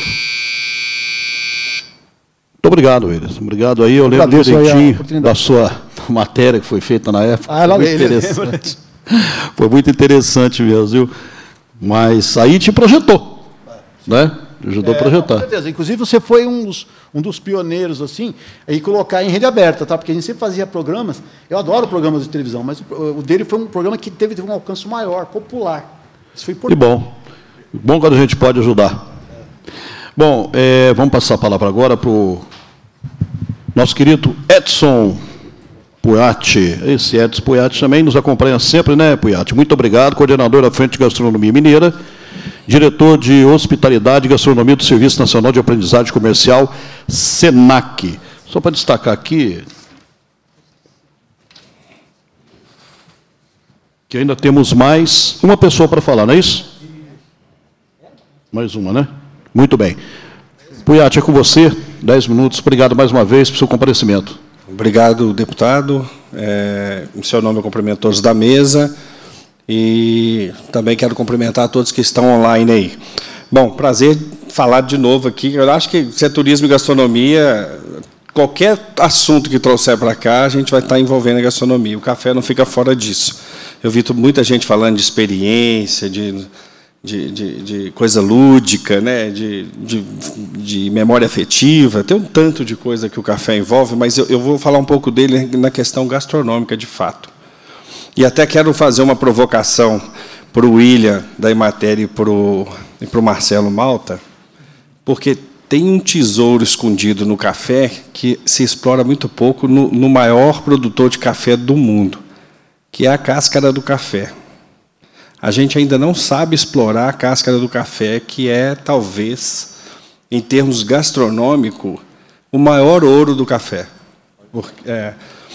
Muito obrigado, Willis. Obrigado aí. Eu lembro direitinho da sua matéria que foi feita na época. Ah, ela foi muito interessante. Foi muito interessante mesmo, viu? Mas aí te projetou, né? Ajudou é, a projetar. Com certeza. Inclusive, você foi um dos, um dos pioneiros, assim, em colocar em rede aberta, tá? Porque a gente sempre fazia programas. Eu adoro programas de televisão, mas o, o dele foi um programa que teve, teve um alcance maior, popular. Isso foi importante. Que bom. Bom quando a gente pode ajudar. Bom, é, vamos passar a palavra agora para o nosso querido Edson Puiati. Esse Edson Puiati também nos acompanha sempre, né, Puiati? Muito obrigado, coordenador da Frente de Gastronomia Mineira, diretor de Hospitalidade e Gastronomia do Serviço Nacional de Aprendizagem Comercial, SENAC. Só para destacar aqui, que ainda temos mais uma pessoa para falar, não é isso? Mais uma, né? Muito bem. Puiati, é com você, dez minutos. Obrigado mais uma vez pelo seu comparecimento. Obrigado, deputado. É, em seu nome, eu cumprimento todos da mesa e também quero cumprimentar todos que estão online aí. Bom, prazer falar de novo aqui. Eu acho que se é turismo e gastronomia, qualquer assunto que trouxer para cá, a gente vai estar envolvendo a gastronomia. O café não fica fora disso. Eu vi muita gente falando de experiência, de... De, de, de coisa lúdica, né? de, de, de memória afetiva, tem um tanto de coisa que o café envolve, mas eu, eu vou falar um pouco dele na questão gastronômica, de fato. E até quero fazer uma provocação para o William, da Emater, e para o, e para o Marcelo Malta, porque tem um tesouro escondido no café que se explora muito pouco no, no maior produtor de café do mundo, que é a cáscara do café. A gente ainda não sabe explorar a cáscara do café, que é, talvez, em termos gastronômicos, o maior ouro do café. Porque, é,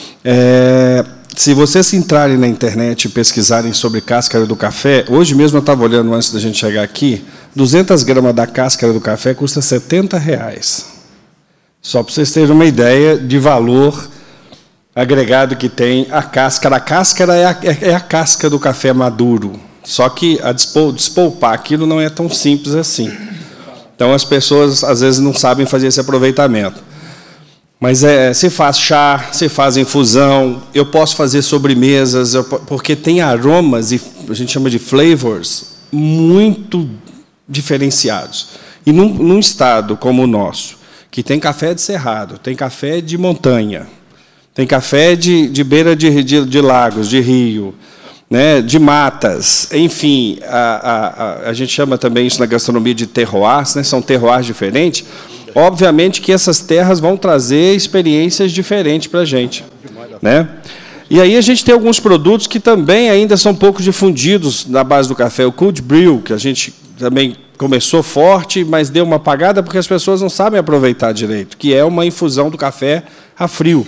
é, se vocês entrarem na internet e pesquisarem sobre cáscara do café, hoje mesmo eu estava olhando, antes da gente chegar aqui, duzentas gramas da cáscara do café custa setenta reais. Só para vocês terem uma ideia de valor agregado que tem a cáscara. A cáscara é a, é a casca do café maduro. Só que a despolpar aquilo não é tão simples assim. Então, as pessoas, às vezes, não sabem fazer esse aproveitamento. Mas é, se faz chá, se faz infusão, eu posso fazer sobremesas, eu, porque tem aromas, e a gente chama de flavors, muito diferenciados. E num, num estado como o nosso, que tem café de cerrado, tem café de montanha, tem café de, de beira de, de, de lagos, de rio, né, de matas, enfim, a, a, a, a gente chama também isso na gastronomia de terroirs, né, são terroirs diferentes. Obviamente que essas terras vão trazer experiências diferentes para a gente, né? E aí a gente tem alguns produtos que também ainda são pouco difundidos na base do café. O cold brew, que a gente também começou forte, mas deu uma apagada porque as pessoas não sabem aproveitar direito, que é uma infusão do café a frio.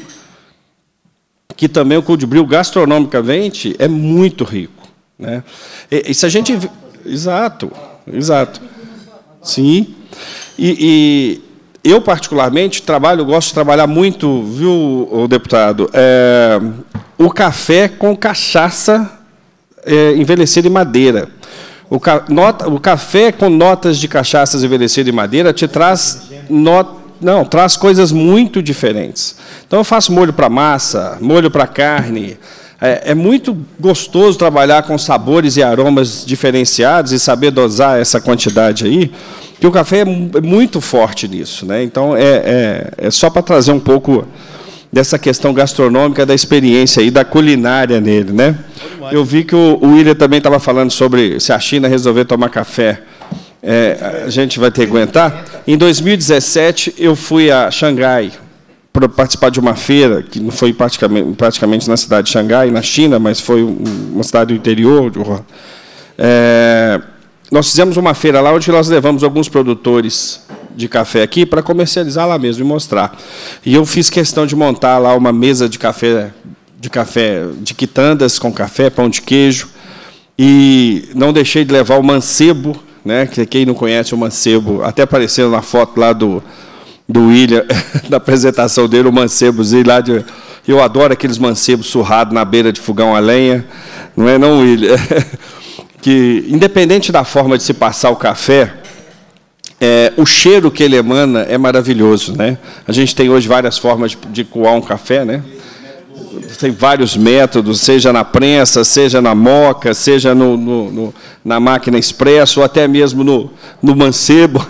Que também o cold brew, gastronomicamente, é muito rico, né? E, e se a gente... Exato, exato. Sim. E, e eu, particularmente, trabalho, gosto de trabalhar muito, viu, o deputado, é, o café com cachaça é, envelhecida em madeira. O, ca, nota, o café com notas de cachaças envelhecidas em madeira te traz, not, não, traz coisas muito diferentes. Então, eu faço molho para massa, molho para carne. É, é muito gostoso trabalhar com sabores e aromas diferenciados e saber dosar essa quantidade aí, porque o café é muito forte nisso, né? Então, é, é, é só para trazer um pouco dessa questão gastronômica, da experiência e da culinária nele, né? Eu vi que o, o William também estava falando sobre se a China resolver tomar café, é, a gente vai ter que aguentar. Em dois mil e dezessete, eu fui a Xangai para participar de uma feira, que não foi praticamente, praticamente na cidade de Xangai, na China, mas foi uma cidade do interior. É, nós fizemos uma feira lá, onde nós levamos alguns produtores de café aqui para comercializar lá mesmo e mostrar. E eu fiz questão de montar lá uma mesa de café, de café, de quitandas com café, pão de queijo, e não deixei de levar o mancebo, né? Que quem não conhece o mancebo, até apareceu na foto lá do do William, na apresentação dele, o mancebozinho lá de... Eu adoro aqueles mancebos surrados na beira de fogão a lenha, não é não, William? Que, independente da forma de se passar o café, é, o cheiro que ele emana é maravilhoso, né? A gente tem hoje várias formas de, de coar um café, né? Tem vários métodos, seja na prensa, seja na moca, seja no, no, no, na máquina expresso, ou até mesmo no, no mancebo.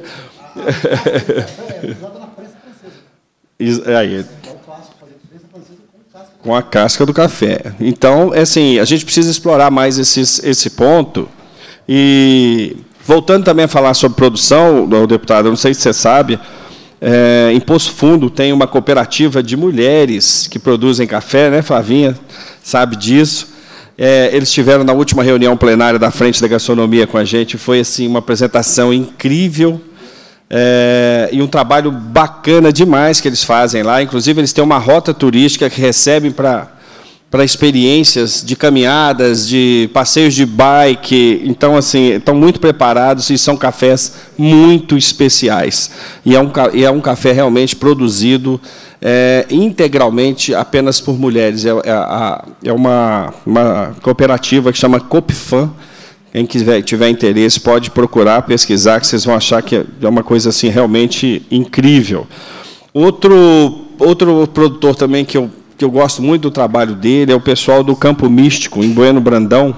Aí, com a casca do café. Então, assim, a gente precisa explorar mais esses, esse ponto. E, voltando também a falar sobre produção, deputado, eu não sei se você sabe, é, em Poço Fundo tem uma cooperativa de mulheres que produzem café, né, Flavinha? Sabe disso. É, eles estiveram na última reunião plenária da Frente da Gastronomia com a gente. Foi assim, uma apresentação incrível. É, e um trabalho bacana demais que eles fazem lá. Inclusive, eles têm uma rota turística que recebem para para experiências de caminhadas, de passeios de bike. Então, assim, estão muito preparados e são cafés muito especiais. E é um, e é um café realmente produzido é, integralmente apenas por mulheres. É, é, é uma, uma cooperativa que chama Copfan. Quem quiser, tiver interesse, pode procurar, pesquisar, que vocês vão achar que é uma coisa assim realmente incrível. Outro, outro produtor também que eu, que eu gosto muito do trabalho dele é o pessoal do Campo Místico, em Bueno Brandão.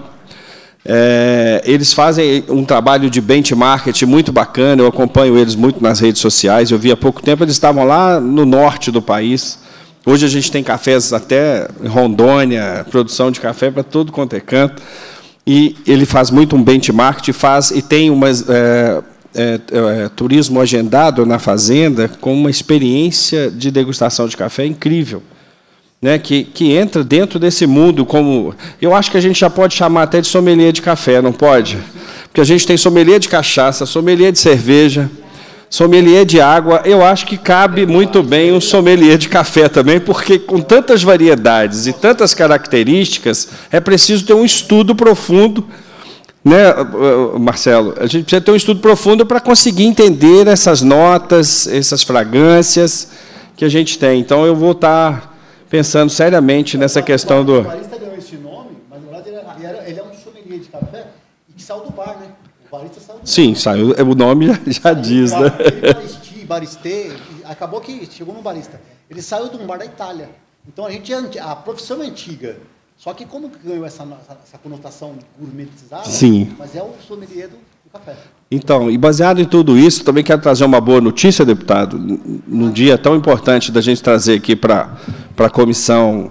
É, eles fazem um trabalho de benchmarking muito bacana, eu acompanho eles muito nas redes sociais. Eu vi há pouco tempo, eles estavam lá no norte do país. Hoje a gente tem cafés até em Rondônia, produção de café para todo quanto é canto. E ele faz muito um benchmark, faz, e tem umas, é, é, é, turismo agendado na fazenda com uma experiência de degustação de café incrível, né, que, que entra dentro desse mundo como... Eu acho que a gente já pode chamar até de sommelier de café, não pode? Porque a gente tem sommelier de cachaça, sommelier de cerveja, sommelier de água. Eu acho que cabe muito bem um sommelier de café também, porque com tantas variedades e tantas características, é preciso ter um estudo profundo, né, Marcelo? A gente precisa ter um estudo profundo para conseguir entender essas notas, essas fragrâncias que a gente tem. Então, eu vou estar pensando seriamente nessa questão do... O barista ganhou esse nome, mas, na verdade, ele é um sommelier de café e que saiu do bar, né? Sim, saiu, o nome já, já diz, né? Ele baristi, baristê, acabou que chegou no barista. Ele saiu de um bar da Itália. Então a gente a profissão é antiga. Só que como ganhou essa, essa conotação gourmetizada, sim, mas é o sommelier do, do café. Então, e baseado em tudo isso, também quero trazer uma boa notícia, deputado, num dia tão importante da gente trazer aqui para para a comissão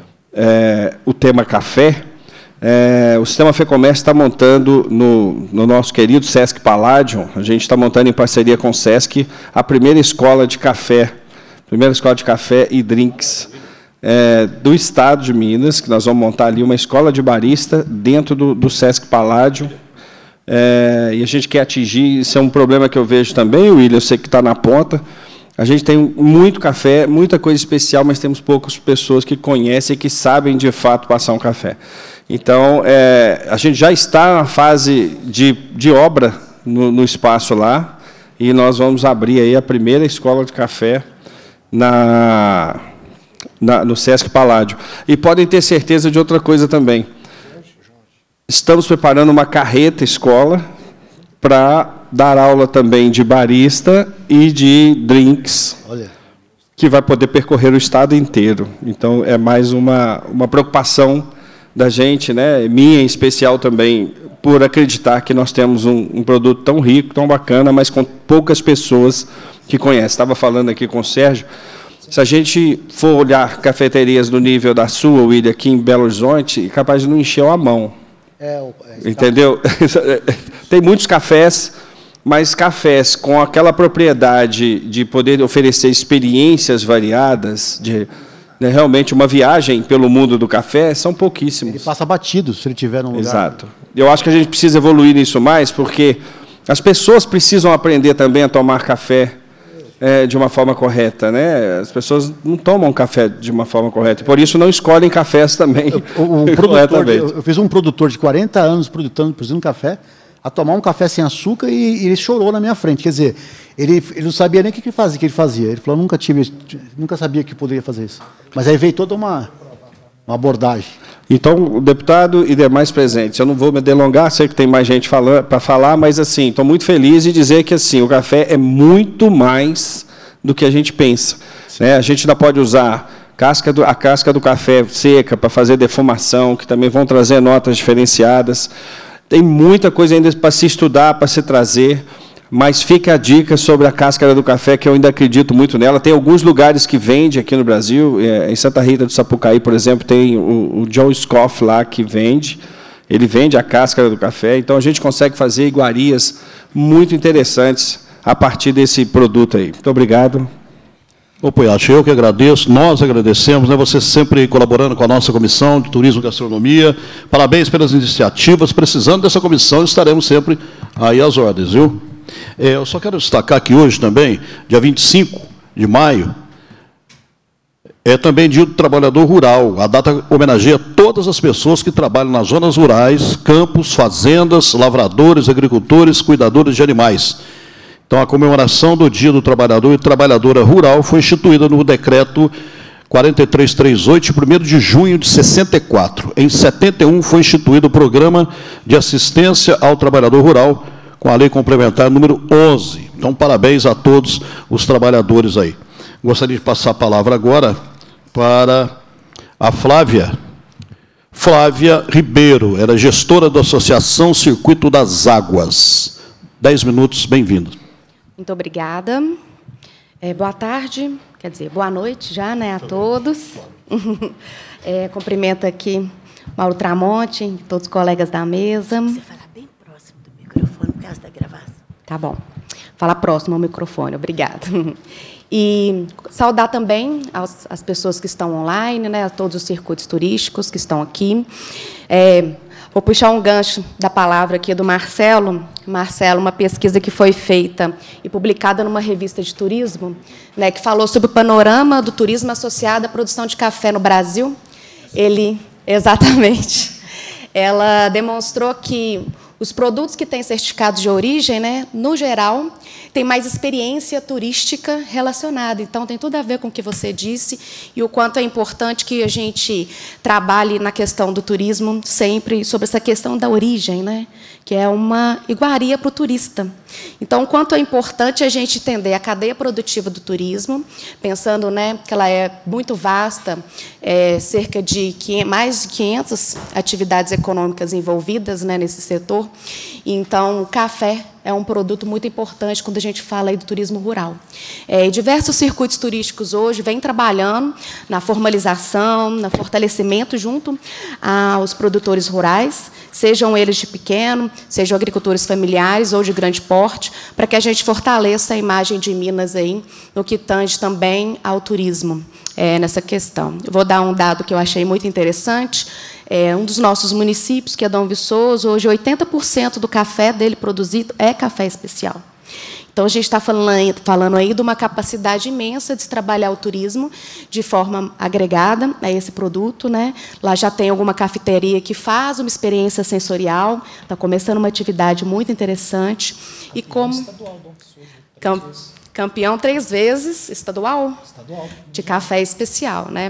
é, o tema café. É, o Sistema FEComércio está montando, no, no nosso querido Sesc Palladium, a gente está montando em parceria com o Sesc, a primeira escola de café, primeira escola de café e drinks é, do Estado de Minas, que nós vamos montar ali uma escola de barista dentro do, do Sesc Palladium. É, e a gente quer atingir, isso é um problema que eu vejo também, William, eu sei que está na ponta. A gente tem muito café, muita coisa especial, mas temos poucas pessoas que conhecem e que sabem, de fato, passar um café. Então, é, a gente já está na fase de, de obra no, no espaço lá. e nós vamos abrir aí a primeira escola de café na, na, no Sesc Paládio. E podem ter certeza de outra coisa também. Estamos preparando uma carreta escola para dar aula também de barista e de drinks, Olha. que vai poder percorrer o estado inteiro. Então, é mais uma, uma preocupação da gente, né, minha em especial também, por acreditar que nós temos um, um produto tão rico, tão bacana, mas com poucas pessoas que conhecem. Estava falando aqui com o Sérgio, se a gente for olhar cafeterias do nível da sua, William, aqui em Belo Horizonte, é capaz de não encher a mão. É, é, entendeu? Tem muitos cafés, mas cafés com aquela propriedade de poder oferecer experiências variadas, de né, realmente uma viagem pelo mundo do café, são pouquíssimos. Ele passa batido se ele tiver num lugar. Exato. Eu acho que a gente precisa evoluir nisso mais, porque as pessoas precisam aprender também a tomar café é, de uma forma correta, né? As pessoas não tomam café de uma forma correta, por isso não escolhem cafés também. O, o produtor, eu, eu fiz um produtor de quarenta anos produzindo, produzindo café, a tomar um café sem açúcar e, e ele chorou na minha frente. Quer dizer, ele, ele não sabia nem o que ele fazia, que ele fazia. Ele falou, nunca tive, nunca sabia que poderia fazer isso. Mas aí veio toda uma, uma abordagem. Então, o deputado e demais presentes, eu não vou me delongar, sei que tem mais gente para falar, mas assim, estou muito feliz de dizer que assim, o café é muito mais do que a gente pensa. Né? A gente ainda pode usar casca do, a casca do café seca para fazer defumação, que também vão trazer notas diferenciadas. Tem muita coisa ainda para se estudar, para se trazer, mas fica a dica sobre a cáscara do café, que eu ainda acredito muito nela. Tem alguns lugares que vende aqui no Brasil, em Santa Rita do Sapucaí, por exemplo, tem o, o Joe Scoff lá que vende, ele vende a cáscara do café, então a gente consegue fazer iguarias muito interessantes a partir desse produto aí. Muito obrigado. Ô, Poiati, eu que agradeço, nós agradecemos, né, você sempre colaborando com a nossa Comissão de Turismo e Gastronomia. Parabéns pelas iniciativas. Precisando dessa comissão, estaremos sempre aí às ordens, viu? É, eu só quero destacar que hoje também, dia vinte e cinco de maio, é também Dia do Trabalhador Rural. A data homenageia todas as pessoas que trabalham nas zonas rurais, campos, fazendas, lavradores, agricultores, cuidadores de animais. Então, a comemoração do Dia do Trabalhador e Trabalhadora Rural foi instituída no decreto quatro três três oito, de primeiro de junho de sessenta e quatro. Em setenta e um, foi instituído o Programa de Assistência ao Trabalhador Rural, com a Lei Complementar número onze. Então, parabéns a todos os trabalhadores aí. Gostaria de passar a palavra agora para a Flávia. Flávia Ribeiro, era gestora da Associação Circuito das Águas. Dez minutos, bem-vindo. Muito obrigada. É, boa tarde, quer dizer, boa noite já, né, a todos. É, cumprimento aqui Mauro Tramonte, todos os colegas da mesa. Você falar bem próximo do microfone por causa da gravação. Tá bom. Falar próximo ao microfone, obrigada. E saudar também as, as pessoas que estão online, né, a todos os circuitos turísticos que estão aqui. É, Vou puxar um gancho da palavra aqui do Marcelo. Marcelo, uma pesquisa que foi feita e publicada numa revista de turismo, né, que falou sobre o panorama do turismo associado à produção de café no Brasil. Ele, exatamente, ela demonstrou que os produtos que têm certificados de origem, né, no geral, têm mais experiência turística relacionada. Então, tem tudo a ver com o que você disse e o quanto é importante que a gente trabalhe na questão do turismo sempre sobre essa questão da origem, né, que é uma iguaria para o turista. Então, o quanto é importante a gente entender a cadeia produtiva do turismo, pensando, né, que ela é muito vasta, é, cerca de mais de quinhentas atividades econômicas envolvidas, né, nesse setor. Então, o café é um produto muito importante quando a gente fala aí do turismo rural. É, diversos circuitos turísticos hoje vêm trabalhando na formalização, no fortalecimento junto aos produtores rurais, sejam eles de pequeno, sejam agricultores familiares ou de grande porte, para que a gente fortaleça a imagem de Minas aí, no que tange também ao turismo, é, nessa questão. Eu vou dar um dado que eu achei muito interessante. É, um dos nossos municípios, que é Dom Viçoso, hoje oitenta por cento do café dele produzido é café especial. Então, a gente está falando, falando aí de uma capacidade imensa de se trabalhar o turismo de forma agregada a esse produto, né? Lá já tem alguma cafeteria que faz uma experiência sensorial, está começando uma atividade muito interessante. E como... campeão três vezes estadual, estadual de café especial, né?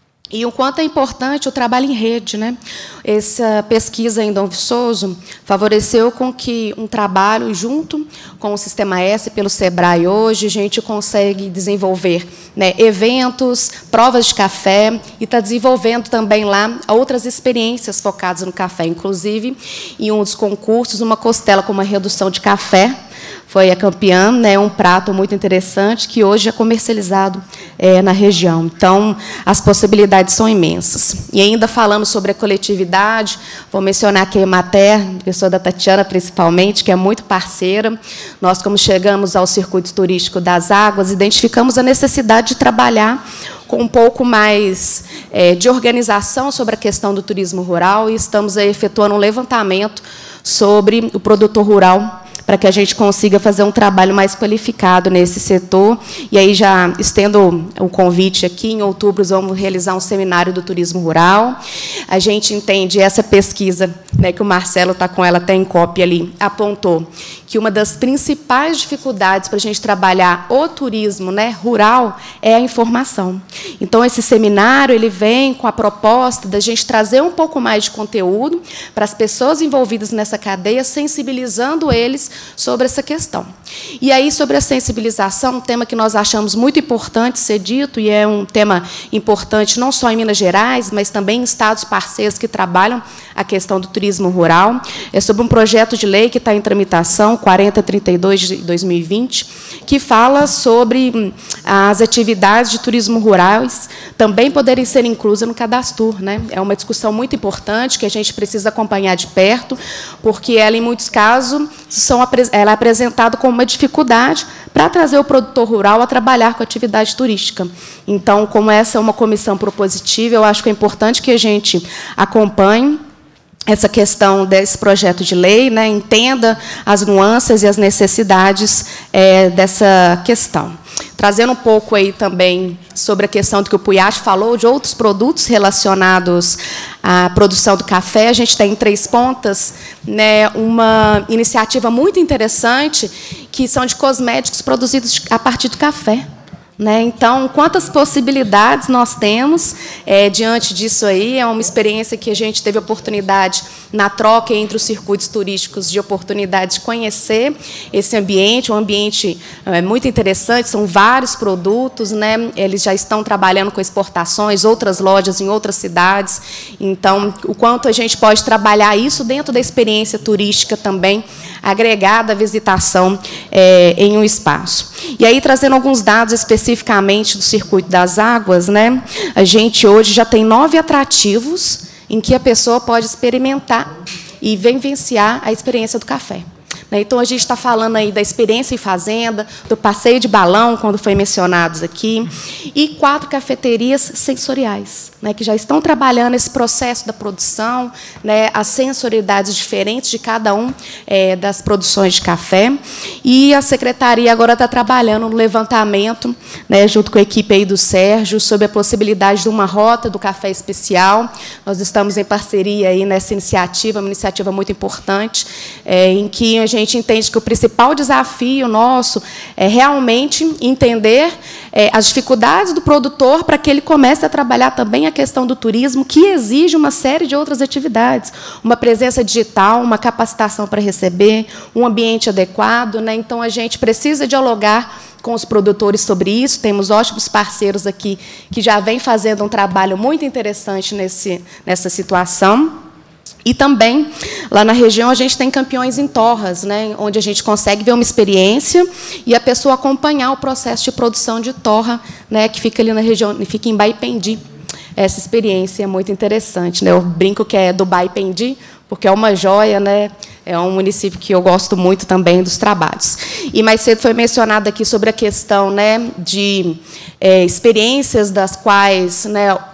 E o quanto é importante o trabalho em rede, né? Essa pesquisa em Dom Viçoso favoreceu com que um trabalho junto com o Sistema S pelo Sebrae hoje a gente consegue desenvolver, né, eventos, provas de café e está desenvolvendo também lá outras experiências focadas no café, inclusive em um dos concursos uma costela com uma redução de café. Foi a campeã, né, um prato muito interessante que hoje é comercializado é, na região. Então, as possibilidades são imensas. E ainda falando sobre a coletividade, vou mencionar aqui a Emater, pessoa da Tatiana, principalmente, que é muito parceira. Nós, como chegamos ao circuito turístico das águas, identificamos a necessidade de trabalhar com um pouco mais é, de organização sobre a questão do turismo rural e estamos aí efetuando um levantamento sobre o produtor rural para que a gente consiga fazer um trabalho mais qualificado nesse setor. E aí já estendo o convite aqui, em outubro vamos realizar um seminário do turismo rural. A gente entende essa pesquisa, né, que o Marcelo está com ela até em cópia ali, apontou que uma das principais dificuldades para a gente trabalhar o turismo, né, rural é a informação. Então, esse seminário ele vem com a proposta da gente trazer um pouco mais de conteúdo para as pessoas envolvidas nessa cadeia, sensibilizando eles sobre essa questão. E aí, sobre a sensibilização, um tema que nós achamos muito importante ser dito, e é um tema importante não só em Minas Gerais, mas também em estados parceiros que trabalham a questão do turismo rural, é sobre um projeto de lei que está em tramitação, quarenta trinta e dois de dois mil e vinte, que fala sobre as atividades de turismo rurais também poderem ser inclusas no Cadastur, né? É uma discussão muito importante que a gente precisa acompanhar de perto, porque ela, em muitos casos, são, ela é apresentada como uma dificuldade para trazer o produtor rural a trabalhar com a atividade turística. Então, como essa é uma comissão propositiva, eu acho que é importante que a gente acompanhe essa questão desse projeto de lei, né, entenda as nuances e as necessidades é, dessa questão. Trazendo um pouco aí também sobre a questão do que o Puiache falou, de outros produtos relacionados à produção do café, a gente tem em Três Pontas, né, uma iniciativa muito interessante, que são de cosméticos produzidos a partir do café. Né? Então, quantas possibilidades nós temos é, diante disso aí? É uma experiência que a gente teve oportunidade na troca entre os circuitos turísticos de oportunidade de conhecer esse ambiente, um ambiente é, muito interessante, são vários produtos, né? Eles já estão trabalhando com exportações, outras lojas em outras cidades. Então, o quanto a gente pode trabalhar isso dentro da experiência turística também, agregada à visitação é, em um espaço. E aí, trazendo alguns dados específicos, especificamente do Circuito das Águas, né, a gente hoje já tem nove atrativos em que a pessoa pode experimentar e vivenciar a experiência do café. Então, a gente está falando aí da experiência em fazenda, do passeio de balão, quando foi mencionado aqui, e quatro cafeterias sensoriais, né, que já estão trabalhando esse processo da produção, né, as sensorialidades diferentes de cada um é, das produções de café. E a Secretaria agora está trabalhando no levantamento, né, junto com a equipe aí do Sérgio, sobre a possibilidade de uma rota do café especial. Nós estamos em parceria aí nessa iniciativa, uma iniciativa muito importante, é, em que a gente A gente entende que o principal desafio nosso é realmente entender é, as dificuldades do produtor para que ele comece a trabalhar também a questão do turismo, que exige uma série de outras atividades, uma presença digital, uma capacitação para receber, um ambiente adequado, né? Então, a gente precisa dialogar com os produtores sobre isso. Temos ótimos parceiros aqui que já vêm fazendo um trabalho muito interessante nesse, nessa situação. E também, lá na região, a gente tem campeões em torras, né, onde a gente consegue ver uma experiência e a pessoa acompanhar o processo de produção de torra, né, que fica ali na região, fica em Baipendi. Essa experiência é muito interessante, né? Eu brinco que é do Baipendi, porque é uma joia, né? É um município que eu gosto muito também dos trabalhos. E mais cedo foi mencionado aqui sobre a questão, né, de é, experiências das quais, né,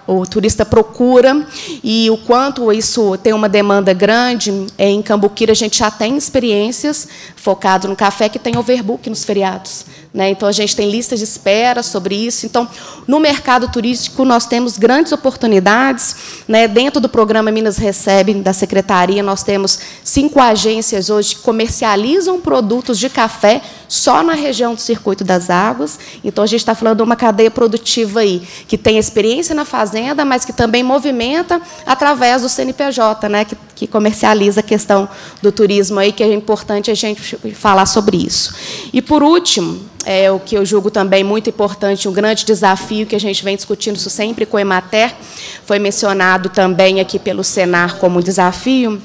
o turista procura, e o quanto isso tem uma demanda grande. Em Cambuquira, a gente já tem experiências focadas no café que tem overbook nos feriados, né? Então, a gente tem listas de espera sobre isso. Então, no mercado turístico, nós temos grandes oportunidades, né? Dentro do programa Minas Recebe, da Secretaria, nós temos cinco agências hoje que comercializam produtos de café só na região do Circuito das Águas. Então, a gente está falando de uma cadeia produtiva aí, que tem experiência na fazenda, mas que também movimenta através do C N P J, né, que, que comercializa a questão do turismo, aí, que é importante a gente falar sobre isso. E, por último, é, o que eu julgo também muito importante, um grande desafio que a gente vem discutindo isso sempre com a Emater, foi mencionado também aqui pelo Senar como desafio,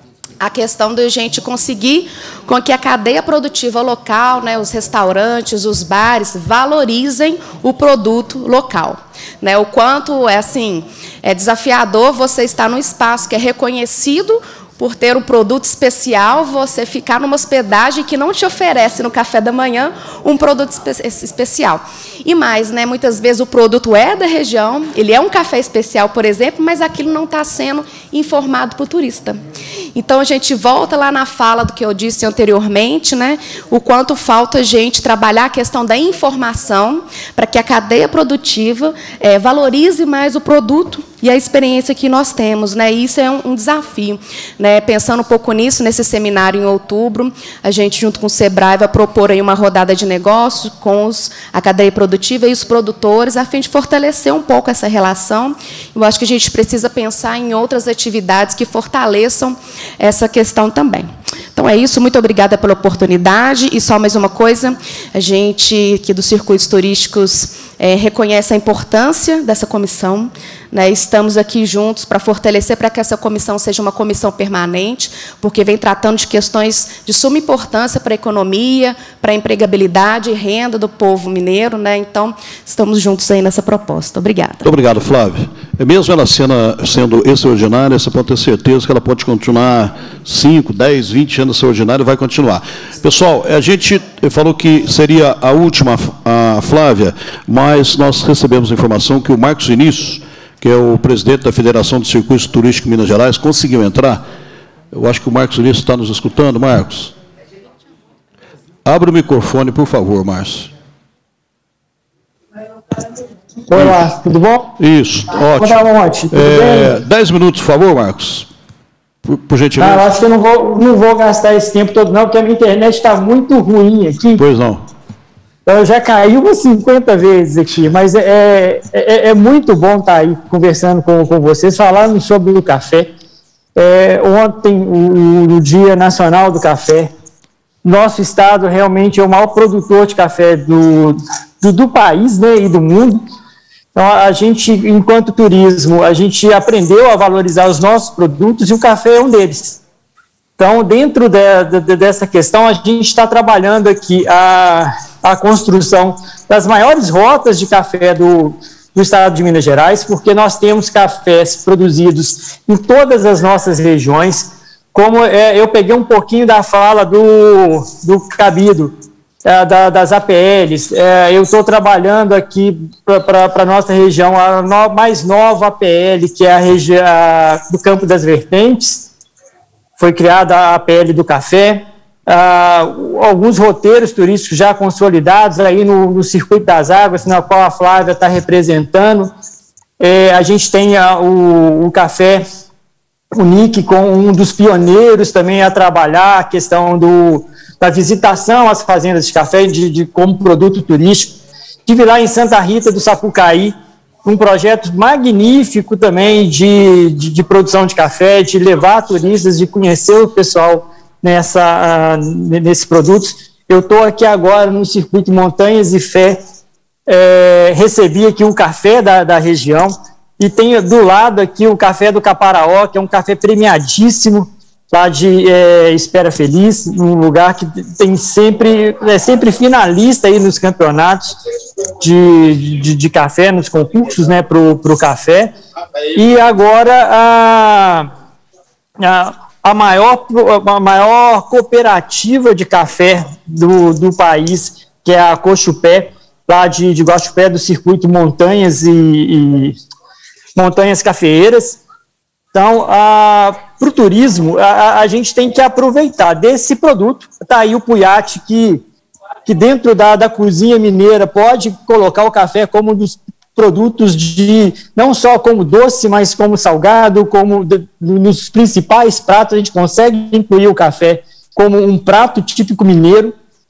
a questão de a gente conseguir com que a cadeia produtiva local, né, os restaurantes, os bares, valorizem o produto local. Né, o quanto é, assim, é desafiador você estar num espaço que é reconhecido por ter um produto especial, você ficar numa hospedagem que não te oferece no café da manhã um produto espe especial. E mais, né, muitas vezes o produto é da região, ele é um café especial, por exemplo, mas aquilo não está sendo informado para o turista. Então, a gente volta lá na fala do que eu disse anteriormente, né, o quanto falta a gente trabalhar a questão da informação para que a cadeia produtiva é, valorize mais o produto e a experiência que nós temos, né? Isso é um, um desafio, né? Pensando um pouco nisso, nesse seminário em outubro, a gente, junto com o SEBRAE, vai propor aí uma rodada de negócios com os, a cadeia produtiva e os produtores, a fim de fortalecer um pouco essa relação. Eu acho que a gente precisa pensar em outras atividades que fortaleçam essa questão também. Então, é isso. Muito obrigada pela oportunidade. E só mais uma coisa, a gente, aqui dos circuitos turísticos, é, reconhece a importância dessa comissão, né? Estamos aqui juntos para fortalecer, para que essa comissão seja uma comissão permanente, porque vem tratando de questões de suma importância para a economia, para a empregabilidade e renda do povo mineiro, né? Então, estamos juntos aí nessa proposta. Obrigada. Muito obrigado, Flávia. Mesmo ela sendo, sendo extraordinária, você pode ter certeza que ela pode continuar cinco, dez, vinte anos extraordinária e vai continuar. Pessoal, a gente falou que seria a última, a Flávia, mas nós recebemos a informação que o Marcos Vinícius, que é o presidente da Federação de Circuitos Turísticos de Minas Gerais, conseguiu entrar. Eu acho que o Marcos Vinícius está nos escutando. Marcos? Abra o microfone, por favor, Márcio. Olá, tudo bom? Isso, ótimo. Boa noite, tudo é, bem? Dez minutos, por favor, Marcos. Por, por gentileza. Ah, eu acho que eu não vou, não vou gastar esse tempo todo, não, porque a minha internet está muito ruim aqui. Pois não. Eu já caí umas cinquenta vezes aqui, mas é, é, é muito bom estar aí conversando com, com vocês, falando sobre o café. É, ontem, o, o Dia Nacional do Café, nosso estado realmente é o maior produtor de café do, do, do país, né, e do mundo. Então, a gente, enquanto turismo, a gente aprendeu a valorizar os nossos produtos e o café é um deles. Então, dentro de, de, dessa questão, a gente está trabalhando aqui a, a construção das maiores rotas de café do, do estado de Minas Gerais, porque nós temos cafés produzidos em todas as nossas regiões. Como é, eu peguei um pouquinho da fala do, do Cabido, é, da, das A P Ls, é, eu estou trabalhando aqui para a nossa região, a no, mais nova A P L, que é a região do Campo das Vertentes. Foi criada a A P L do café, ah, alguns roteiros turísticos já consolidados aí no, no Circuito das Águas, na qual a Flávia está representando. É, a gente tem a, o, o café, o N I C, com um dos pioneiros também a trabalhar a questão do, da visitação às fazendas de café de, de, como produto turístico. Estive lá em Santa Rita do Sapucaí, um projeto magnífico também de, de, de produção de café, de levar turistas, de conhecer o pessoal nessa, uh, nesses produtos. Eu estou aqui agora no Circuito Montanhas e Fé, é, recebi aqui um café da, da região, e tenho do lado aqui o café do Caparaó, que é um café premiadíssimo, lá de é, Espera Feliz, um lugar que tem sempre, é sempre finalista aí nos campeonatos de, de, de café, nos concursos, né, para o café. E agora a, a, a, maior, a maior cooperativa de café do, do país, que é a Cochupé, lá de, de Guaxupé, do Circuito Montanhas e, e montanhas cafeeiras. Então, para o turismo, a, a gente tem que aproveitar desse produto. Está aí o Puyat, que, que dentro da, da cozinha mineira pode colocar o café como um dos produtos de, não só como doce, mas como salgado, como de, nos principais pratos, a gente consegue incluir o café como um prato típico mineiro,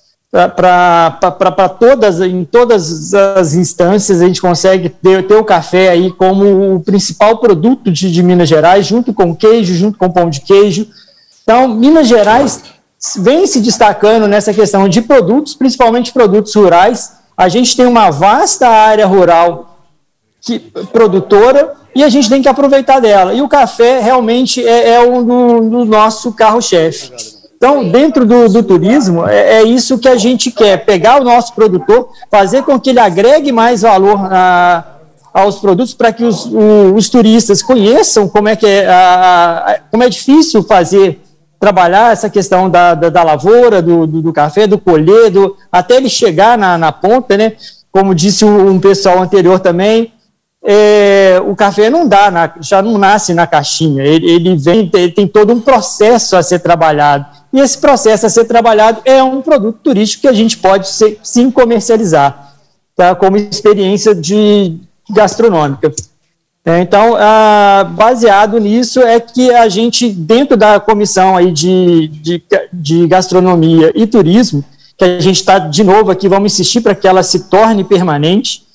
para todas, em todas as instâncias, a gente consegue ter, ter o café aí como o principal produto de, de Minas Gerais, junto com queijo, junto com pão de queijo. Então, Minas Gerais vem se destacando nessa questão de produtos, principalmente produtos rurais. A gente tem uma vasta área rural que, produtora, e a gente tem que aproveitar dela. E o café realmente é, é um do, do nosso carro-chefe. Então, dentro do, do turismo, é, é isso que a gente quer, pegar o nosso produtor, fazer com que ele agregue mais valor a, aos produtos para que os, o, os turistas conheçam como é, que é, a, a, como é difícil fazer, trabalhar essa questão da, da, da lavoura, do, do, do café, do colher, do, até ele chegar na, na ponta, né? Como disse um, um pessoal anterior também, É, o café não dá, na, já não nasce na caixinha, ele, ele vem, ele tem todo um processo a ser trabalhado, e esse processo a ser trabalhado é um produto turístico que a gente pode ser, sim comercializar, tá, como experiência de gastronômica. É, então, ah, baseado nisso é que a gente, dentro da comissão aí de, de, de gastronomia e turismo, que a gente está de novo aqui, vamos insistir para que ela se torne permanente.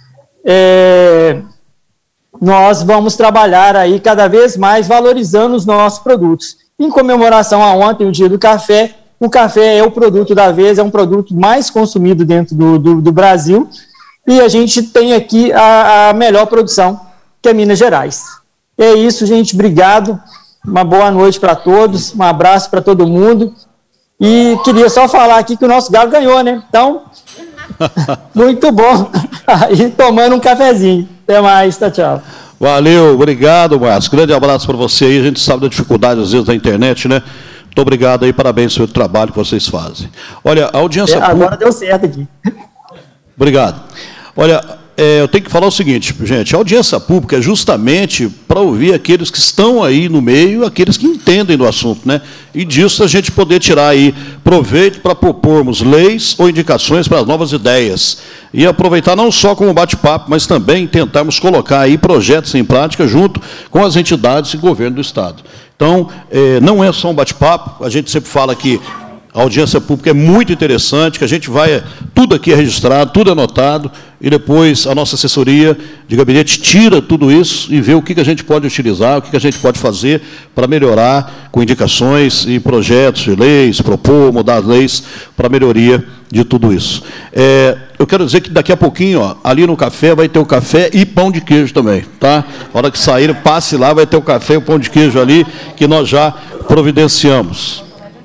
É, nós vamos trabalhar aí cada vez mais valorizando os nossos produtos. Em comemoração a ontem, o Dia do Café, o café é o produto da vez, é um produto mais consumido dentro do, do, do Brasil, e a gente tem aqui a, a melhor produção, que é Minas Gerais. É isso, gente, obrigado, uma boa noite para todos, um abraço para todo mundo, e queria só falar aqui que o nosso Galo ganhou, né? Então, muito bom. Aí tomando um cafezinho. Até mais, tá, tchau. Valeu, obrigado, Márcio. Grande abraço para você aí. A gente sabe da dificuldade, às vezes, da internet, né? Muito obrigado aí, parabéns pelo trabalho que vocês fazem. Olha, a audiência... É, agora pública... deu certo aqui. Obrigado. Olha, é, eu tenho que falar o seguinte, gente, a audiência pública é justamente para ouvir aqueles que estão aí no meio, aqueles que entendem do assunto, né? E disso a gente poder tirar aí proveito para propormos leis ou indicações para as novas ideias. E aproveitar não só como bate-papo, mas também tentarmos colocar aí projetos em prática junto com as entidades e governo do Estado. Então, é, não é só um bate-papo, a gente sempre fala que a audiência pública é muito interessante, que a gente vai, tudo aqui é registrado, tudo é anotado, e depois a nossa assessoria de gabinete tira tudo isso e vê o que a gente pode utilizar, o que a gente pode fazer para melhorar com indicações e projetos de leis, propor, mudar as leis para melhoria de tudo isso. É, eu quero dizer que daqui a pouquinho, ó, ali no café, vai ter o café e pão de queijo também, tá? Na hora que sair, passe lá, vai ter o café e o pão de queijo ali, que nós já providenciamos.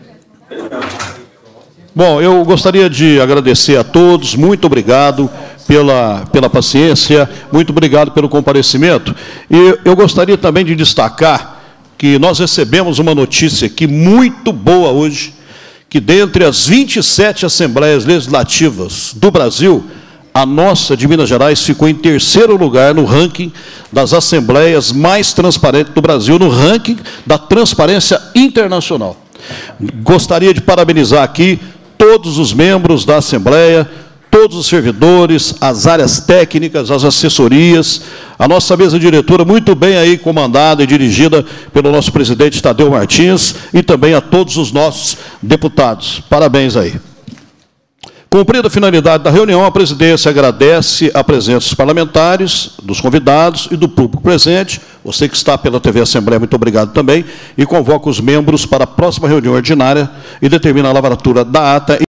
Bom, eu gostaria de agradecer a todos, muito obrigado pela, pela paciência, muito obrigado pelo comparecimento. E eu gostaria também de destacar que nós recebemos uma notícia aqui muito boa hoje, que dentre as vinte e sete assembleias legislativas do Brasil, a nossa de Minas Gerais ficou em terceiro lugar no ranking das assembleias mais transparentes do Brasil, no ranking da Transparência Internacional. Gostaria de parabenizar aqui todos os membros da Assembleia, todos os servidores, as áreas técnicas, as assessorias, a nossa mesa diretora muito bem aí comandada e dirigida pelo nosso presidente Tadeu Martins e também a todos os nossos deputados. Parabéns aí. Cumprida a finalidade da reunião, a presidência agradece a presença dos parlamentares, dos convidados e do público presente. Você que está pela T V Assembleia, muito obrigado também. E convoca os membros para a próxima reunião ordinária e determina a lavratura da ata.